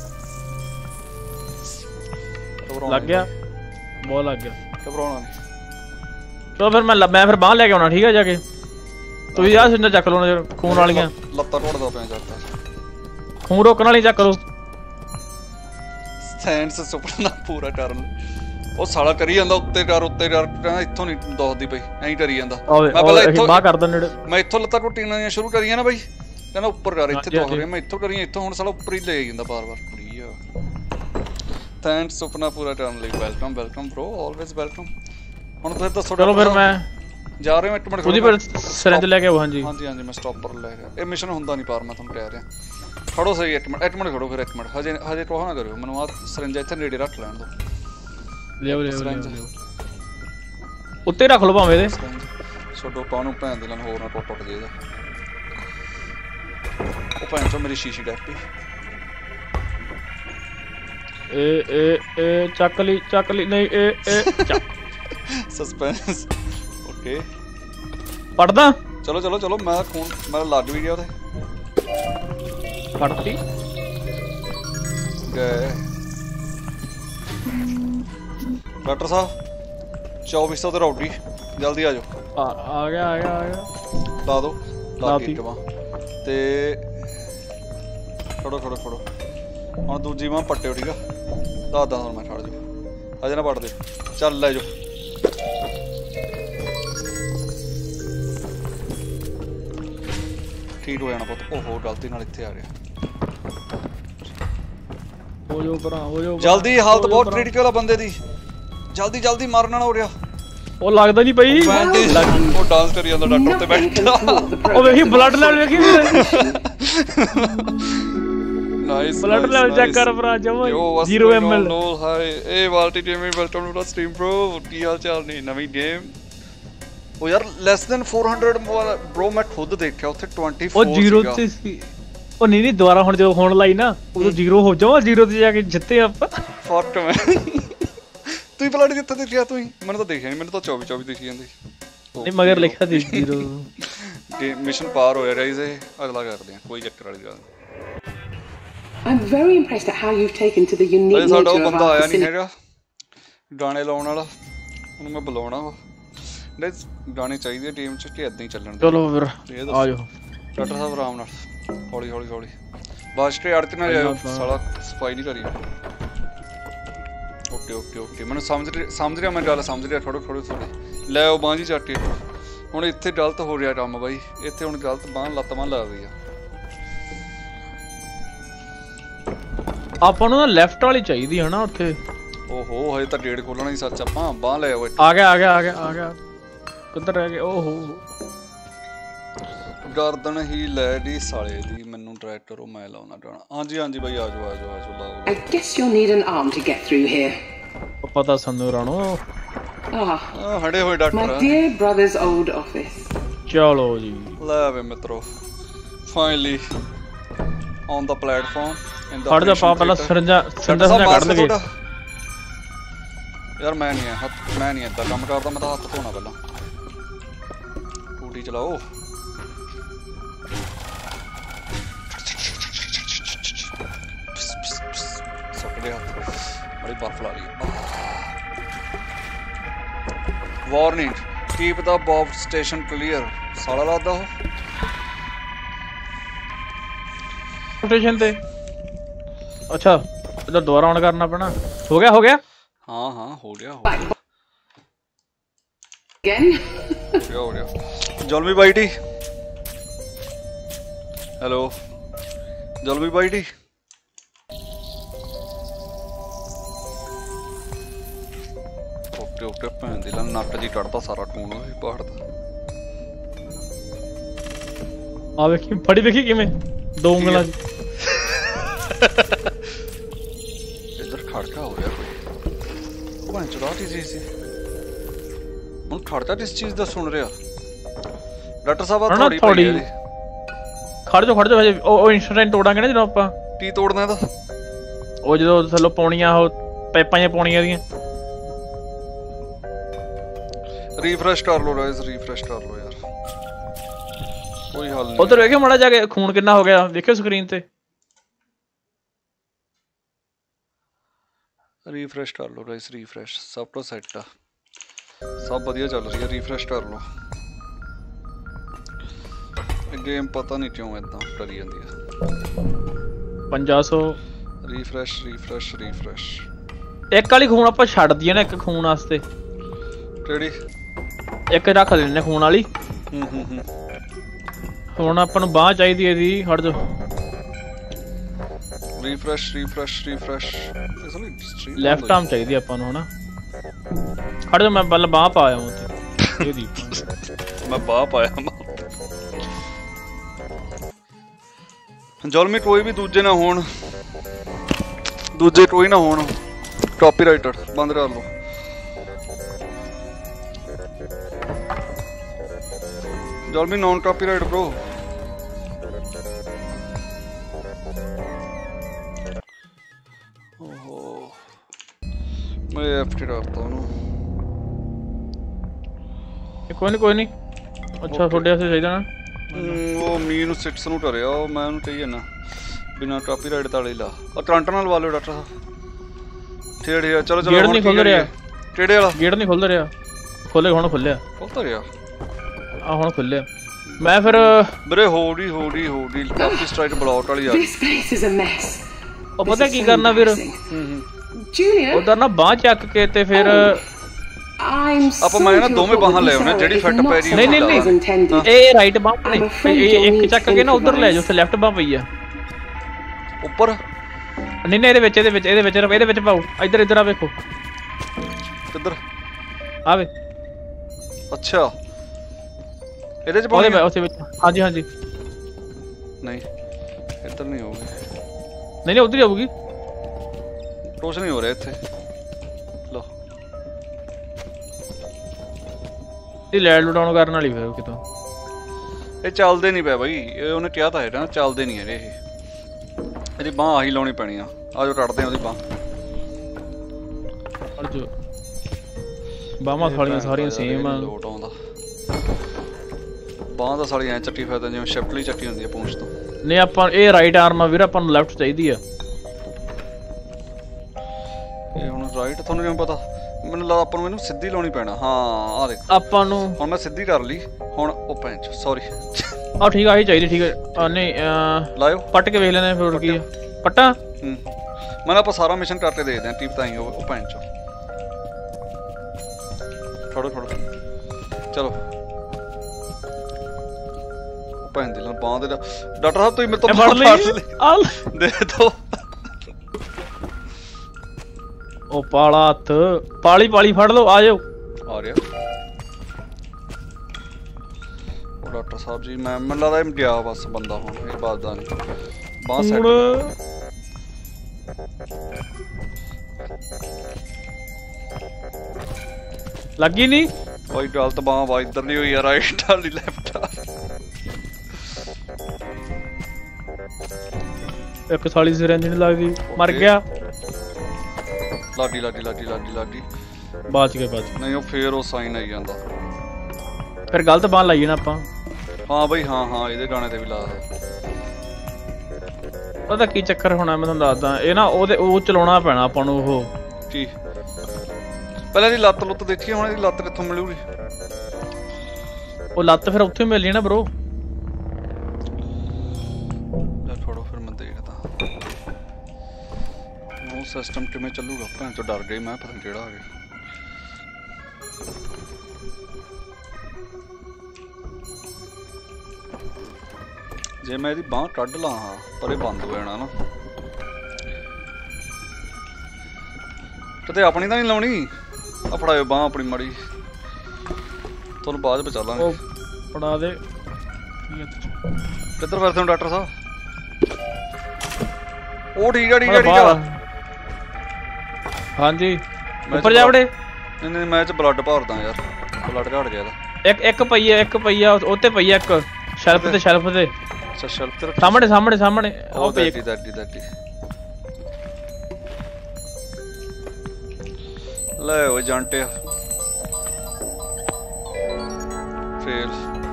ਲੱਗ ਗਿਆ ਬਹੁਤ ਲੱਗ ਗਿਆ ਘਬਰਾਉਣਾ ਨਹੀਂ ਚਲੋ ਫਿਰ ਮੈਂ ਮੈਂ ਫਿਰ ਬਾਹ ਲੈ ਕੇ ਆਉਣਾ ਠੀਕ ਹੈ ਜਾ ਕੇ ਤੁਸੀਂ ਆਹ ਸਿੰਦਾ ਚੱਕ ਲਓ ਨਾ ਖੂਨ ਵਾਲੀਆਂ ਲੱਤਾਂ ਟੁੱਟਦਾ ਪਿਆ ਜਾਂਦਾ ਖੂਨ ਰੋਕਣ ਵਾਲੀ ਚੱਕ ਲਓ ਸੈਂਸ ਸੁਪਨਾ ਪੂਰਾ ਕਰਨ ਉਹ ਸਾਲਾ ਕਰੀ ਜਾਂਦਾ ਉੱਤੇ ਕਰ ਉੱਤੇ ਕਰ ਕਹਿੰਦਾ ਇੱਥੋਂ ਨਹੀਂ ਦੁਖਦੀ ਪਈ ਐਂ ਕਰੀ ਜਾਂਦਾ ਮੈਂ ਪਹਿਲਾਂ ਇੱਥੋਂ ਬਾਹ ਕਰਦਾ ਨੇੜੇ ਮੈਂ ਇੱਥੋਂ ਲੱਤਾਂ ਟੁੱਟੀਆਂ ਸ਼ੁਰੂ ਕਰੀਆਂ ਨਾ ਬਾਈ ਕਹਿੰਦਾ ਉੱਪਰ ਕਰ ਇੱਥੇ ਦੁਖ ਰਿਹਾ ਮੈਂ ਇੱਥੋਂ ਕਰੀ ਇੱਥੋਂ ਹੁਣ ਸਾਲਾ ਉੱਪਰ ਹੀ ਲੈ ਜਾਂਦਾ ਬਾਰ ਬਾਰ ਕੁੜੀ ਆ ਥੈਂਕਸ ਸੁਪਨਾ ਪੂਰਾ ਕਰਨ ਲਈ welcome welcome bro always welcome ਹੁਣ ਫਿਰ ਦੱਸੋ ਚਲੋ ਫਿਰ ਮੈਂ ਜਾ ਰਿਹਾ ਇੱਕ ਮਿੰਟ ਉਹਦੀ ਫਿਰ ਸਿਰਿੰਜ ਲੈ ਕੇ ਆਓ ਹਾਂਜੀ ਹਾਂਜੀ ਹਾਂਜੀ ਮੈਂ ਸਟਾਪਰ ਲੈ ਗਿਆ ਇਹ ਮਿਸ਼ਨ ਹੁੰਦਾ ਨਹੀਂ ਪਾਰ ਮੈਂ ਤੁਹਾਨੂੰ ਕਹਿ ਰਿਹਾ ਖੜੋ ਸਹੀ ਇੱਕ ਮਿੰਟ ਇੱਕ ਮਿੰਟ ਖੜੋ ਫਿਰ ਇੱਕ ਮਿੰਟ ਹਜੇ ਹਜੇ ਕੋਹ ਨਾ ਕਰਿਓ ਮੈਨੂੰ ਆ ਸਿਰਿੰਜ ਇੱਥੇ ਨੇੜੇ ਰੱਖ ਲੈਣ ਦਿਓ ਲਿਓ ਲਿਓ ਲਿਓ ਉੱਤੇ ਰੱਖ ਲਓ ਭਾਵੇਂ ਇਹਦੇ ਛੋਡੋ ਪਾਉ ਨੂੰ ਭੈਣ ਦੇ ਨਾਲ ਹੋਰ ਨਾ ਟੁੱਟ ਟੁੱਟ ਜੇ ਇਹਦਾ ਉਹ ਭੈਣ ਚੋਂ ਮੇਰੀ ਸ਼ੀਸ਼ੀ ਡੱਪ ਪਈ ਇਹ ਇਹ ਇਹ ਚੱਕ ਲਈ ਚੱਕ ਲਈ ਨਹੀਂ ਇਹ ਇਹ ਚੱਕ ਸਸਪੈਂਸ ਓਕੇ ਪੜਦਾ ਚਲੋ ਚਲੋ ਚਲੋ ਮੈਂ ਖੂਨ ਮੇਰਾ ਲੱਗ ਵੀ ਗਿਆ ਉਹਦੇ ਪੜਤੀ ਗਏ ਡਾਕਟਰ ਸਾਹਿਬ ਚੌਬੀ ਸੌ ਤੇ ਰੌਡੀ ਜਲਦੀ ਆ ਜਾਓ ਆ ਆ ਗਿਆ ਆ ਗਿਆ ਆ ਗਿਆ ਲਾ ਦੋ ਲਾ ਕੇ ਟਵਾ ਤੇ ਖੜੋ ਖੜੋ ਖੜੋ ਹੁਣ ਦੂਜੀ ਬਾਂਹ ਪੱਟਿਓ ਠੀਕ ਆ ਦੱਸਦਾ ਹੁਣ ਮੈਂ ਖੜ ਜਾ ਅਜੇ ਨਾ ਪੱਟ ਦੇ ਚੱਲ ਲੈ ਜਾਓ ਠੀਕ ਹੋ ਜਾਣਾ ਪੁੱਤ ਓਹੋ ਗਲਤੀ ਨਾਲ ਇੱਥੇ ਆ ਗਿਆ ਹੋ ਜੋ ਭਰਾ ਹੋ ਜੋ ਜਲਦੀ ਹਾਲਤ ਬਹੁਤ ਕ੍ਰਿਟੀਕਲ ਆ ਬੰਦੇ ਦੀ ਜਲਦੀ ਜਲਦੀ ਮਾਰਨ ਨਾਲ ਹੋ ਰਿਹਾ ਉਹ ਲੱਗਦਾ ਨਹੀਂ ਪਈ ਉਹ ਡਾਂਸ ਕਰੀ ਜਾਂਦਾ ਡਾਕਟਰ ਉੱਤੇ ਬੈਠਾ ਉਹ ਵੇਖੀ ਬਲੱਡ ਲੈਵਲ ਵੇਖੀ ਨਾਈਸ ਬਲੱਡ ਲੈਵਲ ਚੈੱਕ ਕਰ ਭਰਾ ਜਮਾ ਜ਼ੀਰੋ ਐਮਐਲ ਨੋ ਹਾਈ ਏ ਵਾਲਟੀ team welcome to the stream bro ਕੀ ਹਾਲ ਚਾਲ ਨੇ ਨਵੀਂ ਗੇਮ ਉਹ ਯਾਰ less than four hundred bro ਮੈਂ ਖੁਦ ਦੇਖਿਆ ਉੱਥੇ twenty-four ਉਹ ਜ਼ੀਰੋ ਤੇ ਸੀ ਉਹ ਨਹੀਂ ਨਹੀਂ ਦੁਬਾਰਾ ਹੁਣ ਜਦੋਂ ਹੋਣ ਲਾਈ ਨਾ ਉਦੋਂ ਜ਼ੀਰੋ ਹੋ ਜਾਵਾ ਜ਼ੀਰੋ ਤੇ ਜਾ ਕੇ ਜਿੱਤੇ ਆਪਾਂ ਫੱਟ ਮੈਂ ਤੂੰ ਬਲੱਡ ਕਿੱਥੇ ਦੇਖਿਆ ਤੂੰ ਮੈਨੂੰ ਤਾਂ ਦੇਖਿਆ ਨਹੀਂ ਮੈਨੂੰ ਤਾਂ ਚੌਵੀ ਚੌਵੀ ਦਿਖੀ ਜਾਂਦੀ ਨਹੀਂ ਮਗਰ ਲਿਖਿਆ ਸੀ ਜ਼ੀਰੋ ਗੇਮ ਮਿਸ਼ਨ ਪਾਰ ਹੋਇਆ ਗਾਇਜ਼ ਇਹ ਅਗਲਾ ਕਰਦੇ ਆ ਕੋਈ ਚੱਕਰ ਵਾਲੀ ਗੱਲ I'm very impressed at how you've taken to the unique ਨਹੀਂ ਸਾਡਾ ਉਹ nature of ਬੰਦਾ our ਆਇਆ ਨਹੀਂ facility. ਹੈਗਾ ਗਾਣੇ ਲਾਉਣ ਵਾਲਾ ਉਹਨੂੰ ਮੈਂ ਬੁਲਾਉਣਾ ਵਾ ਨਹੀਂ ਗਾਣੇ ਚਾਹੀਦੇ ਟੀਮ ਚ ਕਿ ਏਦਾਂ ਹੀ ਚੱਲਣ ਦੇ ਚਲੋ ਫਿਰ ਆ ਜਾਓ ਡਾਕਟਰ ਸਾਹਿਬ ਆਰਾਮ ਨਾਲ ਹੌਲੀ ਹੌਲੀ ਹੌਲੀ ਬਾਸਟੇ ਅੜਕ ਨਾ ਜਾਓ ਸਾਲਾ ਸਫਾਈ ਨਹੀਂ ਕਰੀ ਓਕੇ ਓਕੇ ਓਕੇ ਮੈਨੂੰ ਸਮਝ ਸਮਝ ਰਿਹਾ ਮੈਂ ਗੱਲ ਸਮਝ ਰਿਹਾ ਥੋੜਾ ਥੋੜਾ ਥੋੜੀ ਲੈ ਉਹ ਬਾਂਹ ਜੀ ਚੱਕ ਕੇ ਹੁਣ ਇੱਥੇ ਗਲਤ ਹੋ ਰਿਹਾ ਕੰਮ ਬਾਈ ਇੱਥੇ ਹੁਣ ਗਲਤ ਬਾਂਹ ਲੱਤ ਬਾਂਹ ਲਾ ਰਹੀ ਆ ਆਪਾਂ ਨੂੰ ਨਾ ਲੈਫਟ ਵਾਲੀ ਚਾਹੀਦੀ ਹੈ ਨਾ ਉੱਥੇ ਓਹੋ ਹਜੇ ਤਾਂ ਡੇਢ ਖੋਲਣਾ ਹੀ ਸੱਚ ਆਪਾਂ ਬਾਂਹ ਲੈ ਆਓ ਆ ਗਿਆ ਆ ਗਿਆ ਆ ਗਿਆ ਆ ਗਿਆ ਕਿੱਧਰ ਰਹਿ ਗਏ ਓਹੋ ਗਰਦਨ ਹੀ ਲੈ ਦੀ ਸਾਲੇ ਦੀ ਮੈਨੂੰ जनरेटर ओ मैं लाਉਣਾ ਜਾਣਾ ਹਾਂਜੀ ਹਾਂਜੀ ਬਾਈ ਆ ਜਾਓ ਆ ਜਾਓ ਆ ਜਾਓ ਲਾਓ I guess you'll need an arm to get through here. ਪਤਾ ਸਾਨੂੰ ਰਾਣੋ Ah, ਆ ਹੜੇ ਹੋਏ my doctor dear brother's old office. ਚਲੋ ਜੀ ਲੈ ਵੇ ਮਿੱਤਰੋ finally on the platform in the ਫੜ ਜਾ ਪਾ ਪਹਿਲਾਂ ਸਰੰਜਾ ਸਰੰਜਾ ਸਰੰਜਾ ਕੱਢ ਲਗੇ ਯਾਰ ਮੈਂ ਨਹੀਂ ਹੱਥ ਮੈਂ ਨਹੀਂ ਏਦਾਂ ਕੰਮ ਕਰਦਾ ਮੈਂ ਤਾਂ ਹੱਥ ਧੋਣਾ ਪਹਿਲਾਂ ਟੂਟੀ ਚਲਾਓ ਸੁੱਟ ਦੇ ਹੱਥ ਬੜੀ ਬਰਫ ਲਾ ਲਈ warning keep the Bob station clear ਸਾਲਾ ਲੱਗਦਾ ਉਹ ਸਟੇਸ਼ਨ ਤੇ ਅੱਛਾ ਇਧਰ ਦੁਬਾਰਾ ਆਨ ਕਰਨਾ ਪੈਣਾ ਹੋ ਗਿਆ ਹੋ ਗਿਆ हाँ हाँ हो गया हो गया Again? हो गया जलमी बाइटी हेलो जलमी बाइटी ओके ओके भैन दी ला नट जी कड़ता सारा टून पहाड़ दा आ देखी फड़ी देखी किवें दो उंगलां इधर खड़का हो गया कोई ਭੈਣ ਚੋਦ ਆਹ ਕੀ ਚੀਜ਼ ਸੀ ਹੁਣ ਖੜਦਾ ਕਿਸ ਚੀਜ਼ ਦਾ ਸੁਣ ਰਿਹਾ ਡਾਕਟਰ ਸਾਹਿਬ ਆ ਥੋੜੀ ਪਈ ਹੈ ਖੜ ਜਾ ਖੜ ਜਾ ਹਜੇ ਉਹ ਇਨਸਟਰੂਮੈਂਟ ਤੋੜਾਂਗੇ ਨਾ ਜਦੋਂ ਆਪਾਂ ਕੀ ਤੋੜਨਾ ਇਹਦਾ ਉਹ ਜਦੋਂ ਥੱਲੋਂ ਪਾਉਣੀਆਂ ਉਹ ਪਾਈਪਾਂ ਜਾਂ ਪਾਉਣੀਆਂ ਦੀਆਂ ਰੀਫਰੈਸ਼ ਕਰ ਲਓ ਗਾਇਸ ਰੀਫਰੈਸ਼ ਕਰ ਲਓ ਯਾਰ ਕੋਈ ਹੱਲ ਨਹੀਂ ਉਧਰ ਵੇਖਿਓ ਮਾੜਾ ਜਾ ਕੇ ਖੂਨ ਕਿੰਨਾ ਹੋ ਗਿਆ ਦੇਖਿਓ ਸਕਰੀਨ ਤੇ ਰੀਫਰੈਸ਼ ਕਰ ਲਓ ਗਾਇਸ ਰੀਫਰੈਸ਼ ਸਭ ਤੋਂ ਸੈੱਟ ਆ ਸਭ ਵਧੀਆ ਚੱਲ ਰਹੀ ਹੈ ਰੀਫਰੈਸ਼ ਕਰ ਲਓ ਇਹ ਗੇਮ ਪਤਾ ਨਹੀਂ ਕਿਉਂ ਇਦਾਂ ਕਰੀ ਜਾਂਦੀ ਹੈ ਪੰਜ ਸੌ ਰੀਫਰੈਸ਼ ਰੀਫਰੈਸ਼ ਰੀਫਰੈਸ਼ ਇੱਕ ਵਾਲੀ ਖੂਨ ਆਪਾਂ ਛੱਡ ਦਈਏ ਨਾ ਇੱਕ ਖੂਨ ਵਾਸਤੇ ਕਿਹੜੀ ਇੱਕ ਰੱਖ ਲੈਣੇ ਖੂਨ ਵਾਲੀ ਹੂੰ ਹੂੰ ਹੂੰ ਹੁਣ ਆਪਾਂ ਨੂੰ ਬਾਹ ਚਾਹੀਦੀ ਇਹਦੀ ਹਟ ਜਾ refresh refresh refresh left arm ਚਾਹੀਦੀ ਆਪਾਂ ਨੂੰ ਹਨਾ ਖੜ ਜਾ ਮੈਂ ਪਹਿਲਾਂ ਬਾਹ ਪਾਇਆ ਉੱਥੇ ਇਹਦੀ ਮੈਂ ਬਾਹ ਪਾਇਆ ਜਲਮੀ ਕੋਈ ਵੀ ਦੂਜੇ ਨਾ ਹੋਣ ਦੂਜੇ ਕੋਈ ਨਾ ਹੋਣ ਕਾਪੀਰਾਈਟਰ ਬੰਦ ਕਰ ਲਓ ਜਲਮੀ ਨੌਨ ਕਾਪੀਰਾਈਟ ਬ్రో ਓਹੋ ਮੈਂ ਐਫਟੀ ਕਰਤਾ ਉਹਨੂੰ ਕੋਈ ਨਹੀਂ ਕੋਈ ਨਹੀਂ ਅੱਛਾ ਤੁਹਾਡੇ ਵਾਸਤੇ ਚਾਹੀਦਾ ਨਾ ਉਹ ਮੀ ਨੂੰ ਸਿਕਸ ਨੂੰ ਟਰਿਆ ਉਹ ਮੈਂ ਉਹਨੂੰ ਕਹੀ ਜਾਂਦਾ ਬਿਨਾਂ ਕਾਪੀਰਾਈਟ ਤਾਲੇ ਲਾ ਉਹ ਟਰੰਟ ਨਾਲ ਲਵਾ ਲਓ ਡਾਕਟਰ ਸਾਹਿਬ ਠੇੜੇ ਚਲੋ ਚਲੋ ਗੇਟ ਨਹੀਂ ਖੁੱਲ ਰਿਹਾ ਕਿਹੜੇ ਵਾਲਾ ਗੇਟ ਨਹੀਂ ਖੁੱਲ ਰਿਹਾ ਖੋਲੇ ਹੁਣ ਖੁੱਲਿਆ ਖੁੱਲਦਾ ਰਿਹਾ ਆ ਹੁਣ ਖੁੱਲਿਆ ਮੈਂ ਫਿਰ ਵੀਰੇ ਹੋੜੀ ਹੋੜੀ ਹੋੜੀ ਕਾਪੀ ਸਟ੍ਰਾਈਕ ਬਲੌਕ ਵਾਲੀ ਆ This place is a mess. ਉਹ ਪਤਾ ਕੀ ਕਰਨਾ ਫਿਰ Junior, ਉਧਰ ਨਾ ਬਾਹ ਚੱਕ ਕੇ ਤੇ ਫਿਰ I'm ਆਪਾਂ ਮੈਂ ਨਾ ਦੋਵੇਂ ਬਾਹਾਂ ਲੈ ਆਉਣੇ ਜਿਹੜੀ ਫਿੱਟ ਪੈ ਰਹੀ ਨਹੀਂ ਨਹੀਂ ਨਹੀਂ ਇਹ ਰਾਈਟ ਬਾਹ ਨਹੀਂ ਇਹ ਇੱਕ ਚੱਕ ਕੇ ਨਾ ਉਧਰ ਲੈ ਜਾਓ ਫਿਰ ਲੈਫਟ ਬਾਹ ਪਈ ਆ ਉੱਪਰ ਨਹੀਂ ਨਹੀਂ ਇਹਦੇ ਵਿੱਚ ਇਹਦੇ ਵਿੱਚ ਇਹਦੇ ਵਿੱਚ ਇਹਦੇ ਵਿੱਚ ਪਾਓ ਇੱਧਰ ਇੱਧਰ ਆ ਵੇਖੋ ਕਿੱਧਰ ਆਵੇ ਅੱਛਾ ਇਹਦੇ ਚ ਉਹਦੇ ਪਾਉਣੀ ਉਹਦੇ ਵਿੱਚ ਹਾਂਜੀ ਹਾਂਜੀ ਨਹੀਂ ਇੱਧਰ ਨਹੀਂ ਹੋਊਗੀ ਨਹੀਂ ਨਹੀਂ ਉਧਰ ਹੀ ਆਊਗੀ ਕੁਛ ਨਹੀਂ ਹੋ ਰਿਹਾ ਇੱਥੇ ਲੋ ਇਹ ਲੈਡ ਡਾਊਨ ਕਰਨ ਵਾਲੀ ਫਿਰ ਕਿਤੋਂ ਇਹ ਚੱਲਦੇ ਨਹੀਂ ਪਿਆ ਬਾਈ ਇਹ ਉਹਨੇ ਕਿਹਾ ਤਾਂ ਹੈ ਨਾ ਚੱਲਦੇ ਨਹੀਂ ਹੈਗੇ ਇਹ ਇਹਦੀ ਬਾਂਹ ਆਹੀ ਲਾਉਣੀ ਪੈਣੀ ਆ ਆਜੋ ਕੱਢਦੇ ਆ ਉਹਦੀ ਬਾਂਹ ਅਰਜੋ ਬਾਹਾਂ ਸਾਲੀਆਂ ਸਾਰੀਆਂ ਸੇਮ ਆ ਲੋਟ ਆਉਂਦਾ ਬਾਂਹ ਦਾ ਸਾਲੀ ਐ ਚੱਟੀ ਫਿਰਦਾ ਜਿਵੇਂ ਸ਼ਿਫਟ ਲਈ ਚੱਟੀ ਹੁੰਦੀ ਆ ਪੂੰਛ ਤੋਂ ਨਹੀਂ ਆਪਾਂ ਇਹ ਰਾਈਟ ਆਰਮ ਆ ਵੀਰ ਆਪਾਂ ਨੂੰ ਲੈਫਟ ਚਾਹੀਦੀ ਆ ਇਹ ਹੁਣ ਰਾਈਟ ਤੁਹਾਨੂੰ ਕਿਵੇਂ ਪਤਾ ਮੈਨੂੰ ਲੱਗਦਾ ਆਪਾਂ ਨੂੰ ਇਹਨੂੰ ਸਿੱਧੀ ਲਾਉਣੀ ਪੈਣਾ ਹਾਂ ਆ ਦੇਖ ਆਪਾਂ ਨੂੰ ਹੁਣ ਮੈਂ ਸਿੱਧੀ ਕਰ ਲਈ ਹੁਣ ਉਹ ਪੈਂਚ ਸੌਰੀ ਆ ਠੀਕ ਆ ਹੀ ਚਾਹੀਦੀ ਠੀਕ ਆ ਨਹੀਂ ਲਾਇਓ ਪੱਟ ਕੇ ਵੇਖ ਲੈਣੇ ਫਿਰ ਕੀ ਆ ਪੱਟਾ ਹੂੰ ਮੈਂ ਆਪਾਂ ਸਾਰਾ ਮਿਸ਼ਨ ਕਰਕੇ ਦੇਖਦੇ ਆਂ ਟੀਪ ਤਾਂ ਹੀ ਉਹ ਪੈਂਚ ਛੋੜੋ ਛੋੜੋ ਚਲੋ ਭੈਣ ਦੇ ਨਾਲ ਬਾਂਹ ਦੇ ਡਾਕਟਰ ਸਾਹਿਬ ਤੁਸੀਂ ਮੇਰੇ ਤੋਂ ਫੜ ਲਈ ਦੇ ਦੋ ਉਹ ਪਾਲਾ ਹੱਥ ਪਾਲੀ ਪਾਲੀ ਫੜ ਲਓ ਆ ਜਾਓ ਆ ਰਿਹਾ ਡਾਕਟਰ ਸਾਹਿਬ ਜੀ ਮੈਂ ਮੈਨੂੰ ਲੱਗਦਾ ਇਹ ਗਿਆ ਬਸ ਬੰਦਾ ਹੁਣ ਇਹ ਬਾਦਾ ਨਹੀਂ ਬਾਹ ਸੈੱਟ ਲੱਗੀ ਨਹੀਂ ਕੋਈ ਗਲਤ ਬਾਹ ਵਾ ਇਧਰਲੀ ਹੋਈ ਆ ਰਾਈਟ ਵਾਲੀ ਲੈਫਟ ਇੱਕ ਸਾਲੀ ਸਿਰੰਜ ਨਹੀਂ ਲੱਗਦੀ ਮਰ ਗਿਆ ਲਾਡੀ ਲਾਡੀ ਲਾਡੀ ਲਾਡੀ ਲਾਡੀ ਬਾਚ ਗਿਆ ਬਾਚ ਨਹੀਂ ਉਹ ਫੇਰ ਉਹ ਸਾਈਨ ਆਈ ਜਾਂਦਾ ਫਿਰ ਗਲਤ ਬਾਹ ਲਾਈ ਨਾ ਆਪਾਂ ਹਾਂ ਬਈ ਹਾਂ ਹਾਂ ਇਹਦੇ ਗਾਣੇ ਤੇ ਵੀ ਲਾ ਪਤਾ ਕੀ ਚੱਕਰ ਹੋਣਾ ਮੈਂ ਤੁਹਾਨੂੰ ਦੱਸਦਾ ਇਹ ਨਾ ਉਹਦੇ ਉਹ ਚਲਾਉਣਾ ਪੈਣਾ ਆਪਾਂ ਨੂੰ ਉਹ ਕੀ ਪਹਿਲਾਂ ਦੀ ਲੱਤ ਲੁੱਤ ਦੇਖੀ ਹੁਣ ਇਹਦੀ ਲੱਤ ਕਿੱਥੋਂ ਮਿਲੂਗੀ ਉਹ ਲੱਤ ਫਿਰ ਉੱਥੇ ਮਿਲਣੀ ਨਾ ਬ్రో ਲੈ ਥੋੜਾ ਫਿਰ ਮੈਂ ਦੇਖਦਾ ਉਹ ਸਿਸਟਮ ਕਿਵੇਂ ਚੱਲੂਗਾ ਭੈਣ ਤੋਂ ਡਰ ਗਈ ਮੈਂ ਪਤਾ ਨਹੀਂ ਕਿਹੜਾ ਆ ਗਿਆ ਜੇ ਮੈਂ ਇਹਦੀ ਬਾਂਹ ਕੱਢ ਲਾਂ ਹਾਂ ਪਰ ਇਹ ਬੰਦ ਹੋ ਜਾਣਾ ਨਾ ਕਿਤੇ ਆਪਣੀ ਤਾਂ ਨਹੀਂ ਲਾਉਣੀ ਆ ਫੜਾਇਓ ਬਾਂਹ ਆਪਣੀ ਮਾੜੀ ਤੁਹਾਨੂੰ ਬਾਅਦ ਬਚਾ ਲਾਂਗੇ ਫੜਾ ਦੇ ਕਿੱਧਰ ਫਿਰਦੇ ਹੋ ਡਾਕਟਰ ਸਾਹਿਬ ਉਹ ਠੀਕ ਆ ਠੀਕ ਆ ਠੀਕ ਆ ਹਾਂਜੀ ਉੱਪਰ ਜਾ ਵੜੇ ਨਹੀਂ ਨਹੀਂ ਮੈਂ ਚ ਬਲੱਡ ਭਰਦਾ ਯਾਰ ਬਲੱਡ ਘਟ ਗਿਆ ਇਹਦਾ ਇੱਕ ਇੱਕ ਪਈਆ ਇੱਕ ਪਈਆ ਉੱਤੇ ਪਈਆ ਇੱਕ ਸ਼ੈਲਫ ਤੇ ਸ਼ੈਲਫ ਤੇ ਅੱਛਾ ਸ਼ੈਲਫ ਤੇ ਸਾਹਮਣੇ ਸਾਹਮਣੇ ਸਾਹਮਣੇ ਉਹ ਪਈ ਦਾਦੀ ਦਾਦੀ ਲੈ ਉਹ ਜਾਂਟਿਆ ਫੇਰ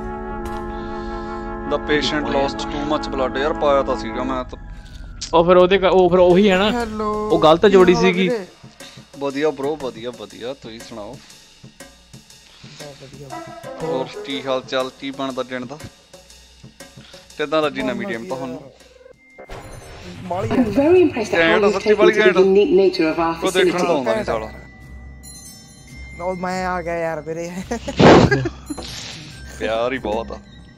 the patient lost too much blood ਯਾਰ ਪਾਇਆ ਤਾਂ ਸੀਗਾ ਮੈਂ ਤਾਂ ਉਹ ਫਿਰ ਉਹਦੇ ਉਹ ਫਿਰ ਉਹੀ ਹੈ ਨਾ ਉਹ ਗਲਤ ਜੋੜੀ ਸੀਗੀ ਵਧੀਆ ਬ్రో ਵਧੀਆ ਵਧੀਆ ਤੁਸੀਂ ਸੁਣਾਓ ਹੋਰ ਕੀ ਹਾਲ ਚਾਲ ਕੀ ਬਣਦਾ ਦਿਨ ਦਾ ਕਿੱਦਾਂ ਲੱਗੀ ਨਵੀਂ ਗੇਮ ਤੁਹਾਨੂੰ I'm very impressed at how you've taken to the unique nature of our ਕੋ ਦੇਖਣ ਦਾ ਆਉਂਦਾ ਨਹੀਂ facility. ਸਾਲਾ ਉਹ ਮੈਂ ਆ ਗਿਆ ਯਾਰ ਵੀਰੇ ਪਿਆਰ ਹੀ ਬਹੁਤ ਆ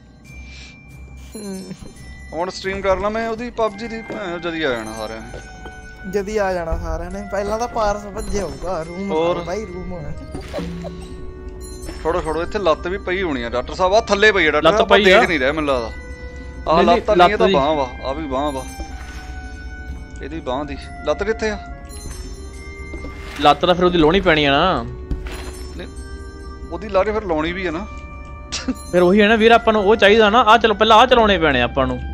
ਹੁਣ ਸਟ੍ਰੀਮ ਕਰਨਾ ਮੈਂ ਉਹਦੀ ਪਬਜੀ ਦੀ ਜਦੀ ਆ ਜਾਣਾ ਸਾਰਿਆਂ ਨੇ ਜਦੀ ਆ ਜਾਣਾ ਸਾਰਿਆਂ ਨੇ ਪਹਿਲਾਂ ਤਾਂ ਪਾਰਸ ਭੱਜੇ ਹੋਊਗਾ ਰੂਮ ਬਾਈ ਰੂਮ ਹੋਣਾ ਛੋੜੋ ਛੋੜੋ ਇੱਥੇ ਲੱਤ ਵੀ ਪਈ ਹੋਣੀ ਆ ਡਾਕਟਰ ਸਾਹਿਬ ਆ ਥੱਲੇ ਪਈ ਆ ਡਾਕਟਰ ਲੱਤ ਪਈ ਆ ਦੇਖ ਨਹੀਂ ਰਿਹਾ ਮੈਨੂੰ ਲੱਗਦਾ ਆਹ ਲੱਤ ਨਹੀਂ ਇਹ ਤਾਂ ਬਾਂਹ ਵਾ ਆ ਵੀ ਬਾਂਹ ਵਾ ਇਹਦੀ ਬਾਂਹ ਦੀ ਲੱਤ ਕਿੱਥੇ ਆ ਲੱਤ ਤਾਂ ਫਿਰ ਉਹਦੀ ਲਾਉਣੀ ਪੈਣੀ ਆ ਨਾ ਉਹਦੀ ਲਾਰੇ ਫਿਰ ਲਾਉਣੀ ਵੀ ਆ ਨਾ ਫਿਰ ਉਹੀ ਹੈ ਨਾ ਵੀਰ ਆਪਾਂ ਨੂੰ ਉਹ ਚਾਹੀਦਾ ਨਾ ਆ ਚਲੋ ਪਹਿਲਾਂ ਆ ਚਲਾਉਣੇ ਪੈਣੇ ਆਪਾਂ ਨੂੰ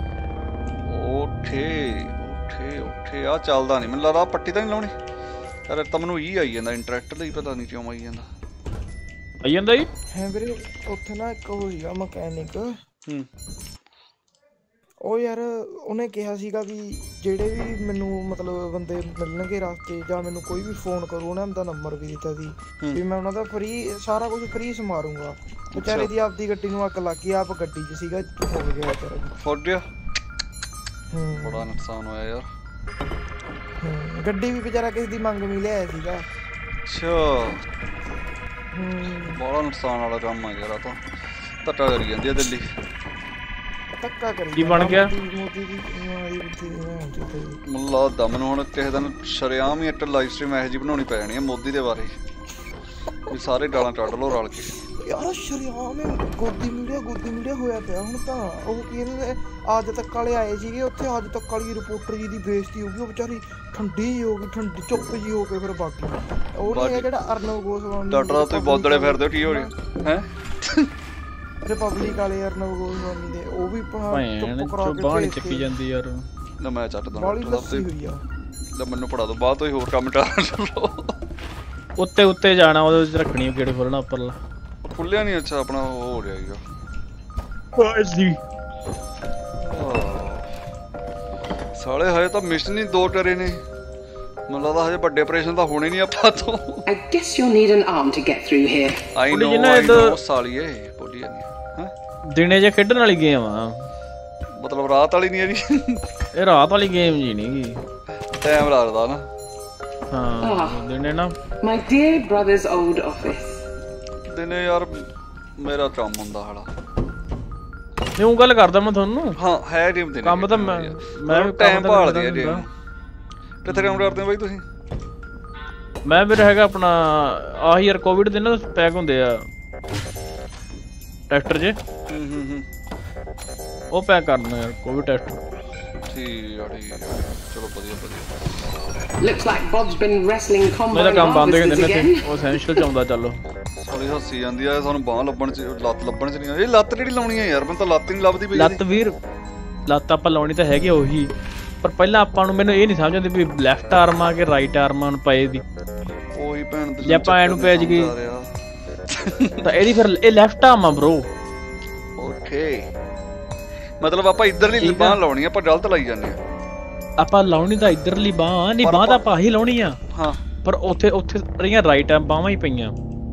ਓਠੇ ਓਠੇ ਓਠੇ ਆ ਚੱਲਦਾ ਨਹੀਂ ਮੈਨੂੰ ਲੱਗਦਾ ਪੱਟੀ ਤਾਂ ਨਹੀਂ ਲਾਉਣੀ ਯਾਰ ਤਾਂ ਮੈਨੂੰ ਹੀ ਆਈ ਜਾਂਦਾ ਇੰਟਰੈਕਟ ਦਾ ਹੀ ਪਤਾ ਨਹੀਂ ਕਿਉਂ ਆਈ ਜਾਂਦਾ ਆਈ ਜਾਂਦਾ ਜੀ ਹੈ ਵੀਰੇ ਉੱਥੇ ਨਾ ਇੱਕ ਹੋਈਗਾ ਮਕੈਨਿਕ ਹੂੰ ਉਹ ਯਾਰ ਉਹਨੇ ਕਿਹਾ ਸੀਗਾ ਵੀ ਜਿਹੜੇ ਵੀ ਮੈਨੂੰ ਮਤਲਬ ਬੰਦੇ ਮਿਲਣਗੇ ਰਸਤੇ ਜਾਂ ਮੈਨੂੰ ਕੋਈ ਵੀ ਫੋਨ ਕਰੂ ਉਹਨੇ ਉਹਦਾ ਨੰਬਰ ਵੀ ਦਿੱਤਾ ਸੀ ਵੀ ਮੈਂ ਉਹਨਾਂ ਦਾ ਫ੍ਰੀ ਸਾਰਾ ਕੁਝ ਫ੍ਰੀ ਸਮਾਰੂੰਗਾ ਵਿਚਾਰੇ ਦੀ ਆਪਦੀ ਗੱਡੀ ਨੂੰ ਅੱਗ ਲੱਗ ਗਈ ਆਪ ਗੱਡੀ 'ਚ ਸੀਗਾ ਹੋ ਗਿਆ ਵਿਚਾਰਾ ਫੁੱਟ ਗਿਆ ਹੂੰ ਬੜਾ ਨੁਕਸਾਨ ਹੋਇਆ ਯਾਰ ਹੂੰ ਗੱਡੀ ਵੀ ਵਿਚਾਰਾ ਕਿਸੇ ਦੀ ਮੰਗ ਵੀ ਲਿਆਇਆ ਸੀਗਾ ਅੱਛਾ ਹੂੰ ਬੜਾ ਨੁਕਸਾਨ ਵਾਲਾ ਕੰਮ ਆ ਯਾਰ ਆ ਤਾਂ ਧੱਕਾ ਕਰੀ ਜਾਂਦੀ ਆ ਦਿੱਲੀ ਧੱਕਾ ਕਰੀ ਕੀ ਬਣ ਗਿਆ ਮੋਦੀ ਦੀ ਮਾਰੀ ਬੁੱਧੀ ਮੈਨੂੰ ਲੱਗਦਾ ਮੈਨੂੰ ਹੁਣ ਕਿਸੇ ਦਿਨ ਸ਼ਰੇਆਮ ਹੀ ਇੱਕ ਲਾਈਵ ਸਟ੍ਰੀਮ ਇਹੋ ਜਿਹੀ ਬਣਾਉਣੀ ਪੈ ਜਾਣੀ ਆ ਮੋਦੀ ਦੇ ਬਾਰੇ ਵੀ ਸਾਰੇ ਗਾਲਾਂ ਕੱਢ ਲਓ ਰਲ ਕੇ ਯਾਰ ਸ਼ਰਿਆਮ ਗੋਦੀ ਮੀਡੀਆ ਗੋਦੀ ਮੀਡੀਆ ਹੋਇਆ ਪਿਆ ਹੁਣ ਤਾਂ ਉਹ ਕੀ ਕਹਿੰਦੇ ਅੱਜ ਤੱਕ ਵਾਲੇ ਆਏ ਸੀਗੇ ਉੱਥੇ ਅੱਜ ਤੱਕ ਵਾਲੀ ਰਿਪੋਰਟਰ ਜੀ ਦੀ ਬੇਇੱਜ਼ਤੀ ਹੋ ਗਈ ਉਹ ਵਿਚਾਰੀ ਠੰਡੀ ਜੀ ਹੋ ਗਈ ਠੰਡੀ ਚੁੱਪ ਜੀ ਹੋ ਕੇ ਫਿਰ ਬਾਕੀ ਉਹ ਨਹੀਂ ਜਿਹੜਾ ਅਰਨਵ ਗੋਸਵਾਮੀ ਡਾਕਟਰ ਤੁਸੀਂ ਬੋਲਦੇ ਫਿਰਦੇ ਹੋ ਕੀ ਹੋ ਰਿਹਾ ਹੈ ਰਿਪਬਲਿਕ ਵਾਲੇ ਅਰਨਵ ਗੋਸਵਾਮੀ ਦੇ ਉਹ ਵੀ ਚੁੱਪ ਕਰਾ ਕੇ ਬਾਹਰ ਚੱਕੀ ਜਾਂਦੀ ਯਾਰ ਨਾ ਮੈਂ ਚੱਟਦਾ ਬਾਲੀ ਲੱਸੀ ਹੋਈ ਆ ਲੈ ਮੈਨੂੰ ਪੜਾ ਦੋ ਬਾਅਦ ਤੋਂ ਹੀ ਹੋਰ ਕੰਮ ਟਾਲ ਲਓ ਉੱਤੇ ਉੱਤੇ ਜਾਣਾ ਉਹਦੇ ਵਿੱਚ ਰੱਖਣੀ ਗੇੜ ਖੋਲਣਾ ਉੱਪਰਲਾ ਖੁੱਲਿਆ ਨਹੀਂ ਅੱਛਾ ਆਪਣਾ ਉਹ ਹੋ ਰਿਹਾ ਹੈਗਾ ਜੀ ਸਾਲੇ ਹਜੇ ਤਾਂ ਮਿਸ਼ਨ ਹੀ ਦੋ ਕਰੇ ਨੇ ਮੈਨੂੰ ਲੱਗਦਾ ਹਜੇ ਵੱਡੇ ਆਪਰੇਸ਼ਨ ਤਾਂ ਹੋਣੇ ਨਹੀਂ ਆਪਾਂ ਤੋਂ I guess you'll need an arm to get through here. ਆਈ ਨੋ ਆਈ ਨੋ ਸਾਲੀਏ ਬੋਲੀ ਜਾਂਦੀ ਹੈ ਦਿਨੇ ਜੇ ਖੇਡਣ ਵਾਲੀ ਗੇਮ ਆ ਮਤਲਬ ਰਾਤ ਵਾਲੀ ਨਹੀਂ ਹੈ ਜੀ ਇਹ ਰਾਤ ਵਾਲੀ ਗੇਮ ਜੀ ਨਹੀਂ ਗੀ ਟਾਈਮ ਲੱਗਦਾ ਨਾ ਹਾਂ ਦਿਨੇ ਨਾ My dear brother's old office. ਦਿਨੇ ਯਾਰ ਮੇਰਾ ਕੰਮ ਹੁੰਦਾ ਹਾਲਾ ਨਹੀਂ ਉਹ ਗੱਲ ਕਰਦਾ ਮੈਂ ਤੁਹਾਨੂੰ ਹਾਂ ਹੈ ਟੀਮ ਦਿਨੇ ਕੰਮ ਤਾਂ ਮੈਂ ਮੈਂ ਟਾਈਮ ਭਾਲਦੀ ਹੈ ਟੀਮ ਕਿੱਥੇ ਕੰਮ ਕਰਦੇ ਹੋ ਬਾਈ ਤੁਸੀਂ ਮੈਂ ਵੀਰ ਹੈਗਾ ਆਪਣਾ ਆਹੀ ਯਾਰ ਕੋਵਿਡ ਦੇ ਨਾ ਪੈਕ ਹੁੰਦੇ ਆ ਟਰੈਕਟਰ ਜੇ ਹੂੰ ਹੂੰ ਉਹ ਪੈਕ ਕਰਨਾ ਯਾਰ ਕੋਈ ਵੀ ਟੈਸਟ ਠੀਕ ਆ ਠੀਕ ਆ ਚਲੋ ਵਧੀਆ ਵਧੀਆ Looks like Bob's been wrestling combo ਮੇਰਾ ਕੰਮ ਬੰਦ ਕਰ officers ਦਿੰਦੇ again. ਤੇ ਉਹ ਐਸੈਂਸ਼ੀਅਲ ਚ ਆਉਂਦਾ ਚੱਲੋ ਸੋਰੀ ਹੱਸੀ ਜਾਂਦੀ ਆ ਸਾਨੂੰ ਬਾਹ ਲੱਭਣ ਚ ਲੱਤ ਲੱਭਣ ਚ ਨਹੀਂ ਆ ਇਹ ਲੱਤ ਕਿਹੜੀ ਲਾਉਣੀ ਆ ਯਾਰ ਮੈਨੂੰ ਤਾਂ ਲੱਤ ਹੀ ਨਹੀਂ ਲੱਭਦੀ ਪਈ ਲੱਤ ਵੀਰ ਲੱਤ ਆਪਾਂ ਲਾਉਣੀ ਤਾਂ ਹੈਗੀ ਉਹੀ ਪਰ ਪਹਿਲਾਂ ਆਪਾਂ ਨੂੰ ਮੈਨੂੰ ਇਹ ਨਹੀਂ ਸਮਝ ਆਉਂਦੀ ਵੀ ਲੈਫਟ ਆਰਮ ਆ ਕਿ ਰਾਈਟ ਆਰਮ ਨੂੰ ਪਏ ਦੀ ਉਹੀ ਭੈਣ ਜੇ ਆਪਾਂ ਇਹਨੂੰ ਭੇਜ ਗਏ ਤਾਂ ਇਹਦੀ ਫਿਰ ਇਹ ਲੈਫਟ ਆਰਮ ਆ ਬ్రో ਓਕੇ ਮਤਲਬ ਆਪਾਂ ਇਧਰਲੀ ਬਾਹ ਲਾਉਣੀ ਆ ਆਪਾਂ ਗਲਤ ਲਾਈ ਜਾਂਦੇ ਆ ਆਪਾਂ ਲਾਉਣੀ ਤਾਂ ਇਧਰਲੀ ਬਾਹ ਨਹੀਂ ਬਾਹ ਤਾਂ ਆਪਾਂ ਹੀ ਲਾਉਣੀ ਆ ਹਾਂ ਪਰ ਉੱਥੇ ਉੱਥੇ ਰਹੀਆਂ ਰਾਈਟ ਆ ਬਾਹਾਂ ਹੀ ਪਈਆਂ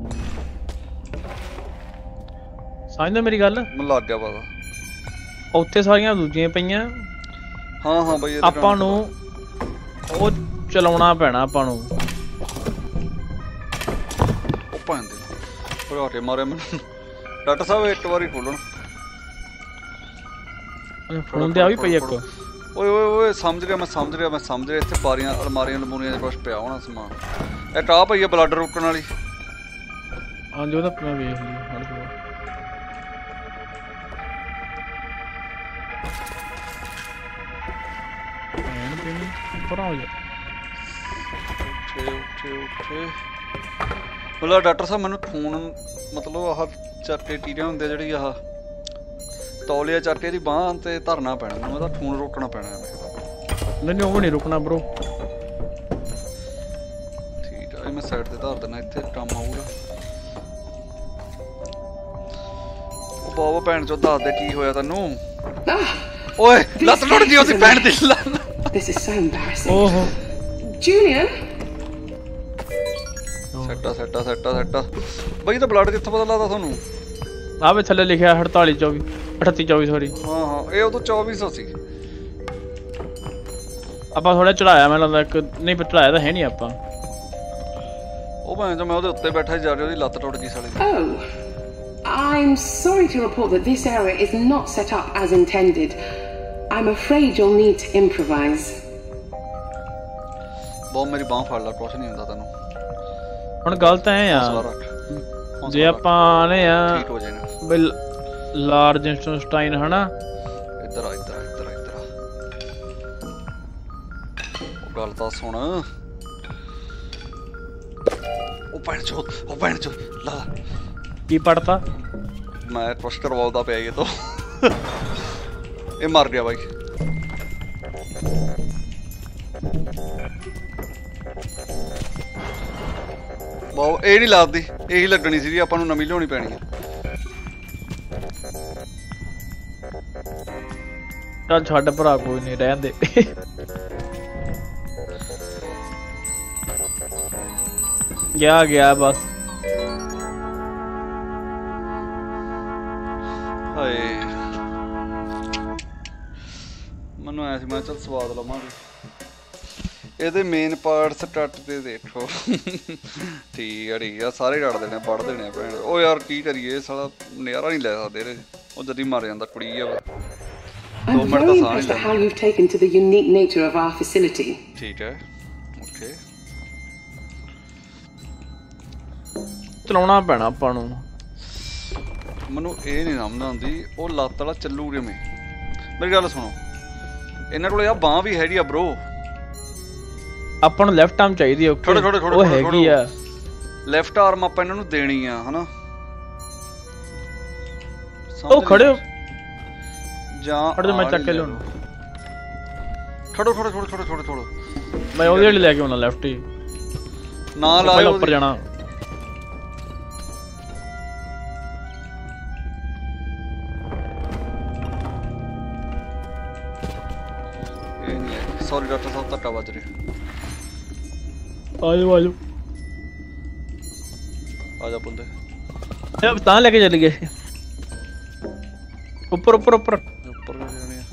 ਸਮਝਦਾ ਮੇਰੀ ਗੱਲ ਮੈਨੂੰ ਲੱਗ ਗਿਆ ਪਤਾ ਉੱਥੇ ਸਾਰੀਆਂ ਦੂਜੀਆਂ ਪਈਆਂ ਹਾਂ ਹਾਂ ਬਈ ਆਪਾਂ ਨੂੰ ਉਹ ਚਲਾਉਣਾ ਪੈਣਾ ਆਪਾਂ ਨੂੰ ਉਹ ਪਾਉਂਦੇ ਭਰਾਟੇ ਮਾਰੇ ਮੈਨੂੰ ਡਾਕਟਰ ਸਾਹਿਬ ਇੱਕ ਵਾਰੀ ਖੋਲਣ ਫੋਨ ਤੇ ਆ ਵੀ ਪਈ ਇੱਕ ਓਏ ਓਏ ਓਏ ਸਮਝ ਗਿਆ ਮੈਂ ਸਮਝ ਰਿਹਾ ਮੈਂ ਸਮਝ ਰਿਹਾ ਇੱਥੇ ਬਾਰੀਆਂ ਅਲਮਾਰੀਆਂ ਅਲਮੂਰੀਆਂ ਦੇ ਕੁਛ ਪਿਆ ਹੋਣਾ ਸਮਾਨ ਇਹ ਟਾਹ ਪਈ ਆ ਬਲੱਡ ਰੋਕਣ ਵਾਲੀ ਹਾਂਜੀ ਉਹਦਾ ਮੈਂ ਵੇਖ ਲਈ ਹੜ ਦੋ ਉੱਪਰ ਆ ਜਾ ਉੱਠੇ ਉੱਠੇ ਉੱਠੇ ਬੋਲਾ ਡਾਕਟਰ ਸਾਹਿਬ ਮੈਨੂੰ ਖੂਨ ਮਤਲਬ ਆਹ ਚੱਕੇ ਟੀਰੀਆਂ ਹੁੰਦੇ ਜਿਹੜੀ ਆਹ ਤੌਲੀਆ ਚੱਕੇ ਦੀ ਬਾਂਹ ਤੇ ਧਰਨਾ ਪੈਣਾ ਮੈਨੂੰ ਉਹਦਾ ਖੂਨ ਰੋਕਣਾ ਪੈਣਾ ਨਹੀਂ ਨਹੀਂ ਉਹ ਨਹੀਂ ਰੁਕਣਾ ਬ్రో ਠੀਕ ਆ ਇਹ ਮੈਂ ਸਾਈਡ ਤੇ ਧਰ ਦੇਣਾ ਇੱਥੇ ਕੰਮ ਆਊਗਾ ਉਹ ਬਾਬਾ ਭੈਣ ਚੋਂ ਦੱਸ ਦੇ ਕੀ ਹੋਇਆ ਤੈਨੂੰ ਓਏ ਲੱਤ ਟੁੱਟ ਗਈ ਉਹਦੀ ਭੈਣ ਦੀ ਲੱਤ This is so embarrassing. ਓਹੋ Julian? ਸੈੱਟਾ ਸੈੱਟਾ ਸੈੱਟਾ ਸੈੱਟਾ ਬਈ ਤਾਂ ਬਲੱਡ ਕਿੱਥੋਂ ਪਤਾ ਲੱਗਦਾ ਤੁਹਾਨੂੰ ਆਵੇ ਥੱਲੇ ਲਿਖਿਆ ਅੜਤਾਲੀ ਚੌਵੀ ਅਠੱਤੀ ਚੌਵੀ ਸੌਰੀ ਹਾਂ ਹਾਂ ਇਹ ਉਦੋਂ ਚੌਵੀ ਸੌ ਸੀ ਆਪਾਂ ਥੋੜਾ ਚੜਾਇਆ ਮੈਨੂੰ ਲੱਗਦਾ ਇੱਕ ਨਹੀਂ ਚੜਾਇਆ ਤਾਂ ਹੈ ਨਹੀਂ ਆਪਾਂ ਉਹ ਭੈਣ ਚੋਂ ਮੈਂ ਉਹਦੇ ਉੱਤੇ ਬੈਠਾ ਜਾ ਰਿਹਾ ਉਹਦੀ ਲੱਤ ਟੁੱਟ ਗਈ ਸਾਲੀ Oh. I'm sorry to report that this area is not set up as intended. I'm afraid you'll need to improvise. ਬਹੁਤ ਮੇਰੀ ਬਾਂਹ ਫੜ ਲਾ ਕੁਛ ਨਹੀਂ ਹੁੰਦਾ ਤੈਨੂੰ ਹੁਣ ਗੱਲ ਤਾਂ ਐ ਹੌਸਲਾ ਆ ਰੱਖ ਜੇ ਆਪਾਂ ਆਨੇ ਆ ਠੀਕ ਹੋ ਜਾਏਗਾ ਬਈ ਲਾਰਜ ਇੰਸਟਾਈਨ ਹਨਾ ਇੱਧਰ ਆ ਇੱਧਰ ਆ ਇੱਧਰ ਆ ਇੱਧਰ ਆ ਉਹ ਗੱਲ ਤਾਂ ਸੁਣ ਉਹ ਭੈਣ ਚੋ ਉਹ ਭੈਣ ਚੋ ਲਾ ਕੀ ਪੜਤਾ ਮੈਂ ਕੁਛ ਕਰਵਾਉਂਦਾ ਪਿਆ ਇਹ ਤੋਂ ਇਹ ਮਰ ਗਿਆ ਬਾਈ ਬਹੁਤ ਇਹ ਨਹੀਂ ਲੱਗਦੀ ਇਹੀ ਲੱਗਣੀ ਸੀ ਆਪਾਂ ਨੂੰ ਨਵੀਂ ਲਿਆਉਣੀ ਪੈਣੀ ਹੈ ਚੱਲ ਛੱਡ ਭਰਾ ਕੋਈ ਨਹੀਂ ਰਹਿਣ ਦੇ ਗਿਆ ਗਿਆ ਬਸ ਹਾਏ ਮੈਨੂੰ ਐ ਸੀ ਮੈਂ ਚੱਲ ਸਵਾਦ ਲਵਾਂਗੇ ਇਹਦੇ ਮੇਨ ਪਾਰਟਸ ਟੱਟ ਤੇ ਦੇਖੋ ਠੀਕ ਆ ਠੀਕ ਆ ਸਾਰੇ ਕੱਢ ਦੇਣੇ ਪੜ ਦੇਣੇ ਭੈਣ ਉਹ ਯਾਰ ਕੀ ਕਰੀਏ ਸਾਲਾ ਨਜ਼ਾਰਾ ਨਹੀਂ ਲੈ ਸਕਦੇ ਇਹਦੇ ਉਹ ਜਦੀ ਮਰ ਜਾਂਦਾ ਕੁੜੀ ਆ I'm very impressed at how you've taken to the unique nature of our facility. ਠੀਕ ਹੈ ਓਕੇ ਚਲਾਉਣਾ ਪੈਣਾ ਆਪਾਂ ਨੂੰ ਮੈਨੂੰ ਇਹ ਨਹੀਂ ਸਮਝ ਆਉਂਦੀ ਉਹ ਲੱਤ ਵਾਲਾ ਚੱਲੂ ਕਿਵੇਂ ਮੇਰੀ ਗੱਲ ਸੁਣੋ ਇਹਨਾਂ ਕੋਲ ਆ ਬਾਂਹ ਵੀ ਹੈਗੀ ਆ ਬ్రో ਆਪਾਂ ਨੂੰ ਲੈਫਟ ਆਰਮ ਚਾਹੀਦੀ ਆ ਥੋੜੇ ਥੋੜੇ ਥੋੜੇ ਉਹ ਹੈਗੀ ਆ ਲੈਫਟ ਆਰਮ ਆਪਾਂ ਇਹਨਾਂ ਨੂੰ ਦੇਣੀ ਆ ਹਨਾ ਉਹ ਖੜੇ ਹੋ ਜਾਂ ਖੜ ਜਾ ਮੈਂ ਚੱਕ ਕੇ ਲਿਆਉਣਾ ਖੜੋ ਖੜੋ ਖੜੋ ਖੜੋ ਖੜੋ ਖੜੋ ਮੈਂ ਉਹਦੇ ਵਾਲੀ ਲੈ ਕੇ ਆਉਣਾ ਲੈਫਟ ਹੀ ਨਾ ਲਾਓ ਉੱਪਰ ਜਾਣਾ ਸੌਰੀ ਡਾਕਟਰ ਸਾਹਿਬ ਧੱਕਾ ਵੱਜ ਰਿਹਾ ਆਜੋ ਆਜੋ ਆ ਜਾ ਪੁੰਦੇ ਇਹ ਤਾਂ ਲੈ ਕੇ ਚੱਲ ਗਏ ਉੱਪਰ ਉੱਪਰ ਉੱਪਰ ਉੱਪਰ ਜਾਣੇ ਆ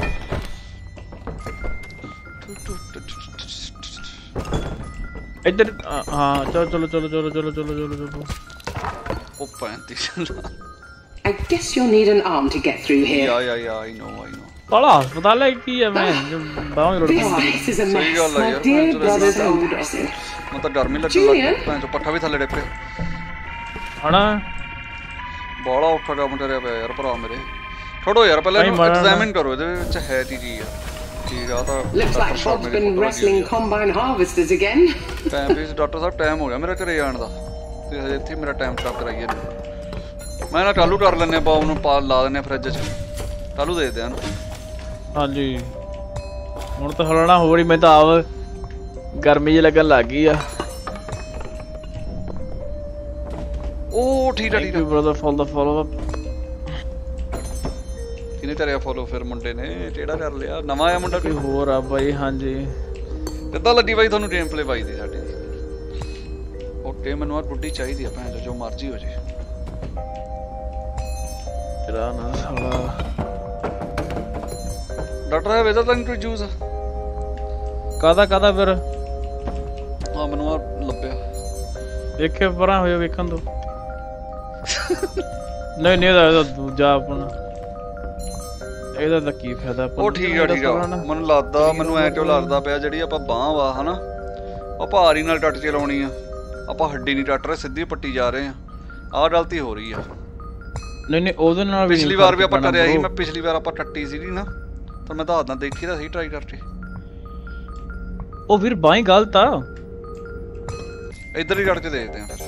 ਇੱਧਰ ਹਾਂ ਚਲੋ ਚਲੋ ਚਲੋ ਚਲੋ ਚਲੋ ਚਲੋ ਚਲੋ ਚਲੋ ਉਹ ਪੈਂਤੀ I guess you'll need an arm to get through here. ਯਾ ਯਾ ਯਾ ਆਈ ਨੋ ਆਈ ਨੋ ਕਾਲਾ ਹਸਪਤਾਲ ਹੈ ਕੀ ਹੈ ਮੈਂ ਬਾਹੋਂ ਲੜ This place is a mess, my dear brother's old person. ਮੈਂ ਤਾਂ ਗਰਮੀ ਲੱਗਣ ਲੱਗ ਗਈ ਭੈਣ ਚੋ ਪੱਠਾ ਵੀ ਥੱਲੇ ਡਿੱਪੇ ਹਣਾ ਬਾਲਾ ਔਖਾ ਕੰਮ ਕਰਿਆ ਪਿਆ ਯਾਰ ਭਰਾ ਮੇਰੇ ਛੋੜੋ ਯਾਰ ਪਹਿਲਾਂ ਇਹਨੂੰ ਐਗਜ਼ਾਮਿਨ ਕਰੋ ਇਹਦੇ ਵਿੱਚ ਹੈ ਕੀ ਚੀਜ਼ ਆ ਠੀਕ ਆ ਤਾਂ Looks like Bob's been wrestling combine harvesters again. Time please doctor ਸਾਹਿਬ ਟਾਈਮ ਹੋ ਗਿਆ ਮੇਰਾ ਘਰੇ ਜਾਣ ਦਾ ਤੇ ਹਜੇ ਇੱਥੇ ਮੇਰਾ ਟਾਈਮ ਖਰਾਬ ਕਰਾਈਏ ਮੈਂ ਨਾ ਚਾਲੂ ਕਰ ਲੈਂਦੇ ਆਪਾਂ ਉਹਨੂੰ ਪਾ ਲਾ ਦਿੰਦੇ ਫਰਿੱਜ 'ਚ ਚਾਲੂ ਦੇ ਦਿਆਂ ਹਾਂਜੀ ਹੁਣ ਤਾਂ ਹਲਣਾ ਹੋ ਰਹੀ ਮੈਂ ਤਾਂ ਆਪ ਗਰਮੀ ਜਿਹੀ ਲੱਗਣ ਲੱਗ ਗਈ ਆ ਉਹ ਠੀਕ ਆ ਠੀਕ ਆ brother for the follow up ਕਿਨੇ ਕਰਿਆ ਫੋਲੋ ਫਿਰ ਮੁੰਡੇ ਨੇ ਕਿਹੜਾ ਕਰ ਲਿਆ ਨਵਾਂ ਆ ਮੁੰਡਾ ਕੋਈ ਹੋਰ ਆ ਬਾਈ ਹਾਂਜੀ ਕਿੱਦਾਂ ਲੱਗੀ ਬਾਈ ਤੁਹਾਨੂੰ ਗੇਮ ਪਲੇ ਬਾਈ ਦੀ ਸਾਡੀ ਓਕੇ ਮੈਨੂੰ ਆ ਗੁੱਡੀ ਚਾਹੀਦੀ ਆ ਭੈਣ ਜੋ ਮਰਜ਼ੀ ਹੋ ਜੇ ਤੇਰਾ ਨਾ ਸਾਲਾ ਡਾਕਟਰ ਹੈ ਵੇਦਾ ਤੈਨੂੰ ਕੋਈ ਜੂਸ ਕਾਦਾ ਕਾਦਾ ਫਿਰ ਹਾਂ ਮੈਨੂੰ ਆ ਲੱਭਿਆ ਦੇਖੇ ਪਰਾਂ ਹੋਇਆ ਵੇਖਣ ਤੋਂ ਨਹੀਂ ਨਹੀਂ ਇਹਦਾ ਦੂਜਾ ਆਪਣਾ ਇਹਦਾ ਤਾਂ ਕੀ ਫਾਇਦਾ ਉਹ ਠੀਕ ਆ ਠੀਕ ਆ ਮੈਨੂੰ ਲੱਗਦਾ ਮੈਨੂੰ ਐ ਕਿਉਂ ਲੱਗਦਾ ਪਿਆ ਜਿਹੜੀ ਆਪਾਂ ਬਾਂਹ ਵਾ ਹਨਾ ਉਹ ਭਾਰੀ ਨਾਲ ਟੱਟ ਚਲਾਉਣੀ ਆ ਆਪਾਂ ਹੱਡੀ ਨਹੀਂ ਟੱਟ ਰਹੇ ਸਿੱਧੀ ਪੱਟੀ ਜਾ ਰਹੇ ਆ ਆਹ ਗਲਤੀ ਹੋ ਰਹੀ ਆ ਨਹੀਂ ਨਹੀਂ ਉਹਦੇ ਨਾਲ ਪਿਛਲੀ ਵਾਰ ਵੀ ਆਪਾਂ ਕਰਿਆ ਸੀ ਮੈਂ ਪਿਛਲੀ ਵਾਰ ਆਪਾਂ ਟੱਟੀ ਸੀਗੀ ਨਾ ਤਾਂ ਮੈਂ ਦੱਸਦਾ ਦੇਖੀ ਤਾਂ ਸਹੀ ਟਰਾਈ ਕਰਕੇ ਉਹ ਵੀਰ ਬਾਈ ਗਲਤ ਆ ਇੱਧਰ ਹੀ ਕਰਕੇ ਦੇਖਦੇ ਆ ਫਿਰ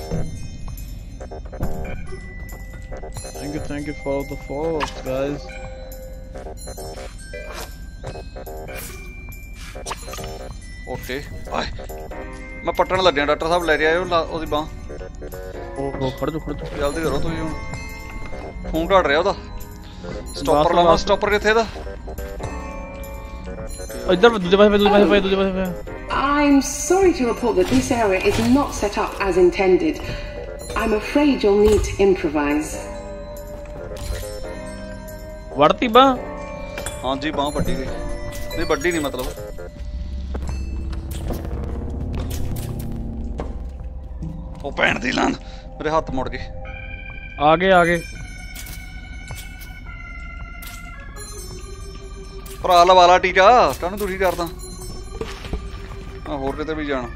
thank you thank you for the follow guys okay ਆਏ ਮੈਂ ਪੱਟਣ ਲੱਗਿਆ ਡਾਕਟਰ ਸਾਹਿਬ ਲੈ ਰਿਹਾ ਉਹਦੀ ਬਾਂਹ ਉਹ ਖੜ ਜਾ ਖੜ ਜਾ ਜਲਦੀ ਕਰੋ ਤੁਸੀਂ ਹੁਣ ਖੂਨ ਘਟ ਰਿਹਾ ਉਹਦਾ ਸਟਾਪਰ ਲਾਵਾ ਸਟਾਪਰ ਕਿੱਥੇ ਦਾ ਇੱਧਰ ਦੂਜੇ ਪਾਸੇ ਦੂਜੇ ਪਾਸੇ ਦੂਜੇ ਪਾਸੇ I'm sorry to report that this area is not set up as intended. I'm afraid you'll need to improvise. ਵੜਤੀ ਬਾਂਹ ਹਾਂਜੀ ਬਾਂਹ ਵੱਡੀ ਗਈ ਨਹੀਂ ਵੱਡੀ ਨਹੀਂ ਮਤਲਬ ਉਹ ਪੈਣ ਦੀ ਲਾਂ ਮੇਰੇ ਹੱਥ ਮੁੜ ਗਏ ਆ ਗਏ ਆ ਗਏ ਭਰਾ ਲਵਾ ਲਾ ਟੀਕਾ ਕਾਹਨੂੰ ਤੁਸੀਂ ਕਰਦਾ ਆ ਹੋਰ ਕਿਤੇ ਵੀ ਜਾਣਾ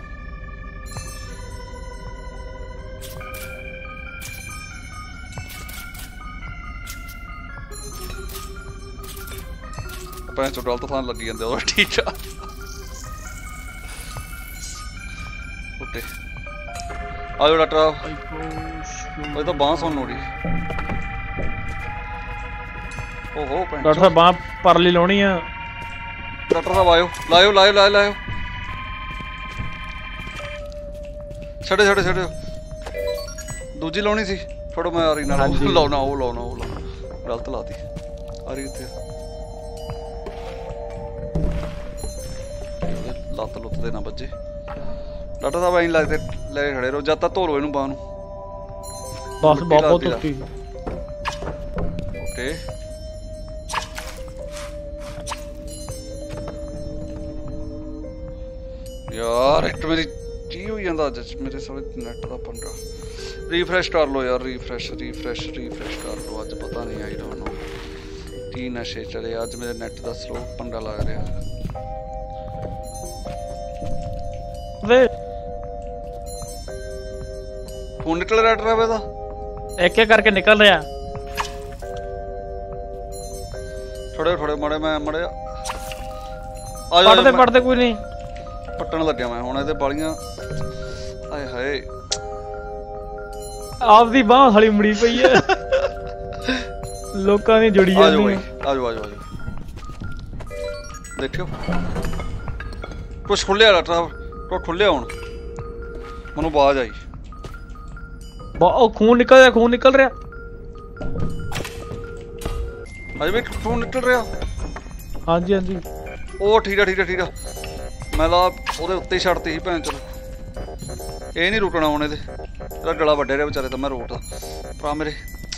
ਭੈਣ ਚੋਂ ਗਲਤ ਥਾਂ ਲੱਗੀ ਜਾਂਦੇ ਉਹਦਾ ਟੀਕਾ ਓਕੇ ਆਜੋ ਡਾਕਟਰ ਉਹ ਤਾਂ ਬਾਂਹ ਸੁਣ ਲੋੜੀ ਓਹੋ ਭੈਣ ਡਾਕਟਰ ਸਾਹਿਬ ਬਾਂਹ ਪਰਲੀ ਲਾਉਣੀ ਆ ਡਾਕਟਰ ਸਾਹਿਬ ਆਇਓ ਲਾਇਓ ਲਾਇਓ ਲਾਇਓ ਲਾਇਓ ਛੱਡੇ ਛੱਡੇ ਛੱਡੇ ਦੂਜੀ ਲਾਉਣੀ ਸੀ ਫੜੋ ਮੈਂ ਆ ਰਹੀ ਨਾਲ ਲਾਉਣਾ ਉਹ ਲਾਉਣਾ ਉਹ ਲਾਉਣਾ ਗਲਤ ਲਾਤੀ ਆ ਰਹੀ ਉੱਥੇ ਲੱਤ ਲੁੱਤ ਦੇ ਨਾ ਬੱਜੇ ਡਾਕਟਰ ਸਾਹਿਬ ਐਂ ਲੱਗਦੇ ਲੈ ਖੜੇ ਰਹੋ ਜਦ ਤੱਕ ਧੋ ਲੋ ਇਹਨੂੰ ਬਾਂਹ ਨੂੰ ਬਸ ਬਹੁਤ ਧੁੱਤੀ ਓਕੇ ਯਾਰ ਇੱਕ ਮੇਰੀ ਕੀ ਹੋਈ ਜਾਂਦਾ ਅੱਜ ਮੇਰੇ ਸਾਲੇ ਨੈਟ ਦਾ ਪੰਗਾ ਰੀਫਰੈਸ਼ ਕਰ ਲੋ ਯਾਰ ਰੀਫਰੈਸ਼ ਰੀਫਰੈਸ਼ ਰੀਫਰੈਸ਼ ਕਰ ਲੋ ਅੱਜ ਪਤਾ ਨਹੀਂ ਆਈ ਡੋਨਟ ਨੋ ਕੀ ਨਸ਼ੇ ਚੜੇ ਅੱਜ ਮੇਰੇ ਨੈਟ ਦਾ ਸਲੋ ਪੰਗਾ ਲੱਗ ਰਿਹਾ ਵੇ ਫੋਨ ਨਿਕਲ ਰਿਹਾ ਡਰਾਈਵਰ ਦਾ ਇੱਕ ਇੱਕ ਕਰਕੇ ਨਿਕਲ ਰਿਹਾ ਥੋੜੇ ਥੋੜੇ ਮੜੇ ਮੈਂ ਮੜੇ ਪੜਦੇ ਪੜਦੇ ਕੋਈ ਨਹੀਂ ਪੱਟਣ ਲੱਗਿਆ ਮੈਂ ਹੁਣ ਇਹਦੇ ਬਾਲੀਆਂ ਆਏ ਹਾਏ ਆਪਦੀ ਬਾਂਹ ਹਲੀ ਮੁੜੀ ਪਈ ਐ ਲੋਕਾਂ ਦੀ ਜੁੜੀ ਜਾਂਦੀ ਆਜੋ ਆਜੋ ਆਜੋ ਦੇਖਿਓ ਕੁਛ ਖੁੱਲਿਆ ਡਾਕਟਰ ਕੋ ਖੁੱਲਿਆ ਹੁਣ ਮੈਨੂੰ ਆਵਾਜ਼ ਆਈ ਉਹ ਖੂਨ ਨਿਕਲ ਰਿਹਾ ਖੂਨ ਨਿਕਲ ਰਿਹਾ ਅਜੇ ਵੀ ਖੂਨ ਨਿਕਲ ਰਿਹਾ ਹਾਂਜੀ ਹਾਂਜੀ ਉਹ ਠੀਕ ਆ ਠੀਕ ਆ ਠੀਕ ਆ ਮੈਂ ਲਾ ਉਹਦੇ ਉੱਤੇ ਹੀ ਛੱਡਤੀ ਸੀ ਭੈਣ ਚਲੋ ਇਹ ਨਹੀਂ ਰੁਕਣਾ ਹੁਣ ਇਹਦੇ ਇਹਦਾ ਗਲਾ ਵੱਡੇ ਰਿਹਾ ਵਿਚਾਰੇ ਤਾਂ ਮੈਂ ਰੋਕਦਾ ਭਰਾ ਮੇਰੇ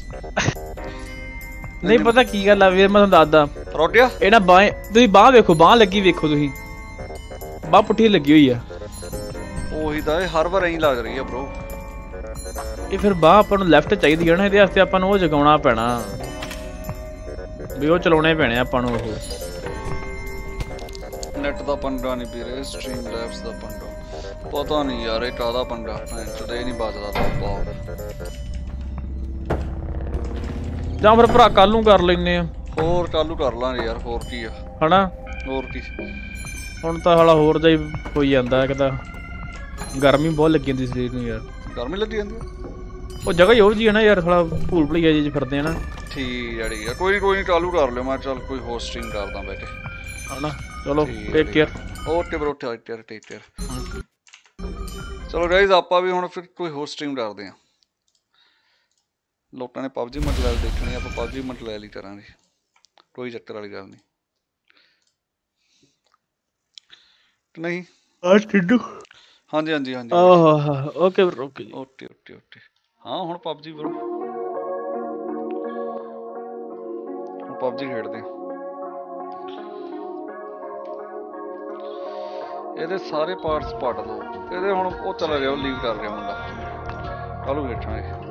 ਨਹੀਂ ਪਤਾ ਕੀ ਗੱਲ ਆ ਵੀਰ ਮੈਂ ਤੁਹਾਨੂੰ ਦੱਸਦਾ ਰੋਟਿਆ ਇਹ ਨਾ ਬਾਹ ਤੁਸੀਂ ਬਾਹ ਵੇਖੋ ਬਾਹ ਲੱਗੀ ਵੇਖੋ ਤੁਸੀਂ ਬਾਹ ਪੁੱਠੀ ਲੱਗੀ ਹੋਈ ਆ ਉਹੀ ਤਾਂ ਇਹ ਹਰ ਵਾਰ ਐਂ ਲੱਗ ਰਹੀ ਆ ਬ్రో ਇਹ ਫਿਰ ਬਾਹ ਆਪਾਂ ਨੂੰ ਲੈਫਟ ਚਾਹੀਦੀ ਹੈ ਨਾ ਇਹਦੇ ਵਾਸਤੇ ਆਪਾਂ ਨੂੰ ਉਹ ਜਗਾਉਣਾ ਪੈਣਾ ਵੀ ਉਹ ਚਲਾਉਣੇ ਪੈਣੇ ਆਪਾਂ ਨੂੰ ਉਹ ਨੈਟ ਦਾ ਪੰਗਾ ਨਹੀਂ ਵੀਰੇ ਸਟ੍ਰੀਮ ਲੈਬਸ ਦਾ ਪੰਗਾ ਪਤਾ ਨਹੀਂ ਯਾਰ ਇਹ ਕਾਹਦਾ ਪੰਗਾ ਭੈਣ ਚੋਦ ਇਹ ਨਹੀਂ ਬਚਦਾ ਤਾਂ ਜਾਂ ਫਿਰ ਭਰਾ ਕੱਲ ਨੂੰ ਕਰ ਲੈਨੇ ਆ ਹੋਰ ਕੱਲ ਨੂੰ ਕਰ ਲਾਂਗੇ ਯਾਰ ਹੋਰ ਕੀ ਆ ਹਨਾ ਹੋਰ ਕੀ ਹੁਣ ਤਾਂ ਹਾਲਾ ਹੋਰ ਜਾਈ ਹੋਈ ਜਾਂਦਾ ਇੱਕ ਤਾਂ ਗਰਮੀ ਬਹੁਤ ਲੱਗੀ ਜਾਂਦੀ ਸਰੀਰ ਨੂੰ ਯਾਰ ਗਰਮੀ ਲੱਗੀ ਜਾਂਦੀ ਉਹ ਜਗ੍ਹਾ ਹੀ ਉਹ ਜੀ ਹੈ ਨਾ ਯਾਰ ਥੋੜਾ ਭੂਲ ਭੁਲਈਆ ਜਿਹੇ ਫਿਰਦੇ ਆ ਨਾ ਠੀਕ ਆ ਠੀਕ ਆ ਕੋਈ ਨੀ ਕੋਈ ਨੀ ਚਾਲੂ ਕਰ ਲਿਓ ਮੈਂ ਚੱਲ ਕੋਈ ਹੋਰ ਸਟ੍ਰੀਮ ਕਰਦਾ ਬਹਿ ਕੇ ਹਨਾ ਚਲੋ take care okay bro take care take care ਚਲੋ ਗਾਇਜ਼ ਆਪਾਂ ਵੀ ਹੁਣ ਫਿਰ ਕੋਈ ਹੋਰ ਸਟ੍ਰੀਮ ਕਰਦੇ ਆ ਲੋਕਾਂ ਨੇ ਪਬਜੀ ਮਟਲੈਲ ਦੇਖਣੀ ਆਪਾਂ ਪਬਜੀ ਮਟਲੈਲ ਹੀ ਕਰਾਂਗੇ ਕੋਈ ਚੱਕਰ ਵਾਲੀ ਗੱਲ ਨਹੀਂ ਨਹੀਂ ਆ ਟਿੱਡੂ ਹਾਂਜੀ ਹਾਂਜੀ ਹਾਂਜੀ ਆਹ okay bro okay okay okay okay ਹਾਂ ਹੁਣ ਪਬਜੀ ਬ్రో ਹੁਣ ਪਬਜੀ ਖੇਡਦੇ ਇਹਦੇ ਸਾਰੇ ਪਾਰਟਸ ਪੱਟ ਦੋ ਇਹਦੇ ਹੁਣ ਉਹ ਚੱਲ ਰਿਹਾ ਉਹ ਲੀਵ ਕਰ ਰਿਹਾ ਮੁੰਡਾ ਕੱਲ ਨੂੰ ਵੇਖਾਂਗੇ